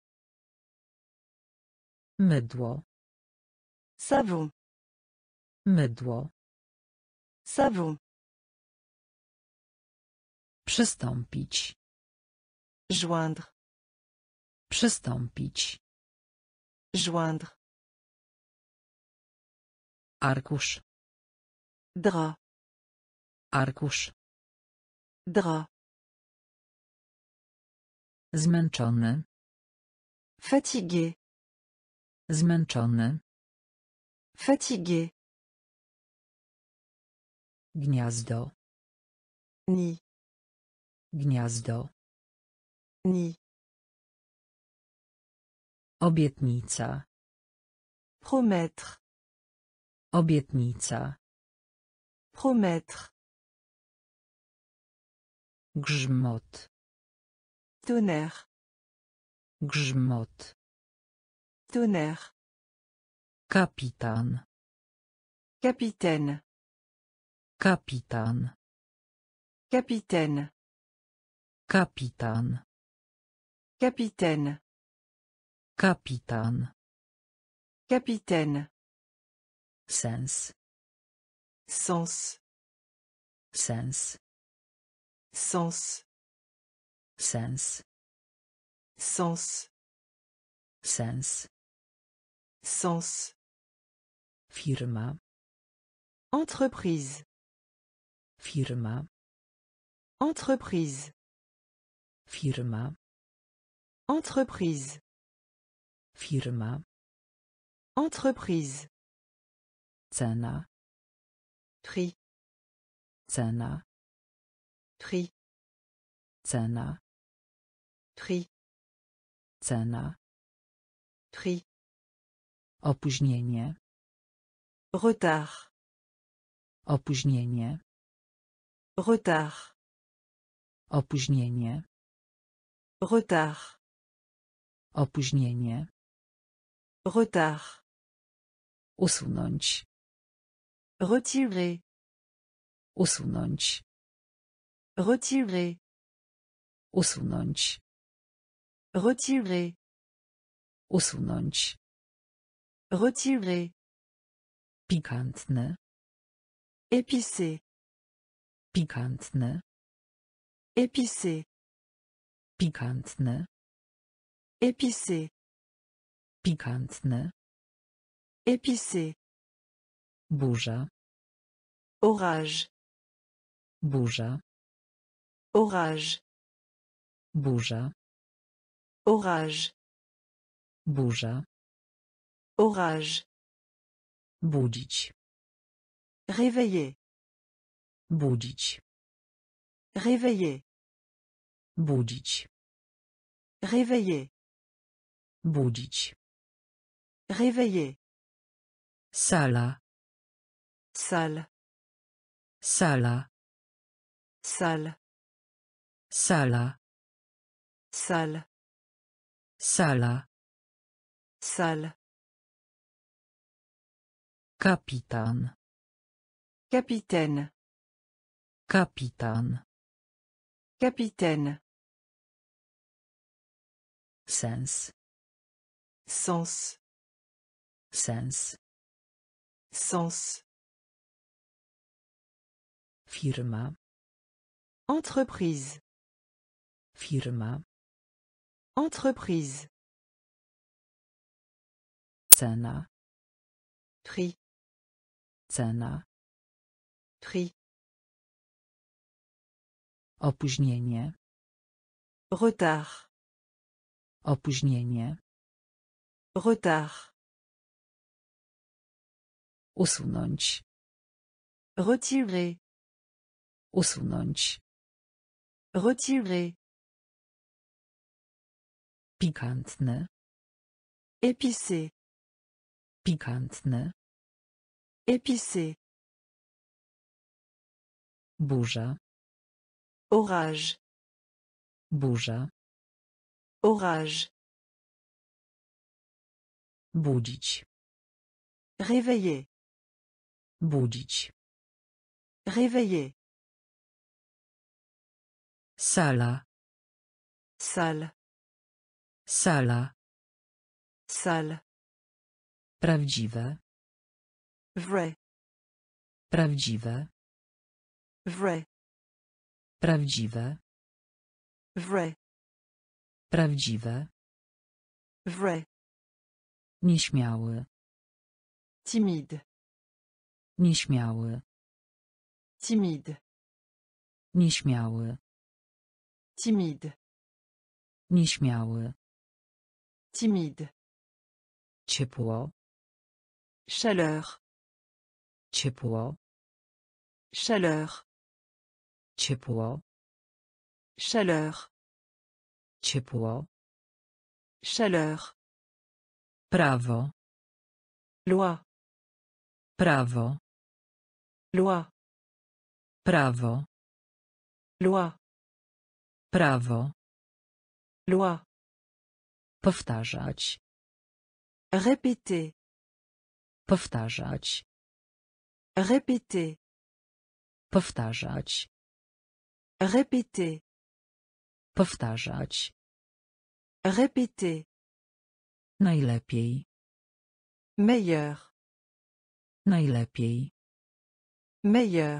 Mydło. Savon. Mydło. Savon. Przystąpić. Joindre. Przystąpić. Joindre. Arkusz. Drap. Arkusz. Drap. Zmęczony. Fatigué. Zmęczony. Fatigué. Gniazdo. Nid. Gniazdo. Nid. Obietnica. Promettre. Obietnica. Promettre. Grzmot. Tonnerre. Grzmot. Tonnerre. Kapitan. Capitaine. Kapitan. Capitaine. Kapitan. Capitaine. Kapitan. Capitaine. Sens. Sens. Sens. Sens. Sens. Sens. Sens. Sens. Firma. Entreprise. Firma. Entreprise. Firma. Entreprise. Firma. Entreprise. Cena. Prix. Cena. Prix. Cena. Prix. Cena. Prix. Opóźnienie. Retard. Opóźnienie. Retard. Opóźnienie. Retard. Opóźnienie. Retard. Usunąć. Retirer. Usunąć. Retirer. Usunąć. Retirer. Usunąć. Retirer. Pikantny. Épicé. Pikantny. Épicé. Pikantny. Épicé. Pikantny. Épicé. Burza. Orage. Burza. Orage. Burza. Orage. Burza. Orage. Budzić. Réveiller. Budzić. Réveiller. Budzić. Réveiller. Budzić. Réveiller. Sala. Salle. Sala. Salle. Sala. Salle. Sala. Salle. Kapitan. Capitaine. Kapitan. Capitaine. Sens. Sens. Sens. Sens. Firma. Entreprise. Firma. Entreprise. Cena. Prix. Cena. Prix. Opóźnienie. Retard. Opóźnienie. Retard. Usunąć. Retirer. Usunąć. Retirer. Pikantny. Épicé. Pikantny. Épicé. Burza. Orage. Burza. Orage. Budzić. Réveiller. Budzić. Réveiller. Sala. Salle. Sala. Salle. Prawdziwe. Vrai. Prawdziwe. Vrai. Prawdziwe. Vrai. Prawdziwe. Vrai. Nieśmiały. Timide. Nieśmiały. Timide. Nieśmiały. Timide. Nieśmiały. Timide. Ciepło. Chaleur. Ciepło. Chaleur. Ciepło. Chaleur. Ciepło. Chaleur. Prawo. Loi. Prawo. Loi. Prawo. Loi. Prawo. Loi. Powtarzać. Répéter. Powtarzać. Répéter. Powtarzać. Répéter. Powtarzać. Répéter. Najlepiej. Meilleur. Najlepiej. Meilleur.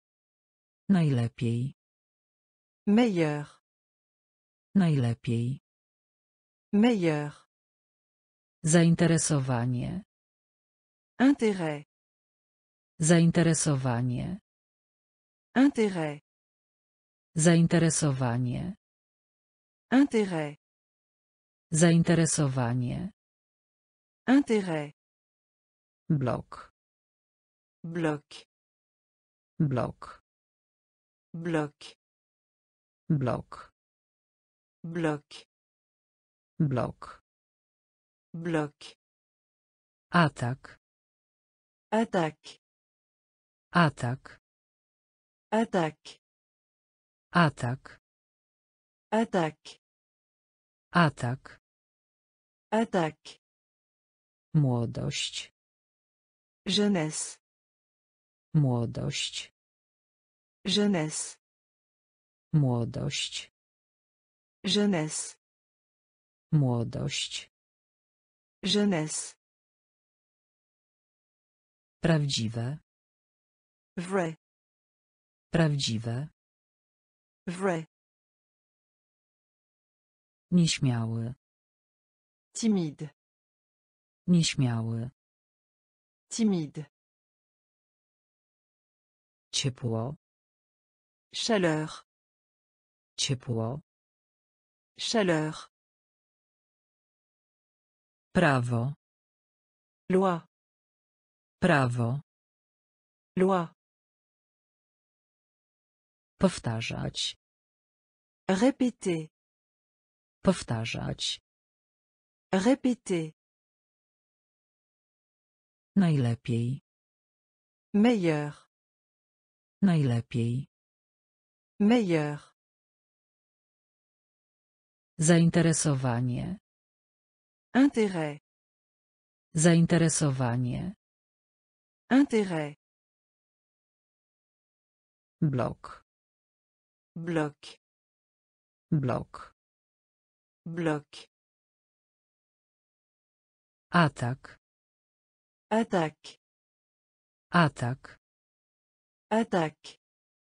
Najlepiej. Meilleur. Najlepiej. Meilleur. Zainteresowanie. Intérêt. Zainteresowanie. Intérêt. Zainteresowanie. Intérêt. Zainteresowanie. Intérêt. Blok. Bloc. Blok. Bloc. Blok. Bloc. Blok. Bloc. Atak. Attaque. Atak. Attaque. Atak. Attaque. Atak. Attaque. Młodość. Jeunesse. Młodość. Jeunesse. Młodość. Jeunesse. Młodość. Jeunesse. Prawdziwe. Vrai. Prawdziwe. Vrai. Nieśmiały. Timide. Nieśmiały. Timide. Ciepło. Chaleur. Ciepło. Chaleur. Prawo. Loi. Prawo. Loi. Powtarzać. Répéter. Powtarzać. Répéter. Najlepiej. Meilleur. Najlepiej. Meilleur. Zainteresowanie. Intérêt. Zainteresowanie. Intérêt. Blok. Bloc. Blok. Bloc. Atak. Attaque. Atak. Attaque.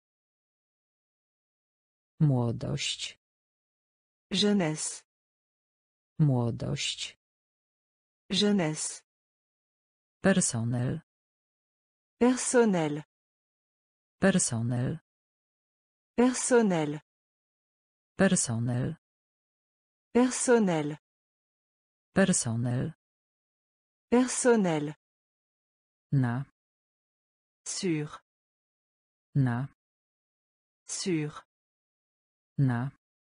Młodość. Jeunesse. Młodość. Jeunesse. Personel. Personnel. Personel. Personnel. Personel. Personnel. Personel. Personnel. Na. Sur. Na. Sur. Na.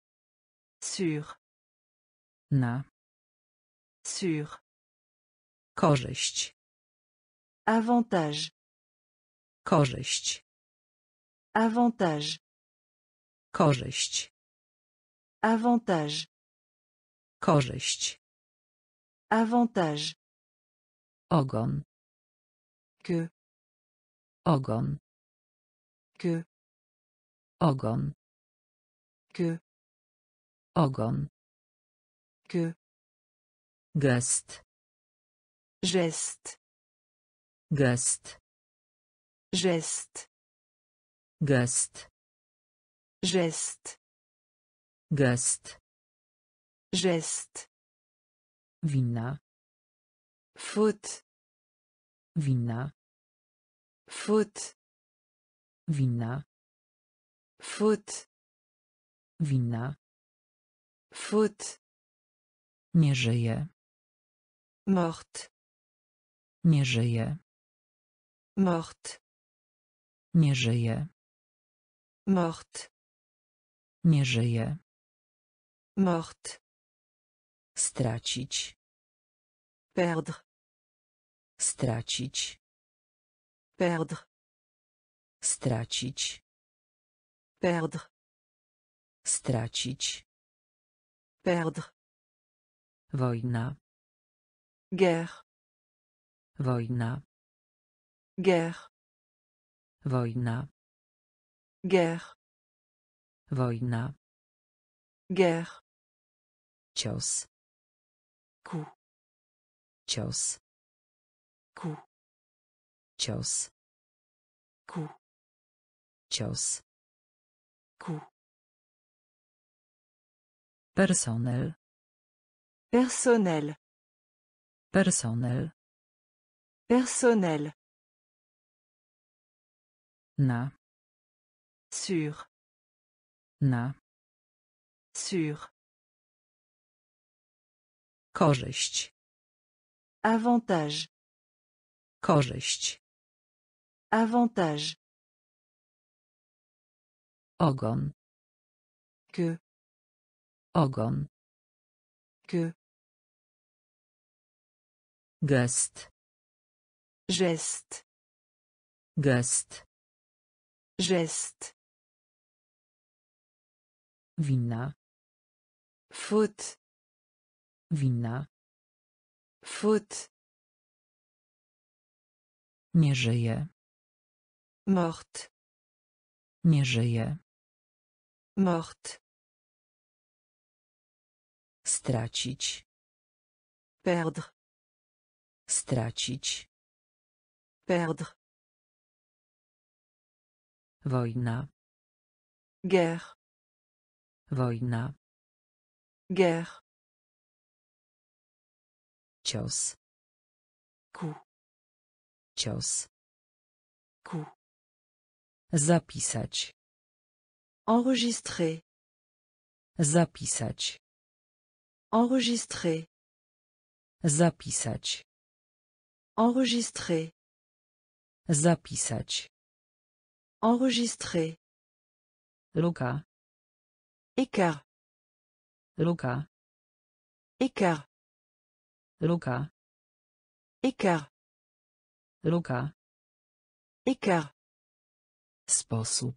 Sur. Na. Sur. Korzyść. Avantage. Korzyść. Avantage. Korzyść. Avantage. Korzyść. Avantage. Ogon. Que. Ogon. Que. Ogon. Que. Ogon. Que. Gest. Geste. Gest. Geste. Gest. Geste. Gest. Geste. Wina. Faute. Wina. Faute. Wina. Faute. Wina. Faute. Nie żyje. Morte. Nie żyje. Morte. Nie żyje. Morte. Nie żyje. Morte. Stracić. Perdre. Stracić. Perdre. Stracić. Perdre. Stracić. Perdre. Wojna. Guerre. Wojna. Guerre. Wojna. Guerre. Wojna. Guerre. Cios. Coup. Cios. Coup. Cios. Coup. Cios. Coup. Personel. Personnel. Personel. Personnel. Na. Sur. Na. Sur. Korzyść. Avantage. Korzyść. Avantage. Ogon. Que. Ogon. Que. Gest. Geste. Gest. Geste. Wina. Faute. Wina. Faute. Nie żyje. Morte. Nie żyje. Morte. Stracić. Perdre. Stracić. Perdre. Wojna. Guerre. Wojna. Guerre. Cios. Coup. Cios. Coup. Zapisać. Enregistrer. Zapisać. Enregistrer. Zapisać. Enregistrer. Zapisać. Enregistrer. Luka. Écart. Luka. Écart. Luka. Écart. Luka. Écart. Sposób.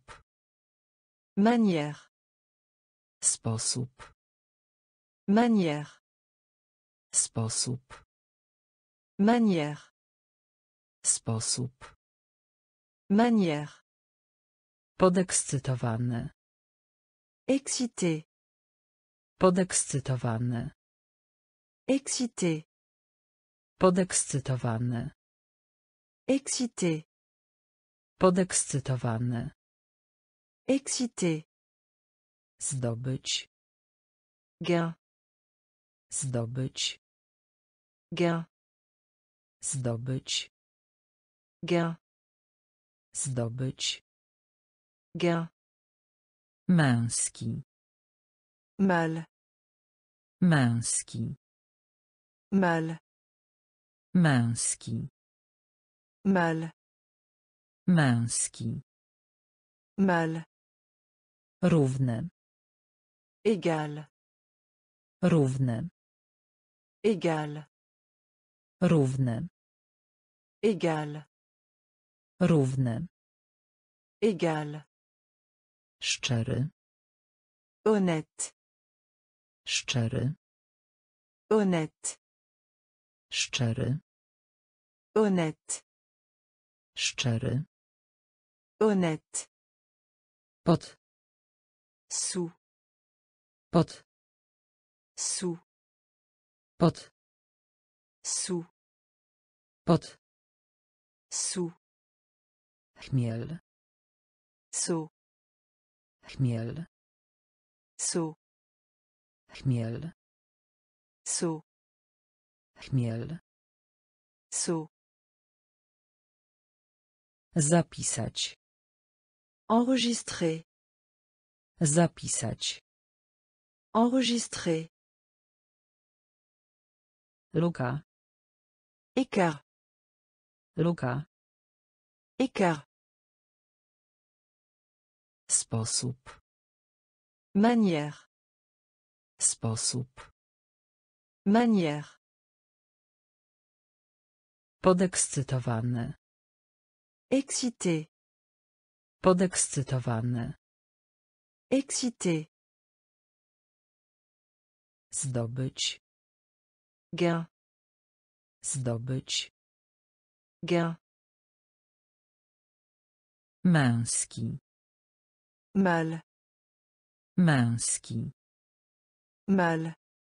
Manière. Sposób. Manière. Sposób. Manière. Sposób. Manière. Podekscytowany. Excité. Podekscytowany. Excité. Podekscytowany. Excité. Podekscytowany. Excité. Zdobyć. Gain. Zdobyć. Gain. Zdobyć. Gain. Zdobyć. Gain. Męski. Mal. Męski. Mal. Męski. Mal. Męski. Mal. Równy. Égal. Równy. Égal. Równy. Égal. Równy. Égal. Szczery. Honnête. Szczery. Honnête. Szczery. Honnête. Szczery. Honnête. Pod. Sous. Pod. Sous. Pod. Sous. Pod. Sous. Chmiel. Saut. Chmiel. Saut. Chmiel. Saut. Chmiel. Saut. Zapisać. Enregistrer. Zapisać. Enregistrer. Luka. Écart. Luka. Écart. Sposób. Manière. Sposób. Manière. Podekscytowany. Excité. Podekscytowany. Excité. Zdobyć. Gain. Zdobyć. Gain. Męski. Mal. Męski. Mal.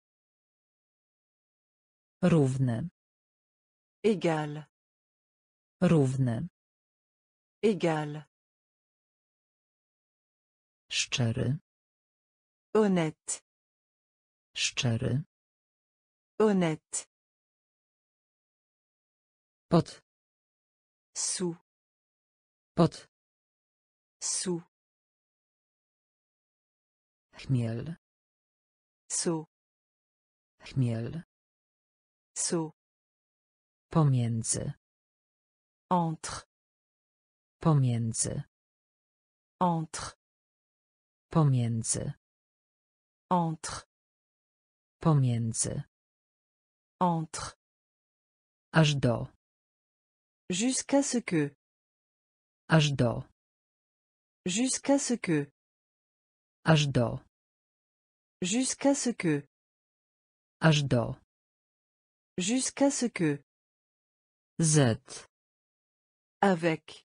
Równy. Égal. Równy. Égal. Szczery. Honnête. Szczery. Honnête. Pod. Sous. Pod. Sous. Chmiel. Saut. Chmiel. Saut. Pomiędzy. Entre. Pomiędzy. Entre. Pomiędzy. Entre. Pomiędzy. Entre. Aż do. Jusqu'à ce que. Aż do. Jusqu'à ce que. Aż do. Jusqu'à ce que. Aż do. Jusqu'à ce que. Z. Avec.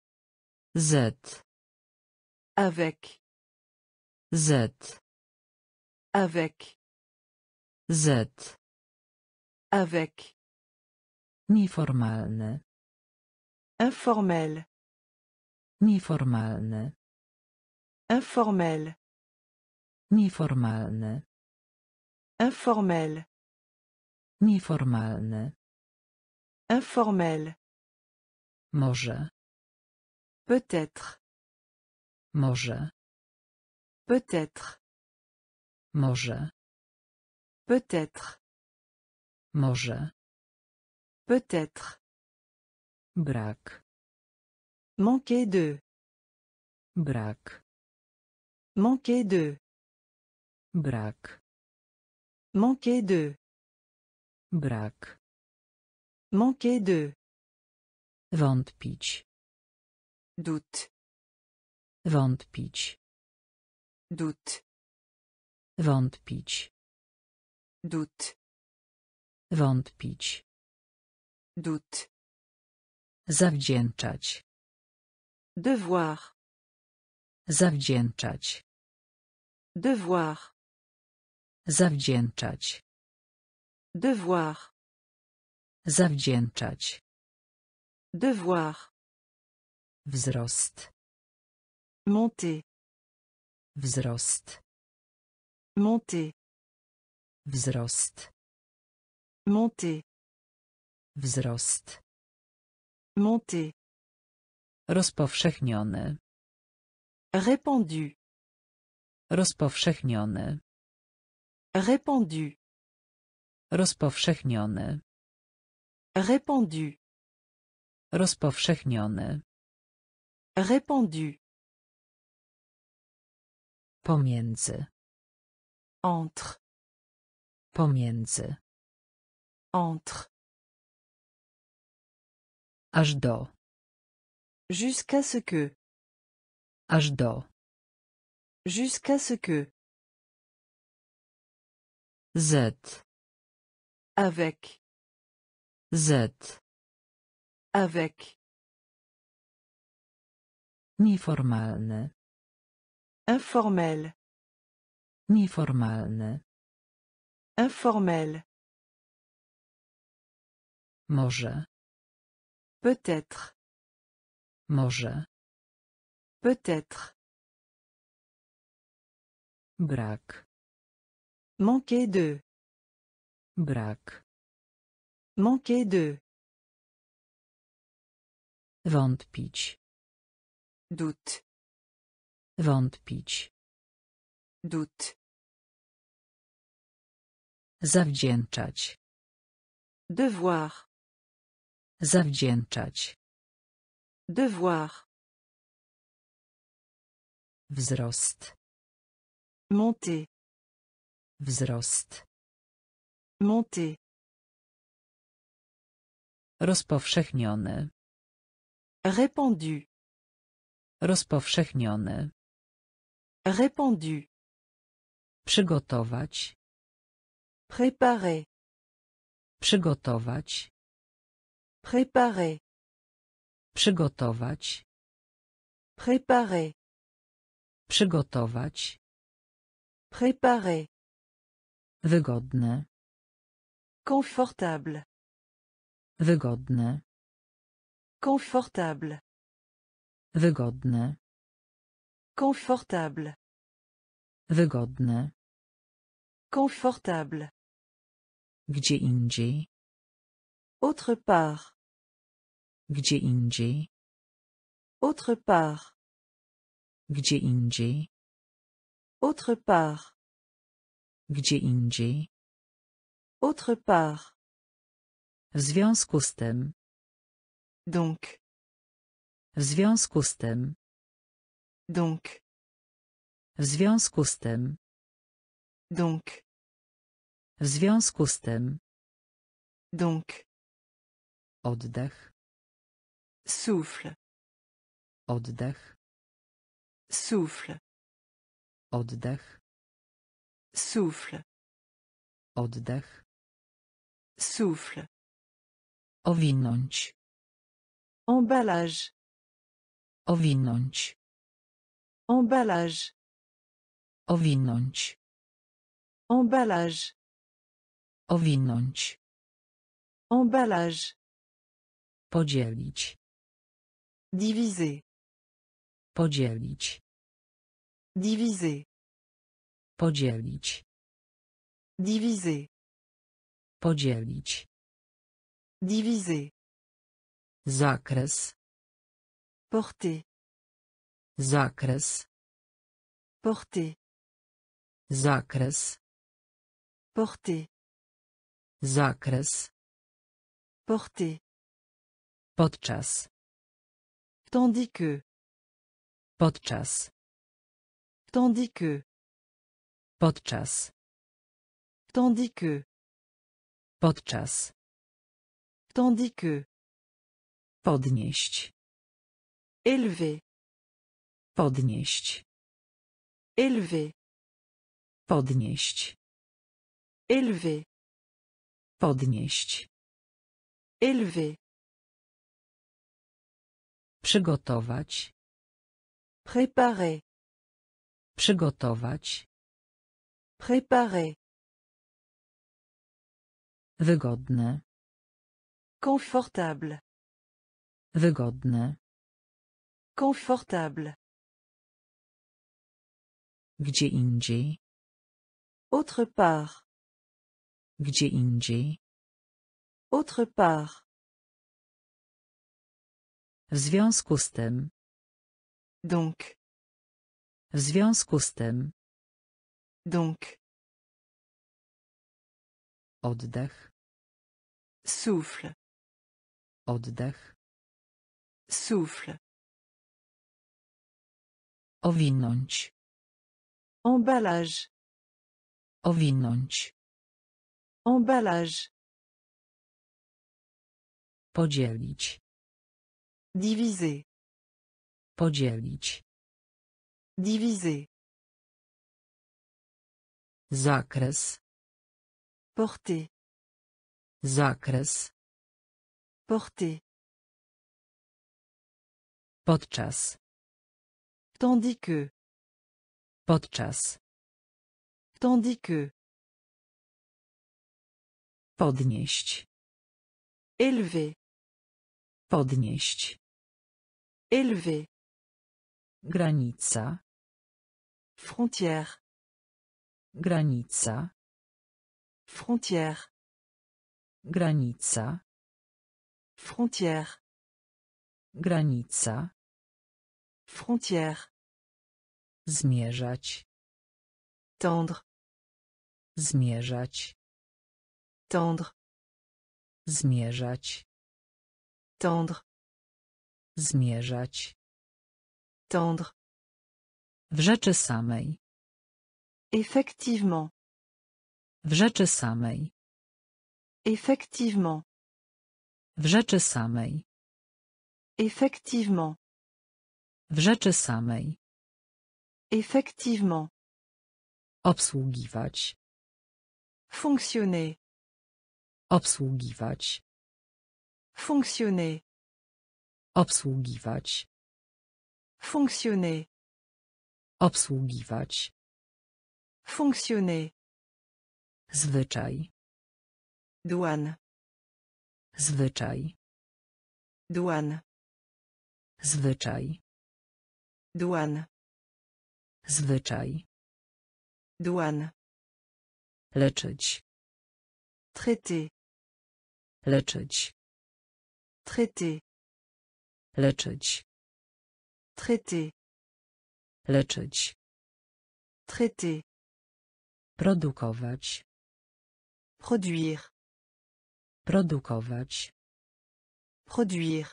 Z. Avec. Z. Avec. Z. Avec. Nieformalny. Informel. Nieformalny. Informel. Nieformalny. Informel. Nieformalny. Informel. Może. Peut-être. Może. Peut-être. Może. Peut-être. Może. Peut-être. Brak. Manquer de. Brak. Manquer de. Brak. Manquer de. Brak. Manquer de. Wątpić. Doute. Wątpić. Doute. Wątpić. Doute. Wątpić. Doute. Zawdzięczać. Devoir. Zawdzięczać. Devoir. Zawdzięczać. Devoir. Zawdzięczać. Devoir. Wzrost. Monter. Wzrost. Monter. Wzrost. Monter. Wzrost. Monter. Rozpowszechniony. Répandu. Rozpowszechniony. Répandu. Rozpowszechniony. Répandu. Rozpowszechniony. Répandu. Pomiędzy. Entre. Pomiędzy. Entre. Aż do. Jusqu'à ce que. Aż do. Jusqu'à ce que. Z. Avec. Z. Avec. Nieformalny. Informel. Nieformalny. Informel. Może. Peut-être. Może. Peut-être. Brak. Manquer de. Brak. Manquer de. Wątpić. Doute. Wątpić. Doute. Zawdzięczać. Devoir. Zawdzięczać. Devoir. Wzrost. Monter. Wzrost. Monter. Rozpowszechniony. Répandu. Rozpowszechniony. Répandu. Przygotować. Préparer. Przygotować. Préparer. Przygotować. Préparer. Przygotować. Préparer. Wygodne. Confortable. Wygodne. Confortable. Wygodne. Confortable. Wygodne. Confortable. Gdzie indziej. Autre part. Gdzie indziej. Autre part. Gdzie indziej. Autre part. Gdzie indziej. Autre part. W związku z tym. Donc. W związku z tym. Donc. W związku z tym. Donc. W związku z tym. Donc. Oddech. Souffle. Oddech. Souffle. Oddech. Souffle. Oddech. Souffle. Owinąć. Emballage. Owinąć. Emballage. Owinąć. Emballage. Owinąć. Emballage. Podzielić. Diviser. Podzielić. Diviser. Podzielić. Diviser. Podzielić. Diviser. Zakres. Porter. Zakres. Porter. Zakres. Porter. Zakres. Porter. Podczas. Tandis que. Podczas. Tandis que. Podczas. Tandis que. Podczas. Tandis que. Podnieść. Élever. Podnieść. Élever. Podnieść. Élever. Podnieść. Élever. Przygotować. Préparer. Przygotować. Préparer. Wygodne. Confortable. Wygodne. Confortable. Gdzie indziej. Autre part. Gdzie indziej. Autre part. W związku z tym. Donc. W związku z tym. Donc. Oddech. Souffle. Oddech. Souffle. Owinąć. Emballage. Owinąć. Emballage. Podzielić. Diviser. Podzielić. Diviser. Zakres. Porter. Zakres. Porter. Podczas. Tandis que. Podczas. Tandis que. Podnieść. Élever. Podnieść. Élever. Granica. Frontière. Granica. Frontière. Granica. Frontière. Granica. Frontière. Zmierzać. Tendre. Zmierzać. Tendre. Zmierzać. Tendre. Zmierzać. Tendre. W rzeczy samej. Effectivement. W rzeczy samej. Effectivement. W rzeczy samej. Effectivement. W rzeczy samej. Effectivement. Obsługiwać. Fonctionner. Obsługiwać. Fonctionner. Obsługiwać. Fonctionner. Obsługiwać. Fonctionner. Zwyczaj. Douane. Zwyczaj. Douane. Zwyczaj. Douane. Zwyczaj. Douane. Leczyć. Traiter. Leczyć. Traiter. Leczyć. Traiter. Leczyć. Traiter. Produkować. Produire. Produkować. Produire.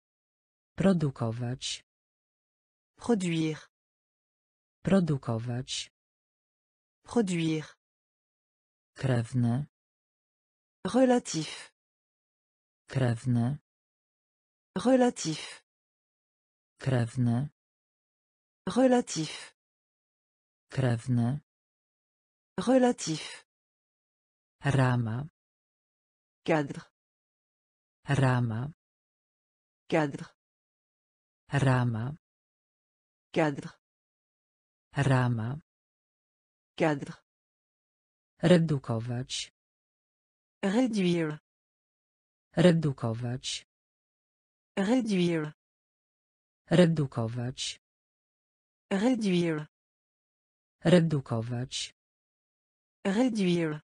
Produkować. Produire. Produkować. Produire. Krewny. Relatif. Krewny. Relatif. Krewny. Relatif. Krewny. Relatif. Rama. Cadre. Rama. Cadre. Rama. Cadre. Rama. Cadre. Redukować. Réduire. Redukować. Réduire. Redukować. Réduire. Redukować. Réduire.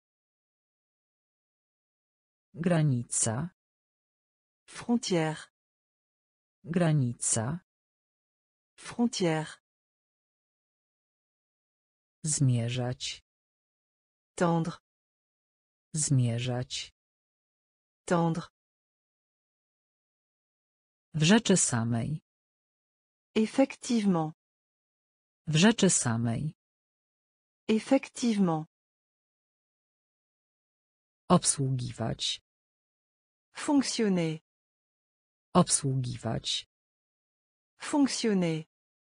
Granica. Frontière. Granica. Frontière. Zmierzać. Tendre. Zmierzać. Tendre. W rzeczy samej. Effectivement. W rzeczy samej. Effectivement. Obsługiwać. Fonctionner. Obsługiwać. Fonctionner.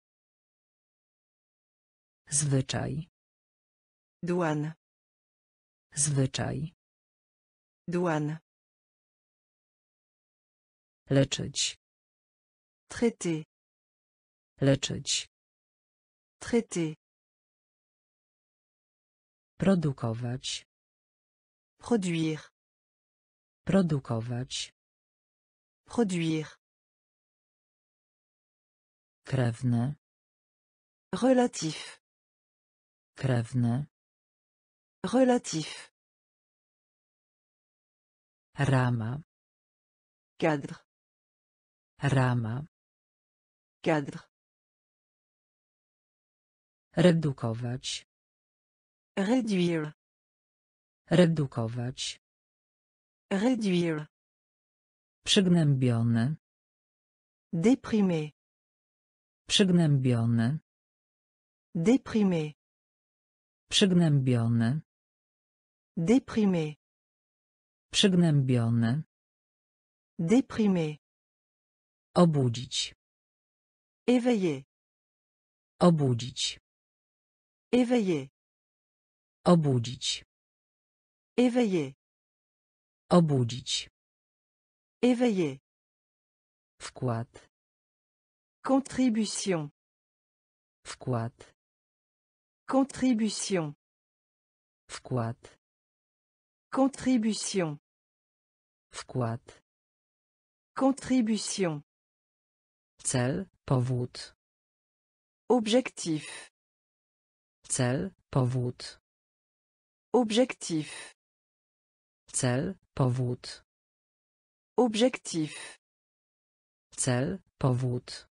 Zwyczaj. Douane. Zwyczaj. Douane. Leczyć. Traiter. Leczyć. Traiter. Produkować. Produire. Produkować. Produire. Krewny. Relatif. Krewny. Relatif. Rama. Cadre. Rama. Cadre. Redukować. Réduire. Redukować. Réduire. Przygnębiony. Déprimé. Przygnębiony. Déprimé. Przygnębiony. Déprimé. Przygnębiony. Déprimé. Obudzić. Éveillé. Obudzić. Éveillé. Obudzić. Éveillé. Obudzić. Éveillé. Wkład. Contribution. Wkład. Contribution. Wkład. Contribution. Wkład. Contribution. Cel, powód. Objectif. Cel, powód. Objectif. Cel, powód. Objectif. Cel, powód.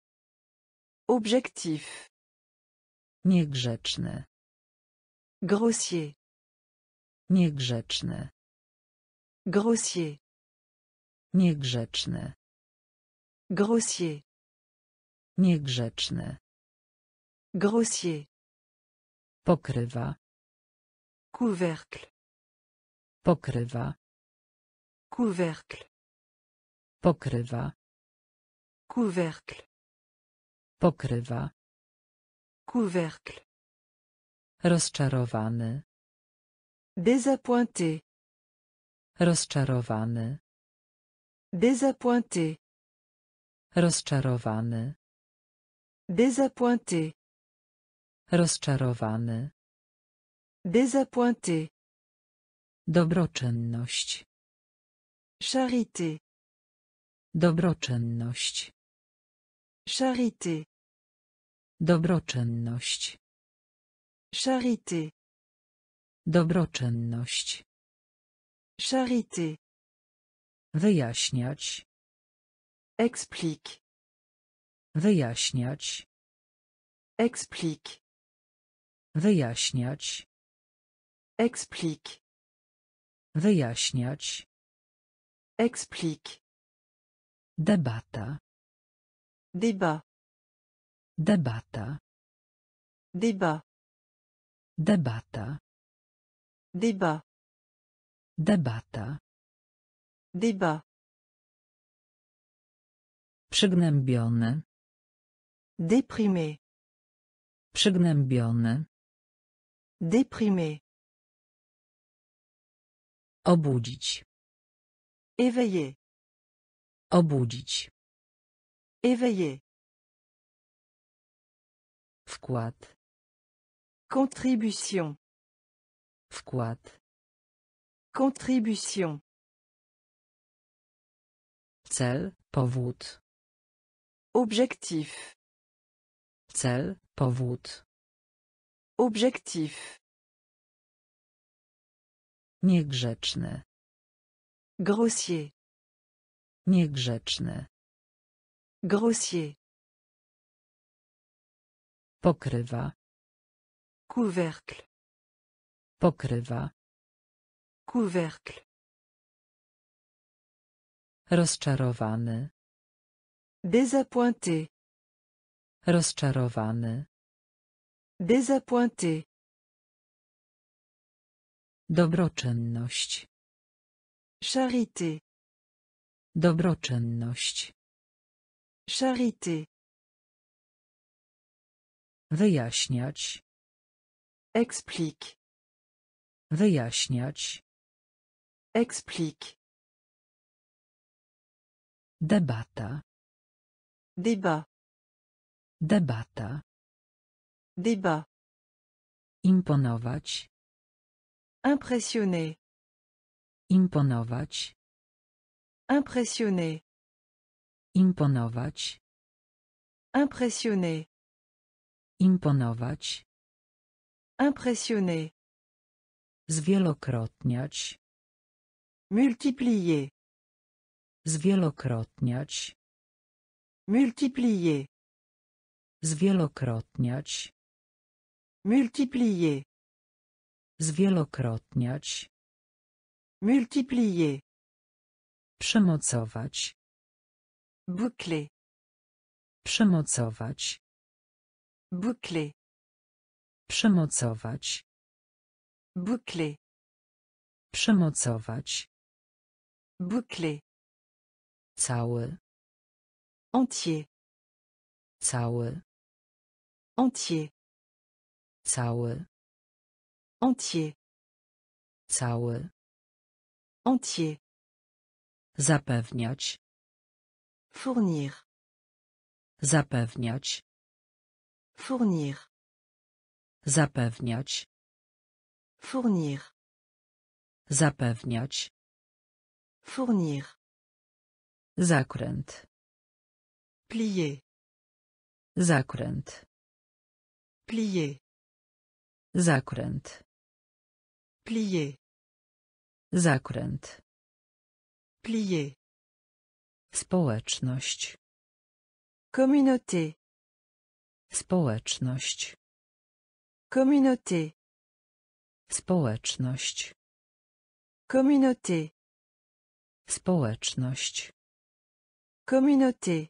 Objectif. Niegrzeczny. Grossier. Niegrzeczny. Grossier. Niegrzeczny. Grossier. Niegrzeczny. Grossier. Pokrywa. Couvercle. Pokrywa. Couvercle. Pokrywa. Couvercle. Pokrywa. Couvercle. Rozczarowany. Désappointé. Rozczarowany. Désappointé. Rozczarowany. Désappointé. Rozczarowany. Désappointé. Dobroczynność. Charité. Dobroczynność. Charité. Dobroczynność. Charité. Dobroczynność. Charité. Wyjaśniać. Explique. Wyjaśniać. Explique. Wyjaśniać. Explique. Wyjaśniać. Explique. Debata. Débat. Debata. Débat. Debata. Débat. Debata. Débat. Przygnębiony. Déprimé. Przygnębiony. Déprimé. Obudzić. Éveillé. Obudzić. Éveillé. Wkład. Contribution. Wkład. Contribution. Cel, powód. Objectif. Cel, powód. Objectif. Niegrzeczny. Grossier. Niegrzeczny. Grossier. Pokrywa. Couvercle. Pokrywa. Couvercle. Rozczarowany. Désappointé. Rozczarowany. Désappointé. Dobroczynność. Charité. Dobroczynność. Charité. Wyjaśniać. Explique. Wyjaśniać. Explique. Debata. Débat. Debata. Débat. Imponować. Impressionné. Imponować. Impressionné. Imponować. Impressionné. Imponować. Impressionné. Zwielokrotniać. Multiplier. Zwielokrotniać. Multiplier. Zwielokrotniać. Multiplier. Zwielokrotniać. Multiplier. Przymocować. Boucler. Przymocować. Boucler. Przymocować. Boucler. Przymocować. Boucler. Cały. Entier. Cały. Entier. Cały. Entier. Cały. Entier. Zapewniać. Fournir. Zapewniać. Fournir. Zapewniać. Fournir. Zapewniać. Fournir. Zakręt. Plier. Zakręt. Plier. Zakręt. Plier. Zakręt. Plier. Społeczność. Communauté. Społeczność. Communauté. Społeczność. Communauté. Społeczność. Communauté.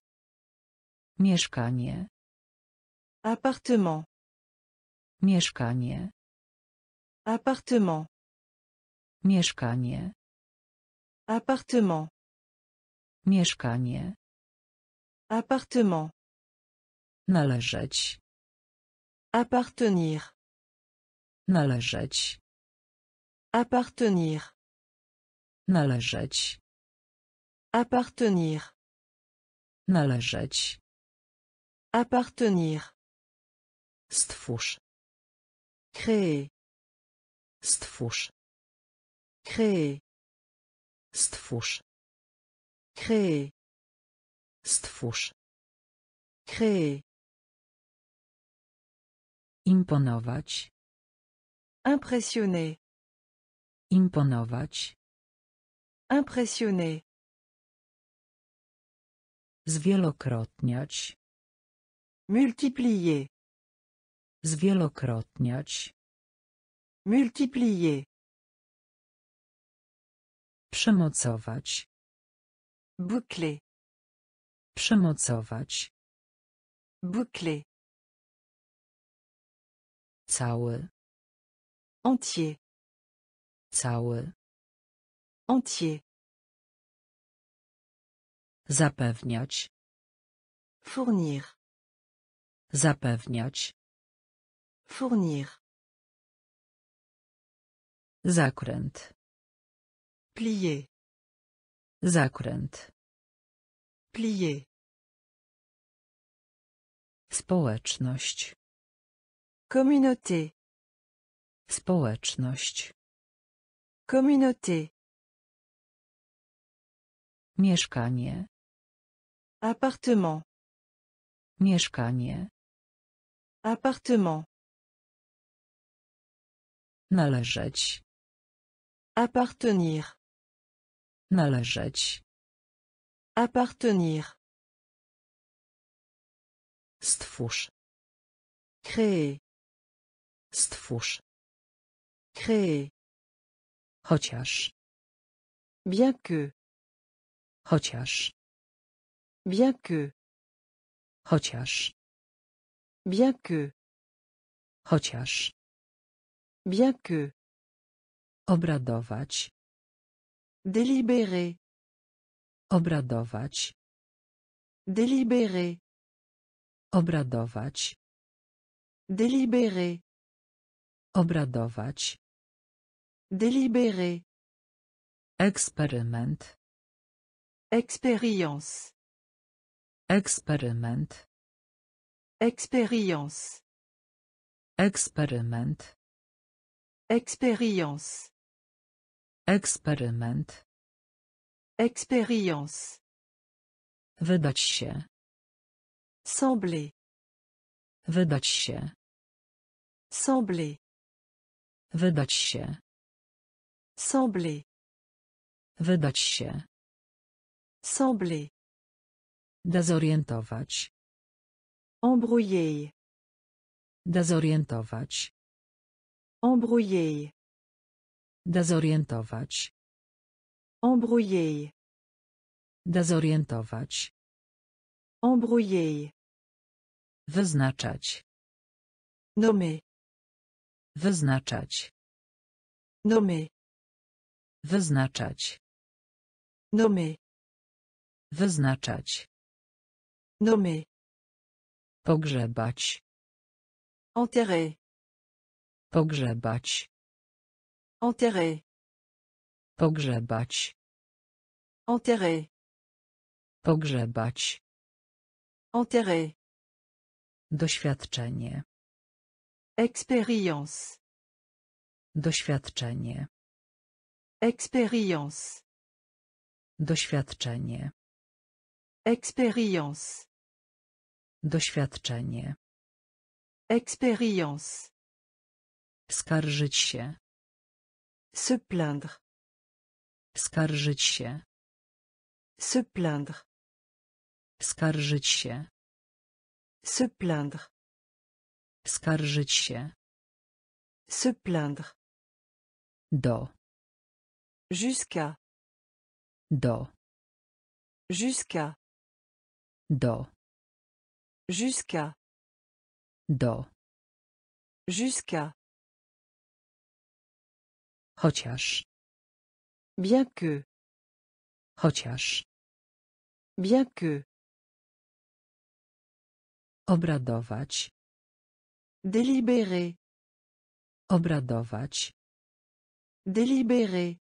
Mieszkanie. Appartement. Mieszkanie. Appartement. Mieszkanie. Appartement. Mieszkanie. Appartement. Należeć. Appartenir. Należeć. Appartenir. Należeć. Appartenir. Należeć. Appartenir. Stwórz. Créer. Stwórz. Créer. Stwórz. Créer. Stwórz. Créer. Imponować. Impressionné. Imponować. Impressionné. Zwielokrotniać. Multiplier. Zwielokrotniać. Multiplier. Przymocować. Boucler. Przymocować. Boucler. Cały. Entier. Cały. Entier. Zapewniać. Fournir. Zapewniać. Fournir. Zakręt. Plier. Zakręt. Plier. Społeczność. Communauté. Społeczność. Communauté. Mieszkanie. Appartement. Mieszkanie. Appartement. Należeć. Appartenir. Należeć. Appartenir. Stwórz. Créer. Stwórz. Créer. Chociaż. Bien que. Chociaż. Bien que. Chociaż. Bien que. Chociaż. Bien que. Obradować. Délibérer. Obradować. Délibérer. Obradować. Délibérer. Obradować. Délibérer. Eksperyment. Expérience. Eksperyment. Expérience. Eksperyment. Expérience. Eksperyment. Expérience. Wydać się. Sembler. Wydać się. Sembler. Wydać się. Sembler. Wydać się. Sembler. Dezorientować. Embrouiller. Dezorientować. Embrouiller. Dezorientować. Embrouiller. Dezorientować. Embrouiller. Wyznaczać. Nommer. Wyznaczać. Nommer. Wyznaczać. Nommer. Wyznaczać. Nommer. Pogrzebać. Enterrer. Pogrzebać. Enterrer. Pogrzebać. Enterrer. Pogrzebać. Enterrer. Doświadczenie. Expérience. Doświadczenie. Expérience. Doświadczenie. Expérience. Doświadczenie. Expérience. Skarżyć się. Se plaindre. Skarżyć się. Se plaindre. Skarżyć się. Se plaindre. Skarżyć się. Se plaindre. Do. Jusqu'à. Do. Jusqu'à. Do. Jusqu'à. Do. Jusqu'à. Chociaż. Bien que. Chociaż. Bien que. Obradować. Délibérer. Obradować. Délibérer.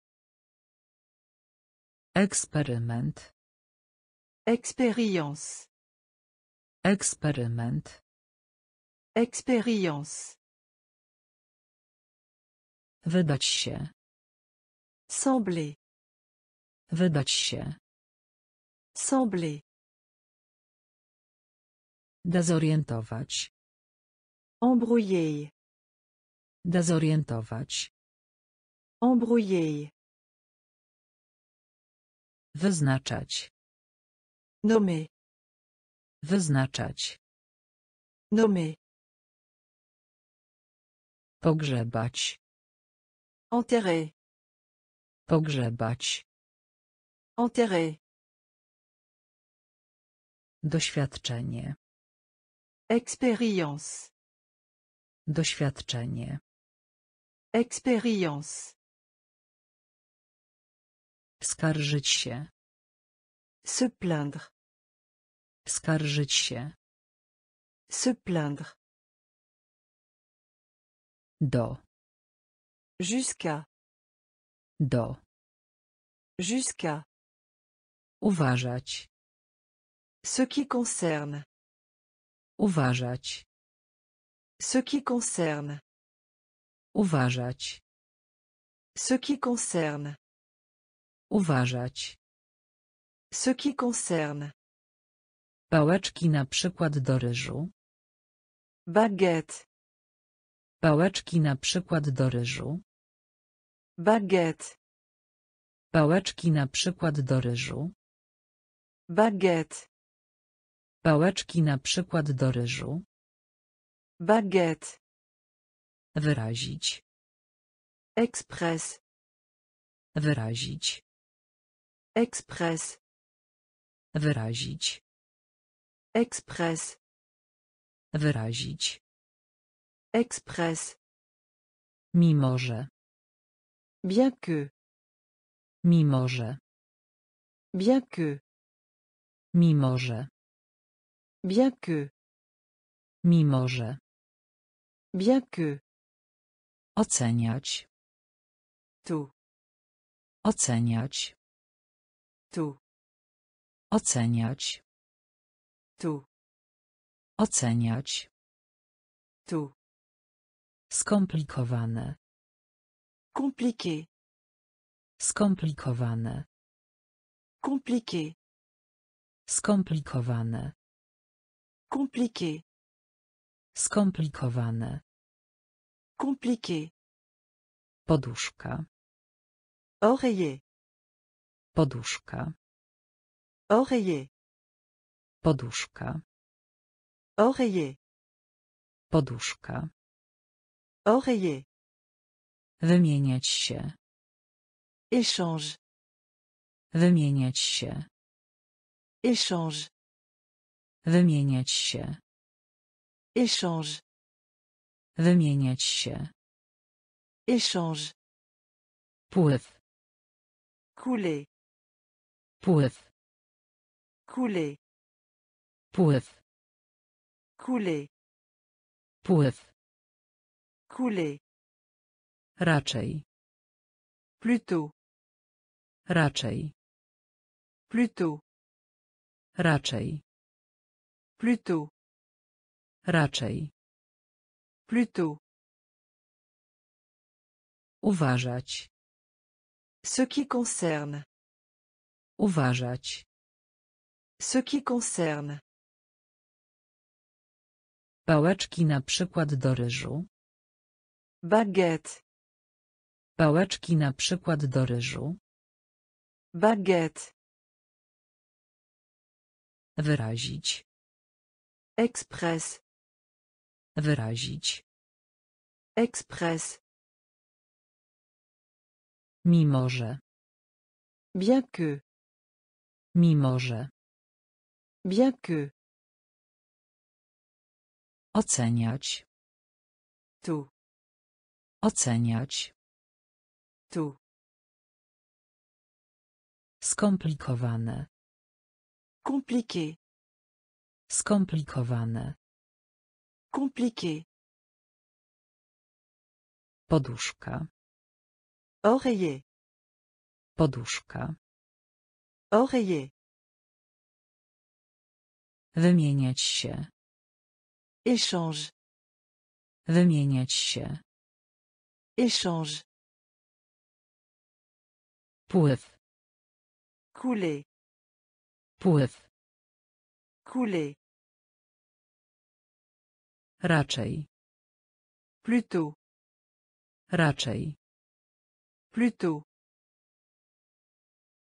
Eksperyment. Expérience. Eksperyment. Expérience. Wydać się. Sembler. Wydać się. Sembler. Dezorientować. Embrouiller. Dezorientować. Embrouiller. Wyznaczać. Nommer. Wyznaczać. Nommer. Pogrzebać. Enterrer. Pogrzebać. Enterrer. Doświadczenie. Expérience. Doświadczenie. Expérience. Skarżyć się. Se plaindre. Skarżyć się. Se plaindre. Do. Jusqu'à. Do. Jusqu'à. Uważać. Ce qui concerne. Uważać. Ce qui concerne. Uważać. Ce qui concerne. Uważać. Ce qui concerne. Pałeczki na przykład do ryżu. Baguette. Pałeczki na przykład do ryżu. Baguette. Pałeczki na przykład do ryżu. Baguette. Pałeczki na przykład do ryżu. Baguette. Wyrazić. Express. Wyrazić. Express. Wyrazić. Express. Wyrazić. Express. Mimo że. Bien que. Mimo że. Bien que. Mimo że. Bien que. Mimo że. Bien que. Oceniać. Tu. Oceniać. Tu. Oceniać. Tu. Oceniać. Tu. Skomplikowane. Compliqué. Skomplikowane. Compliqué. Skomplikowane. Compliqué. Skomplikowane. Compliqué. Poduszka. Oreiller. Poduszka. Oreiller. Poduszka. Oreiller. Poduszka. Oreiller. Wymieniać się. Échange. Wymieniać się. Échange. Wymieniać się. Échange. Wymieniać się. Échange. Pływ. Couler. Pływ. Couler. Pływ. Couler. Pływ. Couler. Raczej. Plutôt. Raczej. Plutôt. Raczej. Plutôt. Raczej. Plutôt. Uważać. Ce qui concerne. Uważać. Ce qui concerne. Pałeczki na przykład do ryżu. Baguette. Pałeczki na przykład do ryżu. Baguette. Wyrazić. Express. Wyrazić. Express. Mimo że. Bien que. Mimo że. Bien que. Oceniać. Tu. Oceniać. Tu. Skomplikowane. Compliqué. Skomplikowane. Compliqué. Poduszka. Oreiller. Poduszka. Oreiller. Wymieniać się. Échange. Wymieniać się. Échange. Pływ. Couler. Pływ. Couler. Raczej. Plutôt. Raczej. Plutôt.